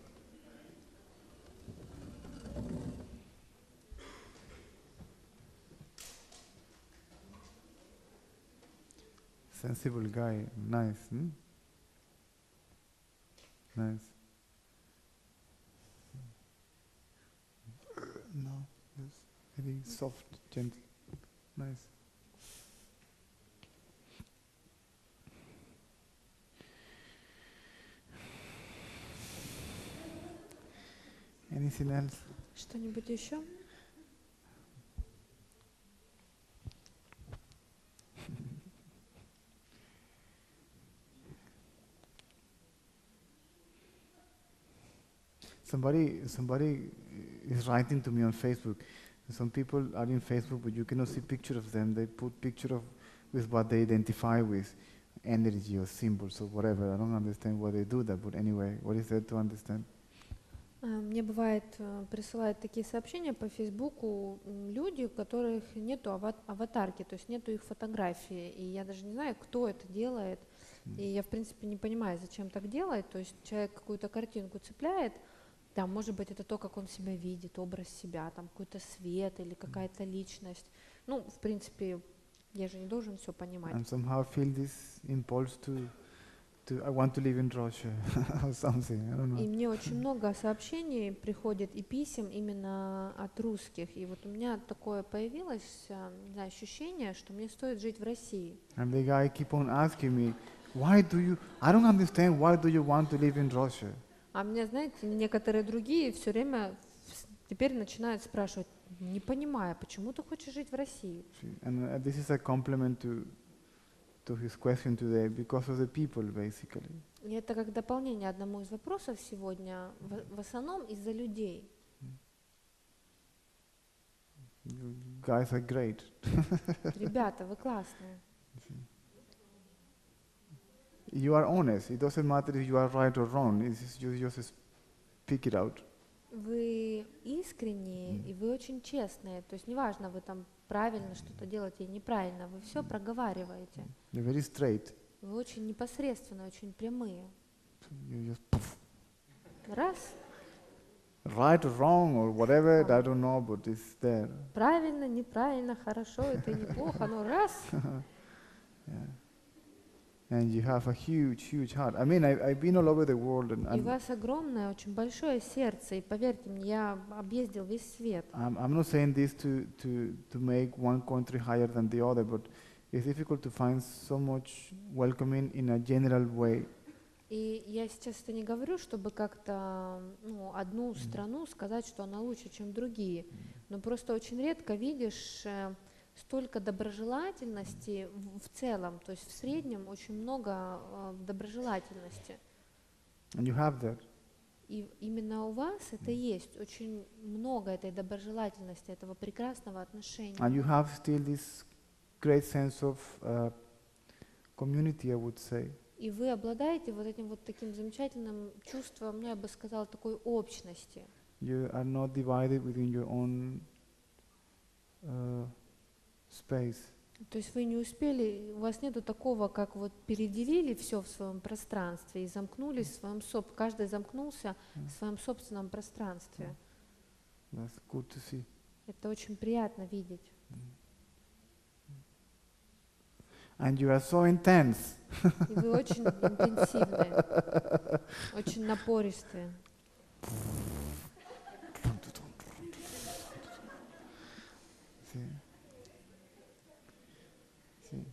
Sensible guy, nice. Nice. No, yes, very soft, gentle, nice. Anything else?
Что-нибудь еще?
Somebody is writing to me on Facebook. Some people are in Facebook, but you cannot see picture of them. They put picture of with what they identify with, energy or symbols or whatever. I don't understand why they do that, but anyway, what is there to understand?
Мне бывает, присылают такие сообщения по Фейсбуку люди, у которых нету аватарки, то есть нету их фотографии, и я даже не знаю, кто это делает, и я, в принципе, не понимаю, зачем так делать, то есть человек какую-то картинку цепляет, там, может быть, это то, как он себя видит, образ себя, там, какой-то свет или какая-то личность, ну, в принципе, я же не должен все понимать.
And somehow feel this impulse to I want to live in Russia or something. I don't know.
И мне очень много сообщений приходит и писем именно от русских. И вот у меня такое появилось, не знаю, ощущение, что мне стоит жить в России.
And the guy keep on asking me, I don't understand, why do you want to live in Russia?
А мне, знаете, некоторые другие все время теперь начинают спрашивать, не понимая, почему ты хочешь жить в России?
And this is a compliment to his question today, because of the people, basically.
И это как дополнение одному из вопросов сегодня, в основном из-за людей.
You guys are great.
Ребята, вы классные.
You are honest. It doesn't matter if you are right or wrong. It's just, you just speak it out.
Вы искренние и вы очень честные. То есть неважно, вы там правильно что-то делаете или неправильно, вы все проговариваете.
You're very straight.
Вы очень непосредственные, очень прямые.
You just poof.
Раз,
Right or wrong or whatever, I don't know, but it's there.
правильно, неправильно, хорошо, это неплохо, но раз.
Yeah. And you have a huge, huge heart. I mean, I've been all over the world,
И у вас огромное, очень большое сердце, и поверьте мне, я объездил весь свет.
I'm not saying this to make one country higher than the other, but it's difficult to find so much welcoming in a general way.
И я сейчас это не говорю, чтобы как-то одну страну сказать, что она лучше, чем другие, но просто очень редко видишь столько доброжелательности в целом, то есть в среднем очень много доброжелательности.
And you have that.
И именно у вас это есть, очень много этой доброжелательности, этого прекрасного отношения.
And you have still this great sense of community, I would say.
И вы обладаете вот этим вот таким замечательным чувством, ну, я бы сказала, такой общности.
You are not divided within your own space.
То есть вы не успели, у вас нету такого, как вот переделили все в своем пространстве и замкнулись в своем каждый замкнулся в своем собственном пространстве.
That's good to see.
Это очень приятно видеть.
And you are so intense.
И вы очень интенсивные, очень напористые.
See? See?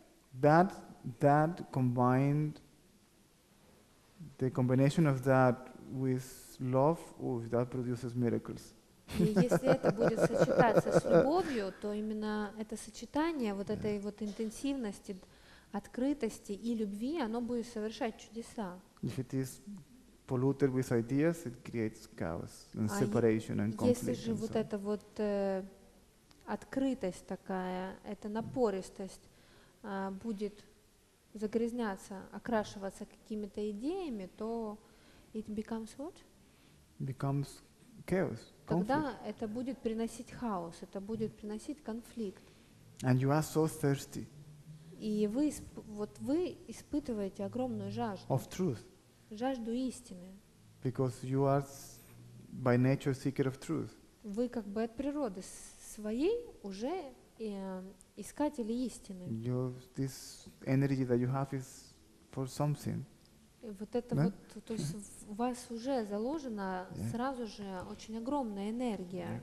That combined, the combination of that with love, that produces miracles.
И если это будет сочетаться с любовью, то именно это сочетание вот этой вот интенсивности, открытости и любви, оно будет совершать чудеса.
If it is polluted with ideas, it creates chaos and separation and conflict.
Если же
and
вот
so on.
эта вот открытость такая, эта напористость будет загрязняться, окрашиваться какими-то идеями, то it becomes what?
Becomes chaos, conflict.
Тогда это будет приносить хаос, это будет приносить конфликт.
And you are so thirsty
И вы испытываете огромную жажду,
of truth
жажду истины.
because you are by nature seeker of truth.
Вы как бы от природы своей уже искатели истины.
This energy that you have is for something.
И вот это
Да?
вот, то есть у вас уже заложена сразу же очень огромная энергия.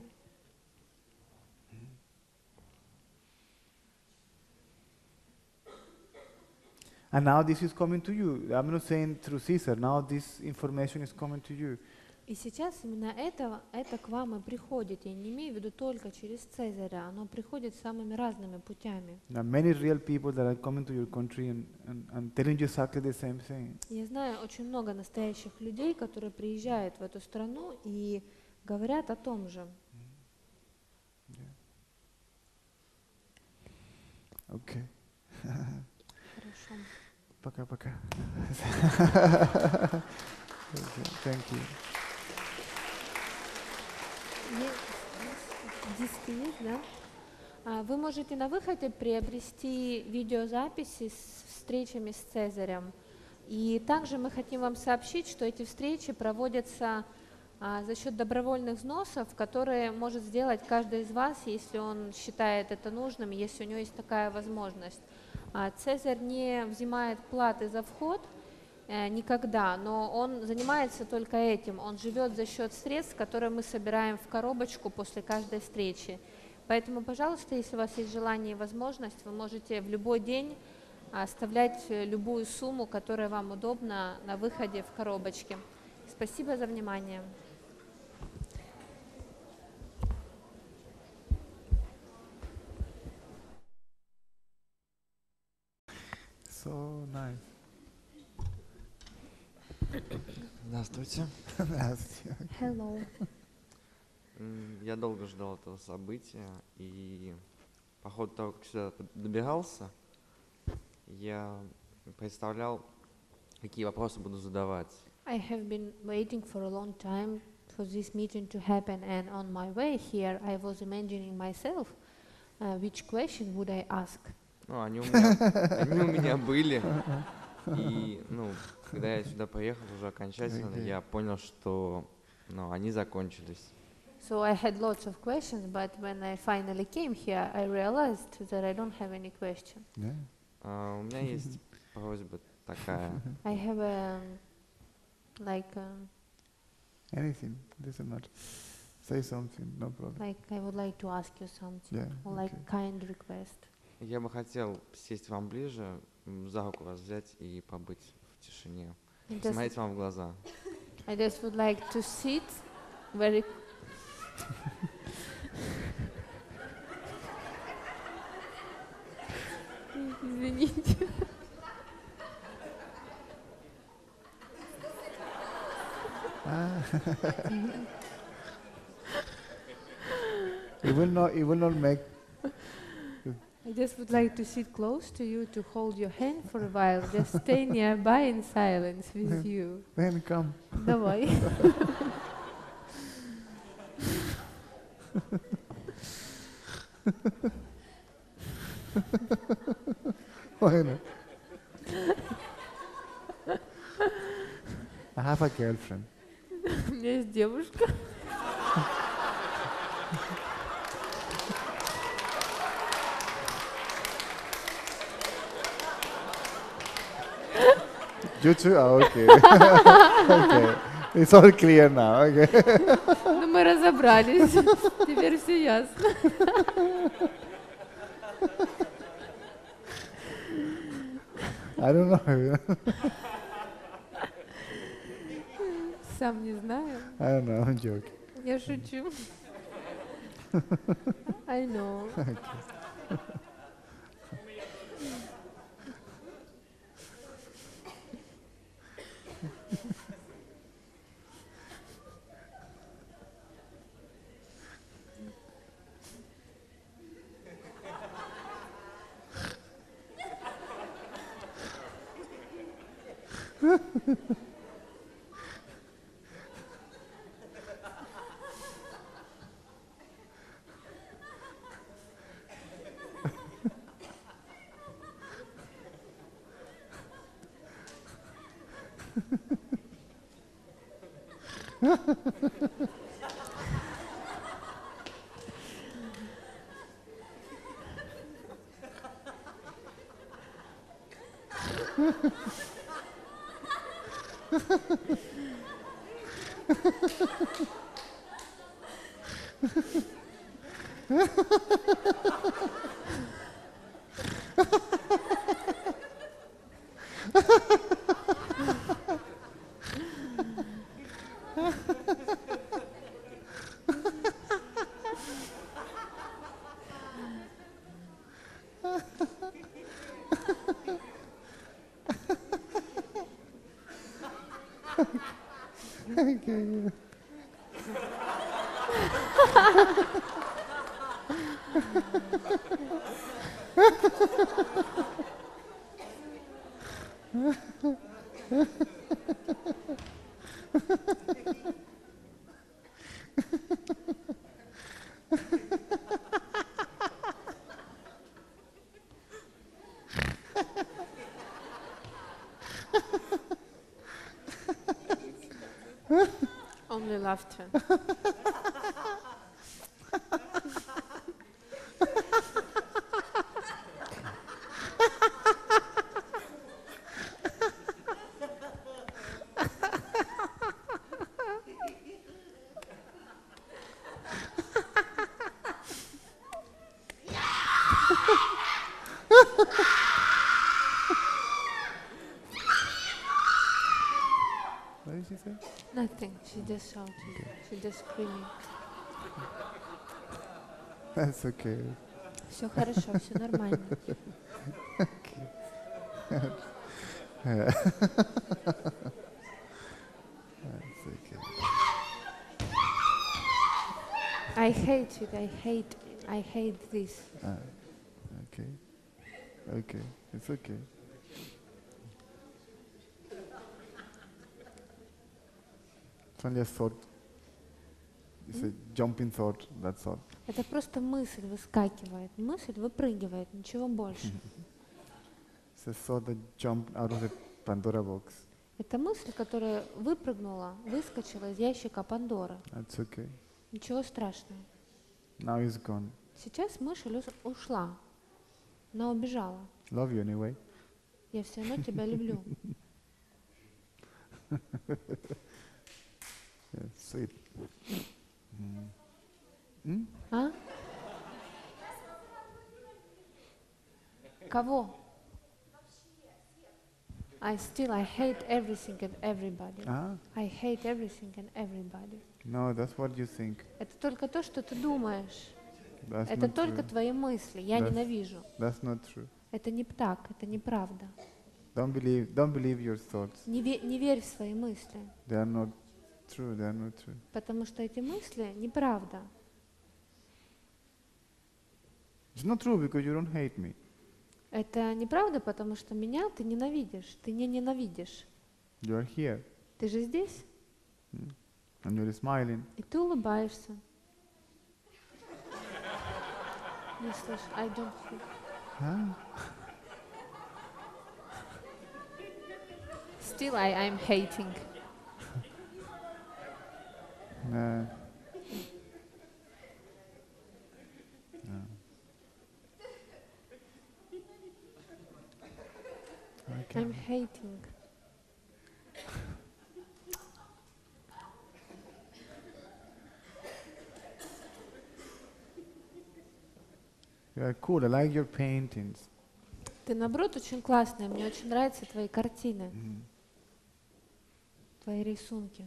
And now this is coming to you. I'm not saying through Caesar. Now this information is coming to you.
И сейчас именно это к вам и приходит. Я не имею в виду только через Цезаря, оно приходит самыми разными путями.
There are many real people that are coming to your country and telling you exactly the same thing.
Я знаю очень много настоящих людей, которые приезжают в эту страну и говорят о том же.
Okay.
Хорошо.
Пока-пока. Thank you.
Диски есть, да? Вы можете на выходе приобрести видеозаписи с встречами с Цезарем. И также мы хотим вам сообщить, что эти встречи проводятся за счет добровольных взносов, которые может сделать каждый из вас, если он считает это нужным, если у него есть такая возможность. Цезарь не взимает платы за вход никогда, но он занимается только этим. Он живет за счет средств, которые мы собираем в коробочку после каждой встречи. Поэтому, пожалуйста, если у вас есть желание и возможность, вы можете в любой день оставлять любую сумму, которая вам удобна, на выходе в коробочке. Спасибо за внимание.
So nice.
Здравствуйте.
Hello.
Я долго ждал этого события, и по ходу того, как сюда добирался, я представлял, какие вопросы буду задавать.
I have been waiting for a long time for this meeting to happen, and on my way here, I was imagining myself which question would I ask.
Ну, они у меня были, и, когда я сюда поехал уже окончательно, я понял, что, они закончились.
So I had lots of questions, but when I finally came here, I realized that I don't have any question.
Yeah.
У меня есть просьба такая.
I have
Anything, doesn't matter. Say something, no problem.
like I would like to ask you something,
Yeah,
or like
okay.
kind request.
Я бы хотел сесть вам ближе, за руку вас взять и побыть в тишине.
I just,
Смотреть вам в глаза.
I just would like to sit very. Извините.
It will not make.
I just would like to sit close to you, to hold your hand for a while, just stay nearby in silence with you.
Then come.
Давай.
Why not? I have a girlfriend.
У меня есть девушка.
You too? Oh, okay. Okay. It's all clear now. Okay.
Ну, мы разобрались. Теперь все ясно.
I don't know.
Сам не знаю.
I don't know. I'm joking.
Я шучу. I know.
Okay.
Only laughter.
What did she say?
Nothing. She just shouting. She just screaming.
That's okay.
Все хорошо, все нормально.
That's okay.
I hate it. I hate this.
Okay. Okay. It's okay. It's only a thought. It's a jumping thought, that's all.
Это просто мысль выскакивает. Мысль выпрыгивает, ничего больше.
It's a thought that jumped out of the Pandora box.
Это мысль, которая выпрыгнула, выскочила из ящика Пандоры.
That's okay.
Ничего страшного.
Now it's gone.
Сейчас мысль ушла. Она убежала.
Love you anyway.
Я все равно тебя люблю.
Yeah, sweet.
А? Кого? I hate everything and everybody.
Ah?
I hate everything and everybody.
No, that's what you think.
Это только то, что ты думаешь.
That's
Это
not
только
true.
твои мысли. Я
That's-
ненавижу.
That's not true.
Это не так, это неправда.
Don't believe your thoughts.
Не верь в свои мысли,
They are not true. They are not true.
потому что эти мысли неправда.
It's not true because you don't hate me.
Это неправда, потому что меня ты ненавидишь, ты не ненавидишь.
You are here
Ты же здесь,
and you're smiling.
и ты улыбаешься. Не слышу, I don't hear.
Huh?
Still I'm hating.
Uh, okay.
I'm hating.
You are cool. I like your paintings.
Ты, наоборот, очень классная, мне очень нравятся твои картины, твои рисунки.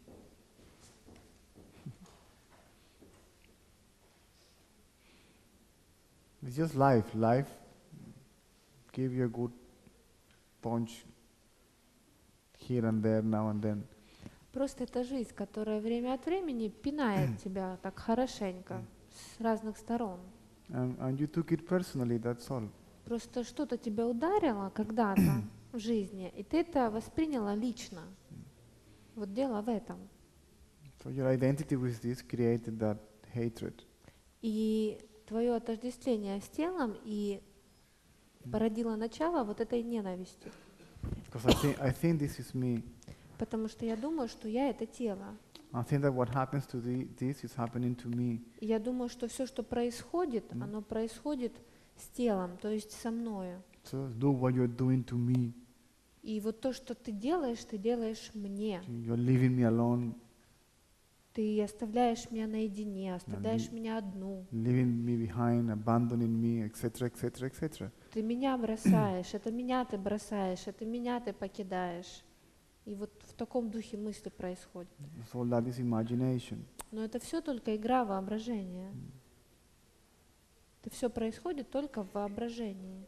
It's just life. Life give you a good punch here and there, now and then.
Просто это жизнь, которая время от времени пинает тебя так хорошенько, с разных сторон.
And you took it personally, that's all.
Просто что-то тебя ударило когда-то в жизни, и ты это восприняла лично. Вот дело в этом.
So your identity with this created that hatred.
И твое отождествление с телом и породило начало вот этой ненависти.
Because I think this is me.
Потому что я думаю, что я это тело.
I think that what happens to this is happening to me.
И я думаю, что все, что происходит, оно происходит с телом, то есть со мною.
So do what you're doing to me.
И вот то, что ты делаешь мне.
You're leaving me alone,
Ты оставляешь меня наедине, оставляешь меня одну.
leaving me behind, abandoning me, etc., etc., etc.
Ты меня бросаешь, это меня ты бросаешь, это меня ты покидаешь. И вот в таком духе мысли происходят.
So that is imagination.
Но это все только игра воображения. Это все происходит только в воображении.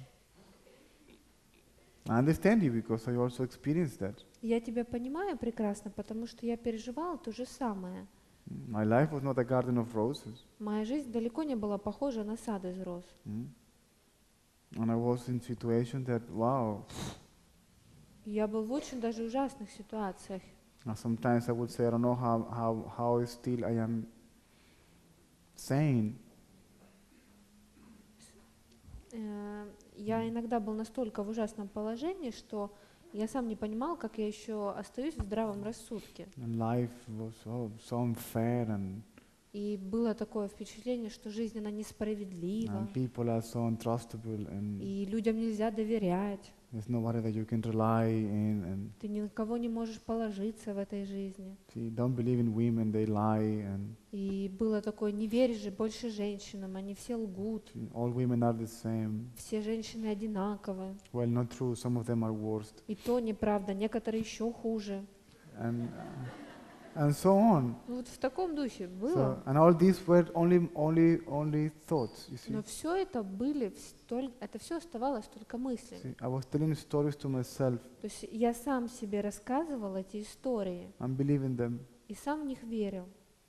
I understand you because I also experienced that.
Я тебя понимаю прекрасно, потому что я переживала то же самое.
My life was not a garden of roses.
Моя жизнь далеко не была похожа на сад из роз.
And I was in situations that, wow,
Я был в очень даже ужасных ситуациях.
sometimes I would say, I don't know how still I am sane.
Я иногда был настолько в ужасном положении, что я сам не понимал, как я еще остаюсь в здравом рассудке.
And life was so unfair and
И было такое впечатление, что жизнь, она несправедлива,
people are so untrustable and
и людям нельзя доверять.
there's nobody that you can rely in and
Ты ни на кого не можешь положиться в этой жизни.
see, don't believe in women, they lie and
И было такое, не веришь же больше женщинам, они все лгут,
see, all women are the same.
все женщины одинаковы.
Well, not true, some of them are worst.
И то неправда, некоторые еще хуже.
And so on.
Ну вот в таком духе
So,
было.
and all these were only thoughts, you see.
Но все это были, это все оставалось только мыслями.
See, I was telling stories to myself
То есть я сам себе рассказывал эти истории
and believing them.
и сам в них верил.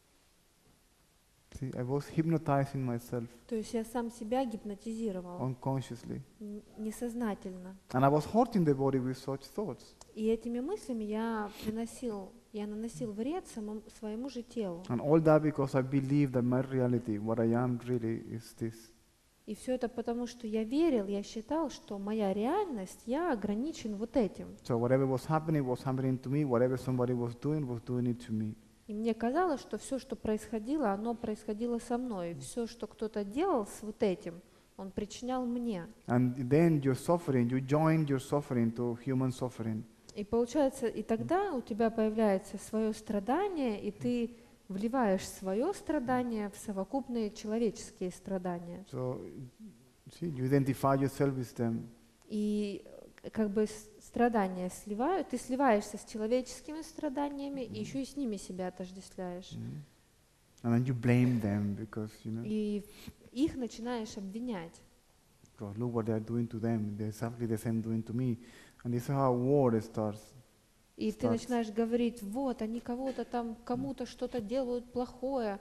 See, I was hypnotizing myself
То есть я сам себя гипнотизировал
unconsciously.
несознательно.
And I was hurting the body with such thoughts.
И этими мыслями я наносил вред своему же телу.
And all that because I believed that my reality, what I am really, is this.
И все это потому, что я верил, я считал, что моя реальность, я ограничен вот этим.
So whatever was happening to me. Whatever somebody was doing it to me.
И мне казалось, что все, что происходило, оно происходило со мной. Все, что кто-то делал с вот этим, он причинял мне.
And then your suffering, you joined your suffering to human suffering.
И получается, и тогда у тебя появляется свое страдание, и ты вливаешь свое страдание в совокупные человеческие страдания.
So, see, you identify yourself with them.
И как бы страдания ты сливаешься с человеческими страданиями, и еще и с ними себя отождествляешь.
And then you blame them because,
И их начинаешь обвинять.
God, look what they're doing to them. They're exactly the same doing to me. And this is how war starts.
И ты начинаешь говорить, вот, они кому-то что-то делают плохое,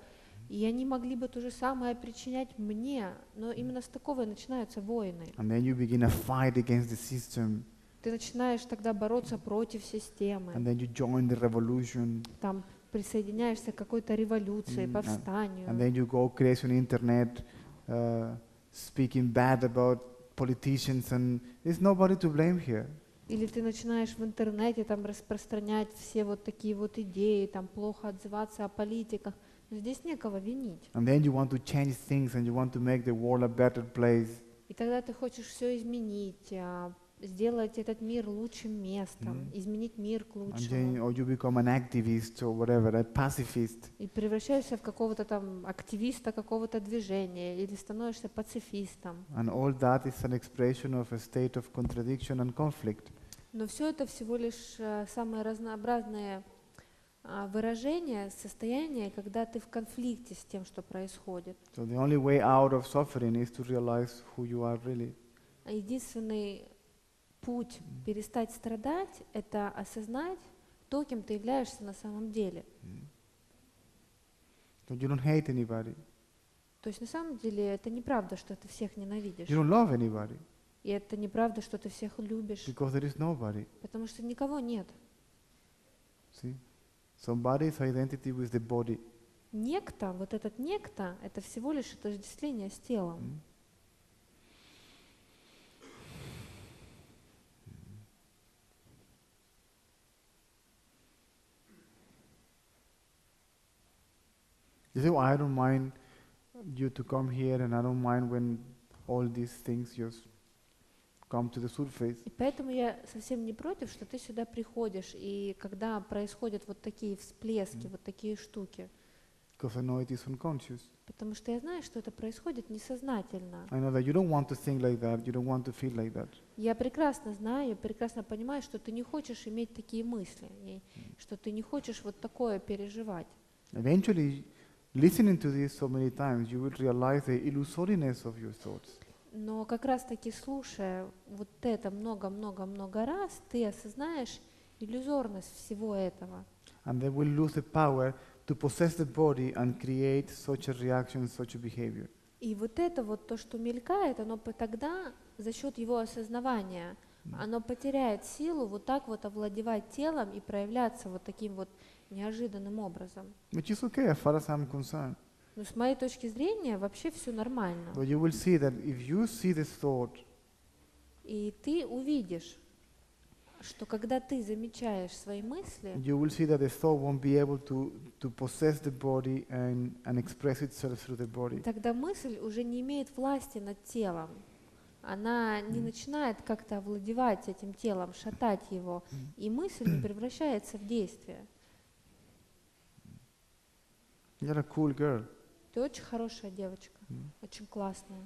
И они могли бы то же самое причинять мне, но именно с такого и начинаются войны.
And then you begin a fight against the system.
Ты начинаешь тогда бороться против системы,
And then you join the revolution.
там присоединяешься к какой-то революции,
And
повстанию.
then you go crazy on internet, speaking bad about politicians, and there's nobody to blame here.
Или ты начинаешь в интернете там распространять все вот такие вот идеи, там плохо отзываться о политиках. Но здесь некого винить.
And then you want to change things and you want to make the world a better place.
И тогда ты хочешь все изменить, сделать этот мир лучшим местом, изменить мир к
And then,
лучшему.
or you become an activist or whatever, a pacifist.
И превращаешься в какого-то там активиста какого-то движения, или становишься пацифистом.
And all that is an expression of a state of contradiction and conflict.
Но все это всего лишь самые разнообразные выражения, состояния, когда ты в конфликте с тем, что происходит.
So the only way out of suffering is to realize who you are really.
Единственный путь перестать страдать — это осознать то, кем ты являешься на самом деле.
So you don't hate anybody.
То есть на самом деле это неправда, что ты всех ненавидишь.
You don't love anybody
И это неправда, что ты всех любишь,
because there is nobody.
потому что никого нет.
See? Somebody's identity with the body.
Некто, вот этот некто, это всего лишь отождествление с телом.
You see, I don't mind you to come here, and I don't mind when all these things just come to the surface.
И поэтому я совсем не против, что ты сюда приходишь, и когда происходят вот такие всплески, вот такие штуки,
Because I know it is unconscious.
потому что я знаю, что это происходит несознательно.
I know that you don't want to think like that, you don't want to feel like that.
Я прекрасно знаю, прекрасно понимаю, что ты не хочешь иметь такие мысли, и что ты не хочешь вот такое переживать.
Eventually, listening to this so many times, you will realize the illusoriness of your thoughts.
Но как раз-таки слушая вот это много-много-много раз, ты осознаешь иллюзорность всего этого.
And they will lose the power to possess the body and create such a reaction, such a behavior.
И вот это вот то, что мелькает, оно тогда за счет его осознавания, оно потеряет силу вот так вот овладевать телом и проявляться вот таким вот неожиданным образом.
Which is okay as far as I'm concerned.
Но с моей точки зрения вообще все нормально.
But you will see that if you see this thought,
И ты увидишь, что когда ты замечаешь свои мысли,
you will see that the thought won't be able to possess the body and express itself through the body.
тогда мысль уже не имеет власти над телом. Она не начинает как-то овладевать этим телом, шатать его, и мысль не превращается в действие.
You're a cool girl.
Ты очень хорошая девочка, очень классная,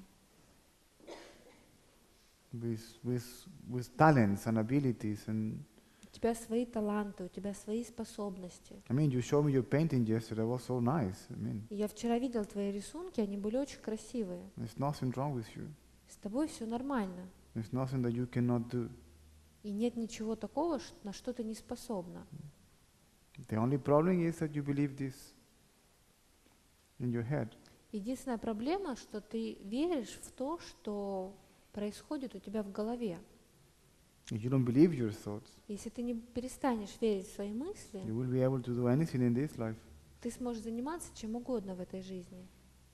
with talents and abilities. And
у тебя свои таланты, у тебя свои способности.
I mean, you showed me your painting yesterday. It was so nice. I mean,
И я вчера видел твои рисунки, они были очень красивые.
there's nothing wrong with you.
С тобой все нормально.
There's nothing that you cannot do.
И нет ничего такого, на что ты не способна.
The only problem is that you believe this in your head.
Единственная проблема, что ты веришь в то, что происходит у тебя в голове.
If you don't believe your thoughts,
Если ты не перестанешь верить в свои мысли,
you will be able to do anything in this life.
ты сможешь заниматься чем угодно в этой жизни.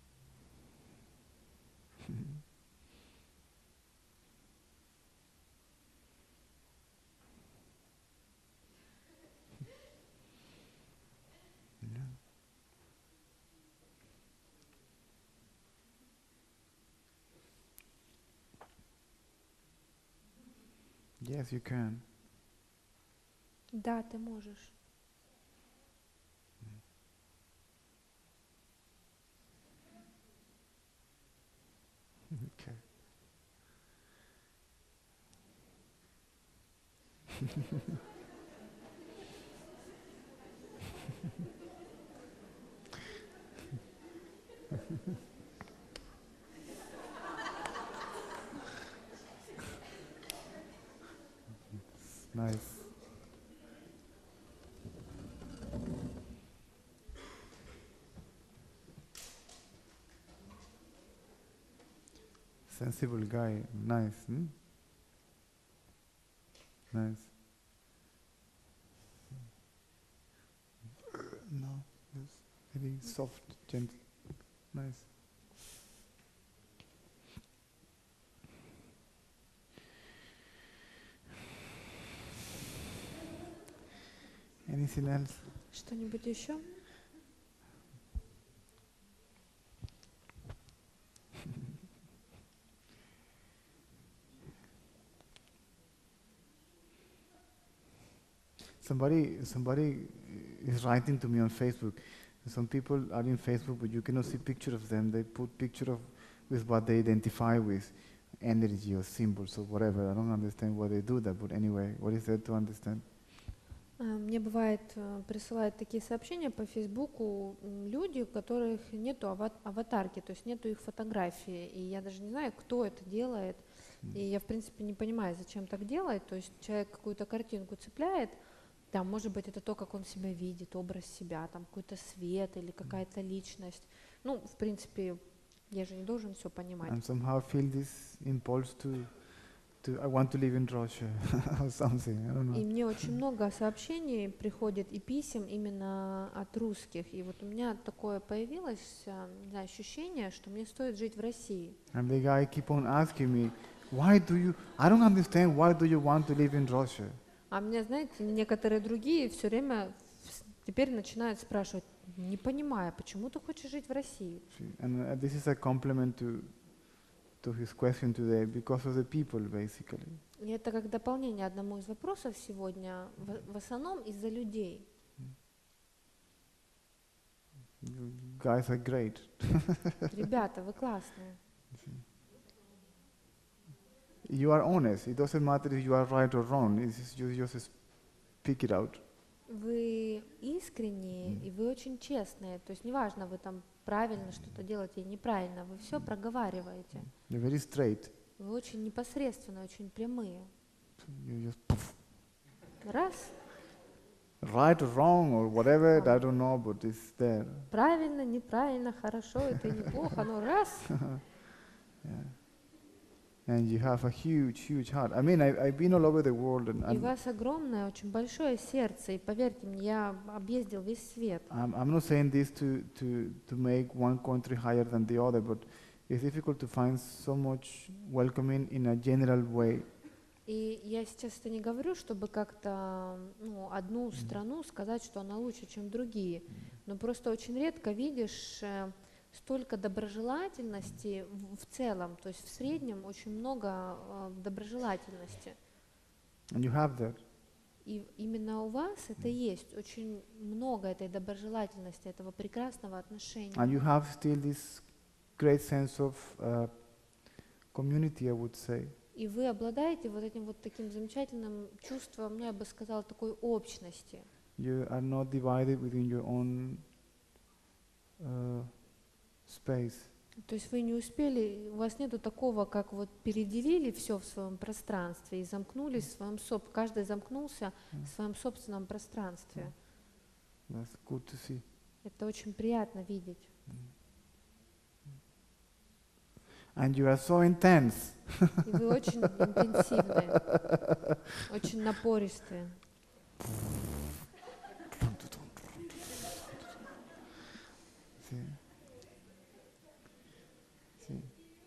Yes, you can.
Да, ты можешь.
Okay. Nice. Sensible guy, nice. Nice. No, just very soft, gentle, nice. Anything else?
Что-нибудь еще?
Somebody is writing to me on Facebook. Some people are in Facebook, but you cannot see picture of them. They put picture of with what they identify with, energy or symbols or whatever. I don't understand why they do that, but anyway, what is there to understand?
Мне бывает, присылают такие сообщения по Фейсбуку люди, у которых нету аватарки, то есть нету их фотографии, и я даже не знаю, кто это делает, и я, в принципе, не понимаю, зачем так делать, то есть человек какую-то картинку цепляет, там, может быть, это то, как он себя видит, образ себя, там, какой-то свет или какая-то личность, ну, в принципе, я же не должен все понимать.
And somehow feel this impulse to I want to live in Russia or something, I don't know.
И мне очень много сообщений приходит и писем именно от русских. И вот у меня такое появилось, не знаю, ощущение, что мне стоит жить в России.
And the guy keep on asking me, I don't understand, why do you want to live in Russia?
А мне, знаете, некоторые другие все время теперь начинают спрашивать, не понимая, почему ты хочешь жить в России?
And this is a compliment to his question today, because of the people, basically.
И это как дополнение одному из вопросов сегодня, в основном из-за людей.
You guys are great.
Ребята, вы классные.
You are honest. It doesn't matter if you are right or wrong. It's just, you just speak it out.
Вы искренние и вы очень честные. То есть неважно, вы там правильно что-то делаете или неправильно, вы все проговариваете.
You're very straight.
Вы очень непосредственные, очень прямые.
You just poof.
Раз,
Right or wrong or whatever, I don't know, but it's there.
правильно, неправильно, хорошо, это неплохо, но раз.
Yeah. And you have a huge, huge heart. I mean, I've been all over the world,
И у вас огромное, очень большое сердце, и поверьте мне, я объездил весь свет.
I'm not saying this to make one country higher than the other, but it's difficult to find so much welcoming in a general way.
И я сейчас это не говорю, чтобы как-то одну страну сказать, что она лучше, чем другие, но просто очень редко видишь столько доброжелательности в целом, то есть в среднем очень много доброжелательности.
And you have that.
И именно у вас это есть, очень много этой доброжелательности, этого прекрасного отношения.
And you have still this great sense of community, I would say.
И вы обладаете вот этим вот таким замечательным чувством, я бы сказала, такой общности.
You are not divided within your own space.
То есть вы не успели, у вас нету такого, как вот переделили все в своем пространстве и замкнулись в своем каждый замкнулся в своем собственном пространстве.
That's good to see.
Это очень приятно видеть.
And you are so intense.
И вы очень интенсивные, очень напористые.
See.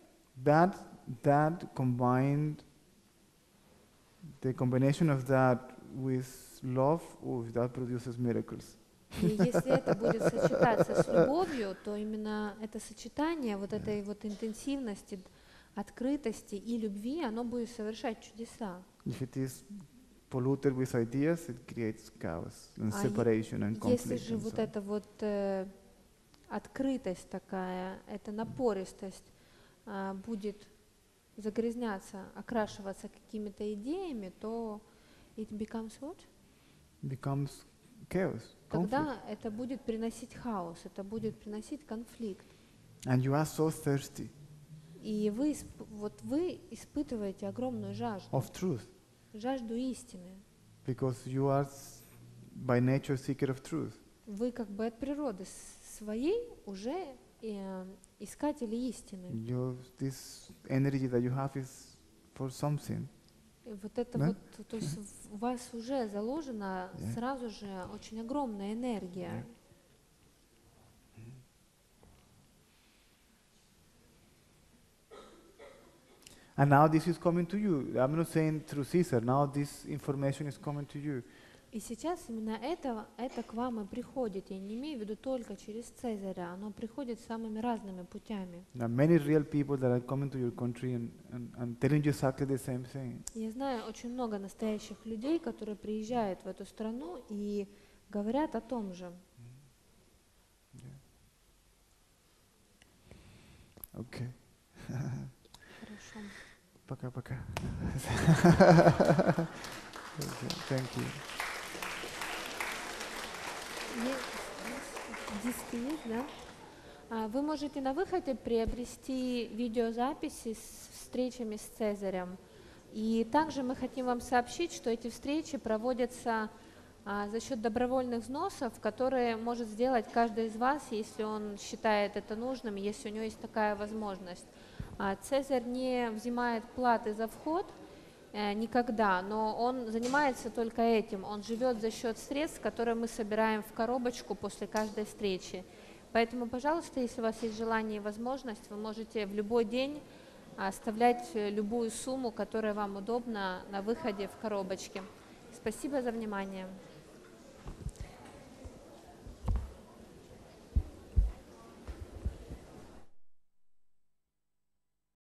That combined, the combination of that with love, that produces miracles.
И если это будет сочетаться с любовью, то именно это сочетание вот этой вот интенсивности, открытости и любви, оно будет совершать чудеса.
If it is polluted with ideas, it creates chaos and separation and conflict.
Если же вот эта вот открытость такая, эта напористость будет загрязняться, окрашиваться какими-то идеями, то it becomes what?
Becomes chaos.
Тогда это будет приносить хаос, это будет приносить конфликт.
And you are so thirsty.
И вы испытываете огромную жажду,
Of truth.
жажду истины.
Because you are by nature seeker of truth.
Вы как бы от природы своей уже искатели истины.
This energy that you have is for something.
И вот это
Да?
вот, то есть у вас уже заложена
Yeah.
сразу же очень огромная энергия.
And now this is coming to you. I'm not saying through Caesar. Now this information is coming to you.
И сейчас именно это к вам и приходит. Я не имею в виду только через Цезаря, оно приходит самыми разными путями.
There are many real people that are coming to your country and telling you exactly the same thing.
Я знаю очень много настоящих людей, которые приезжают в эту страну и говорят о том же.
Okay.
Хорошо.
Пока-пока. Okay, thank you.
Диски есть, да? Вы можете на выходе приобрести видеозаписи с встречами с Цезарем. И также мы хотим вам сообщить, что эти встречи проводятся за счет добровольных взносов, которые может сделать каждый из вас, если он считает это нужным, если у него есть такая возможность. Цезарь не взимает платы за вход никогда, но он занимается только этим. Он живет за счет средств, которые мы собираем в коробочку после каждой встречи. Поэтому, пожалуйста, если у вас есть желание и возможность, вы можете в любой день оставлять любую сумму, которая вам удобна, на выходе в коробочке. Спасибо за внимание.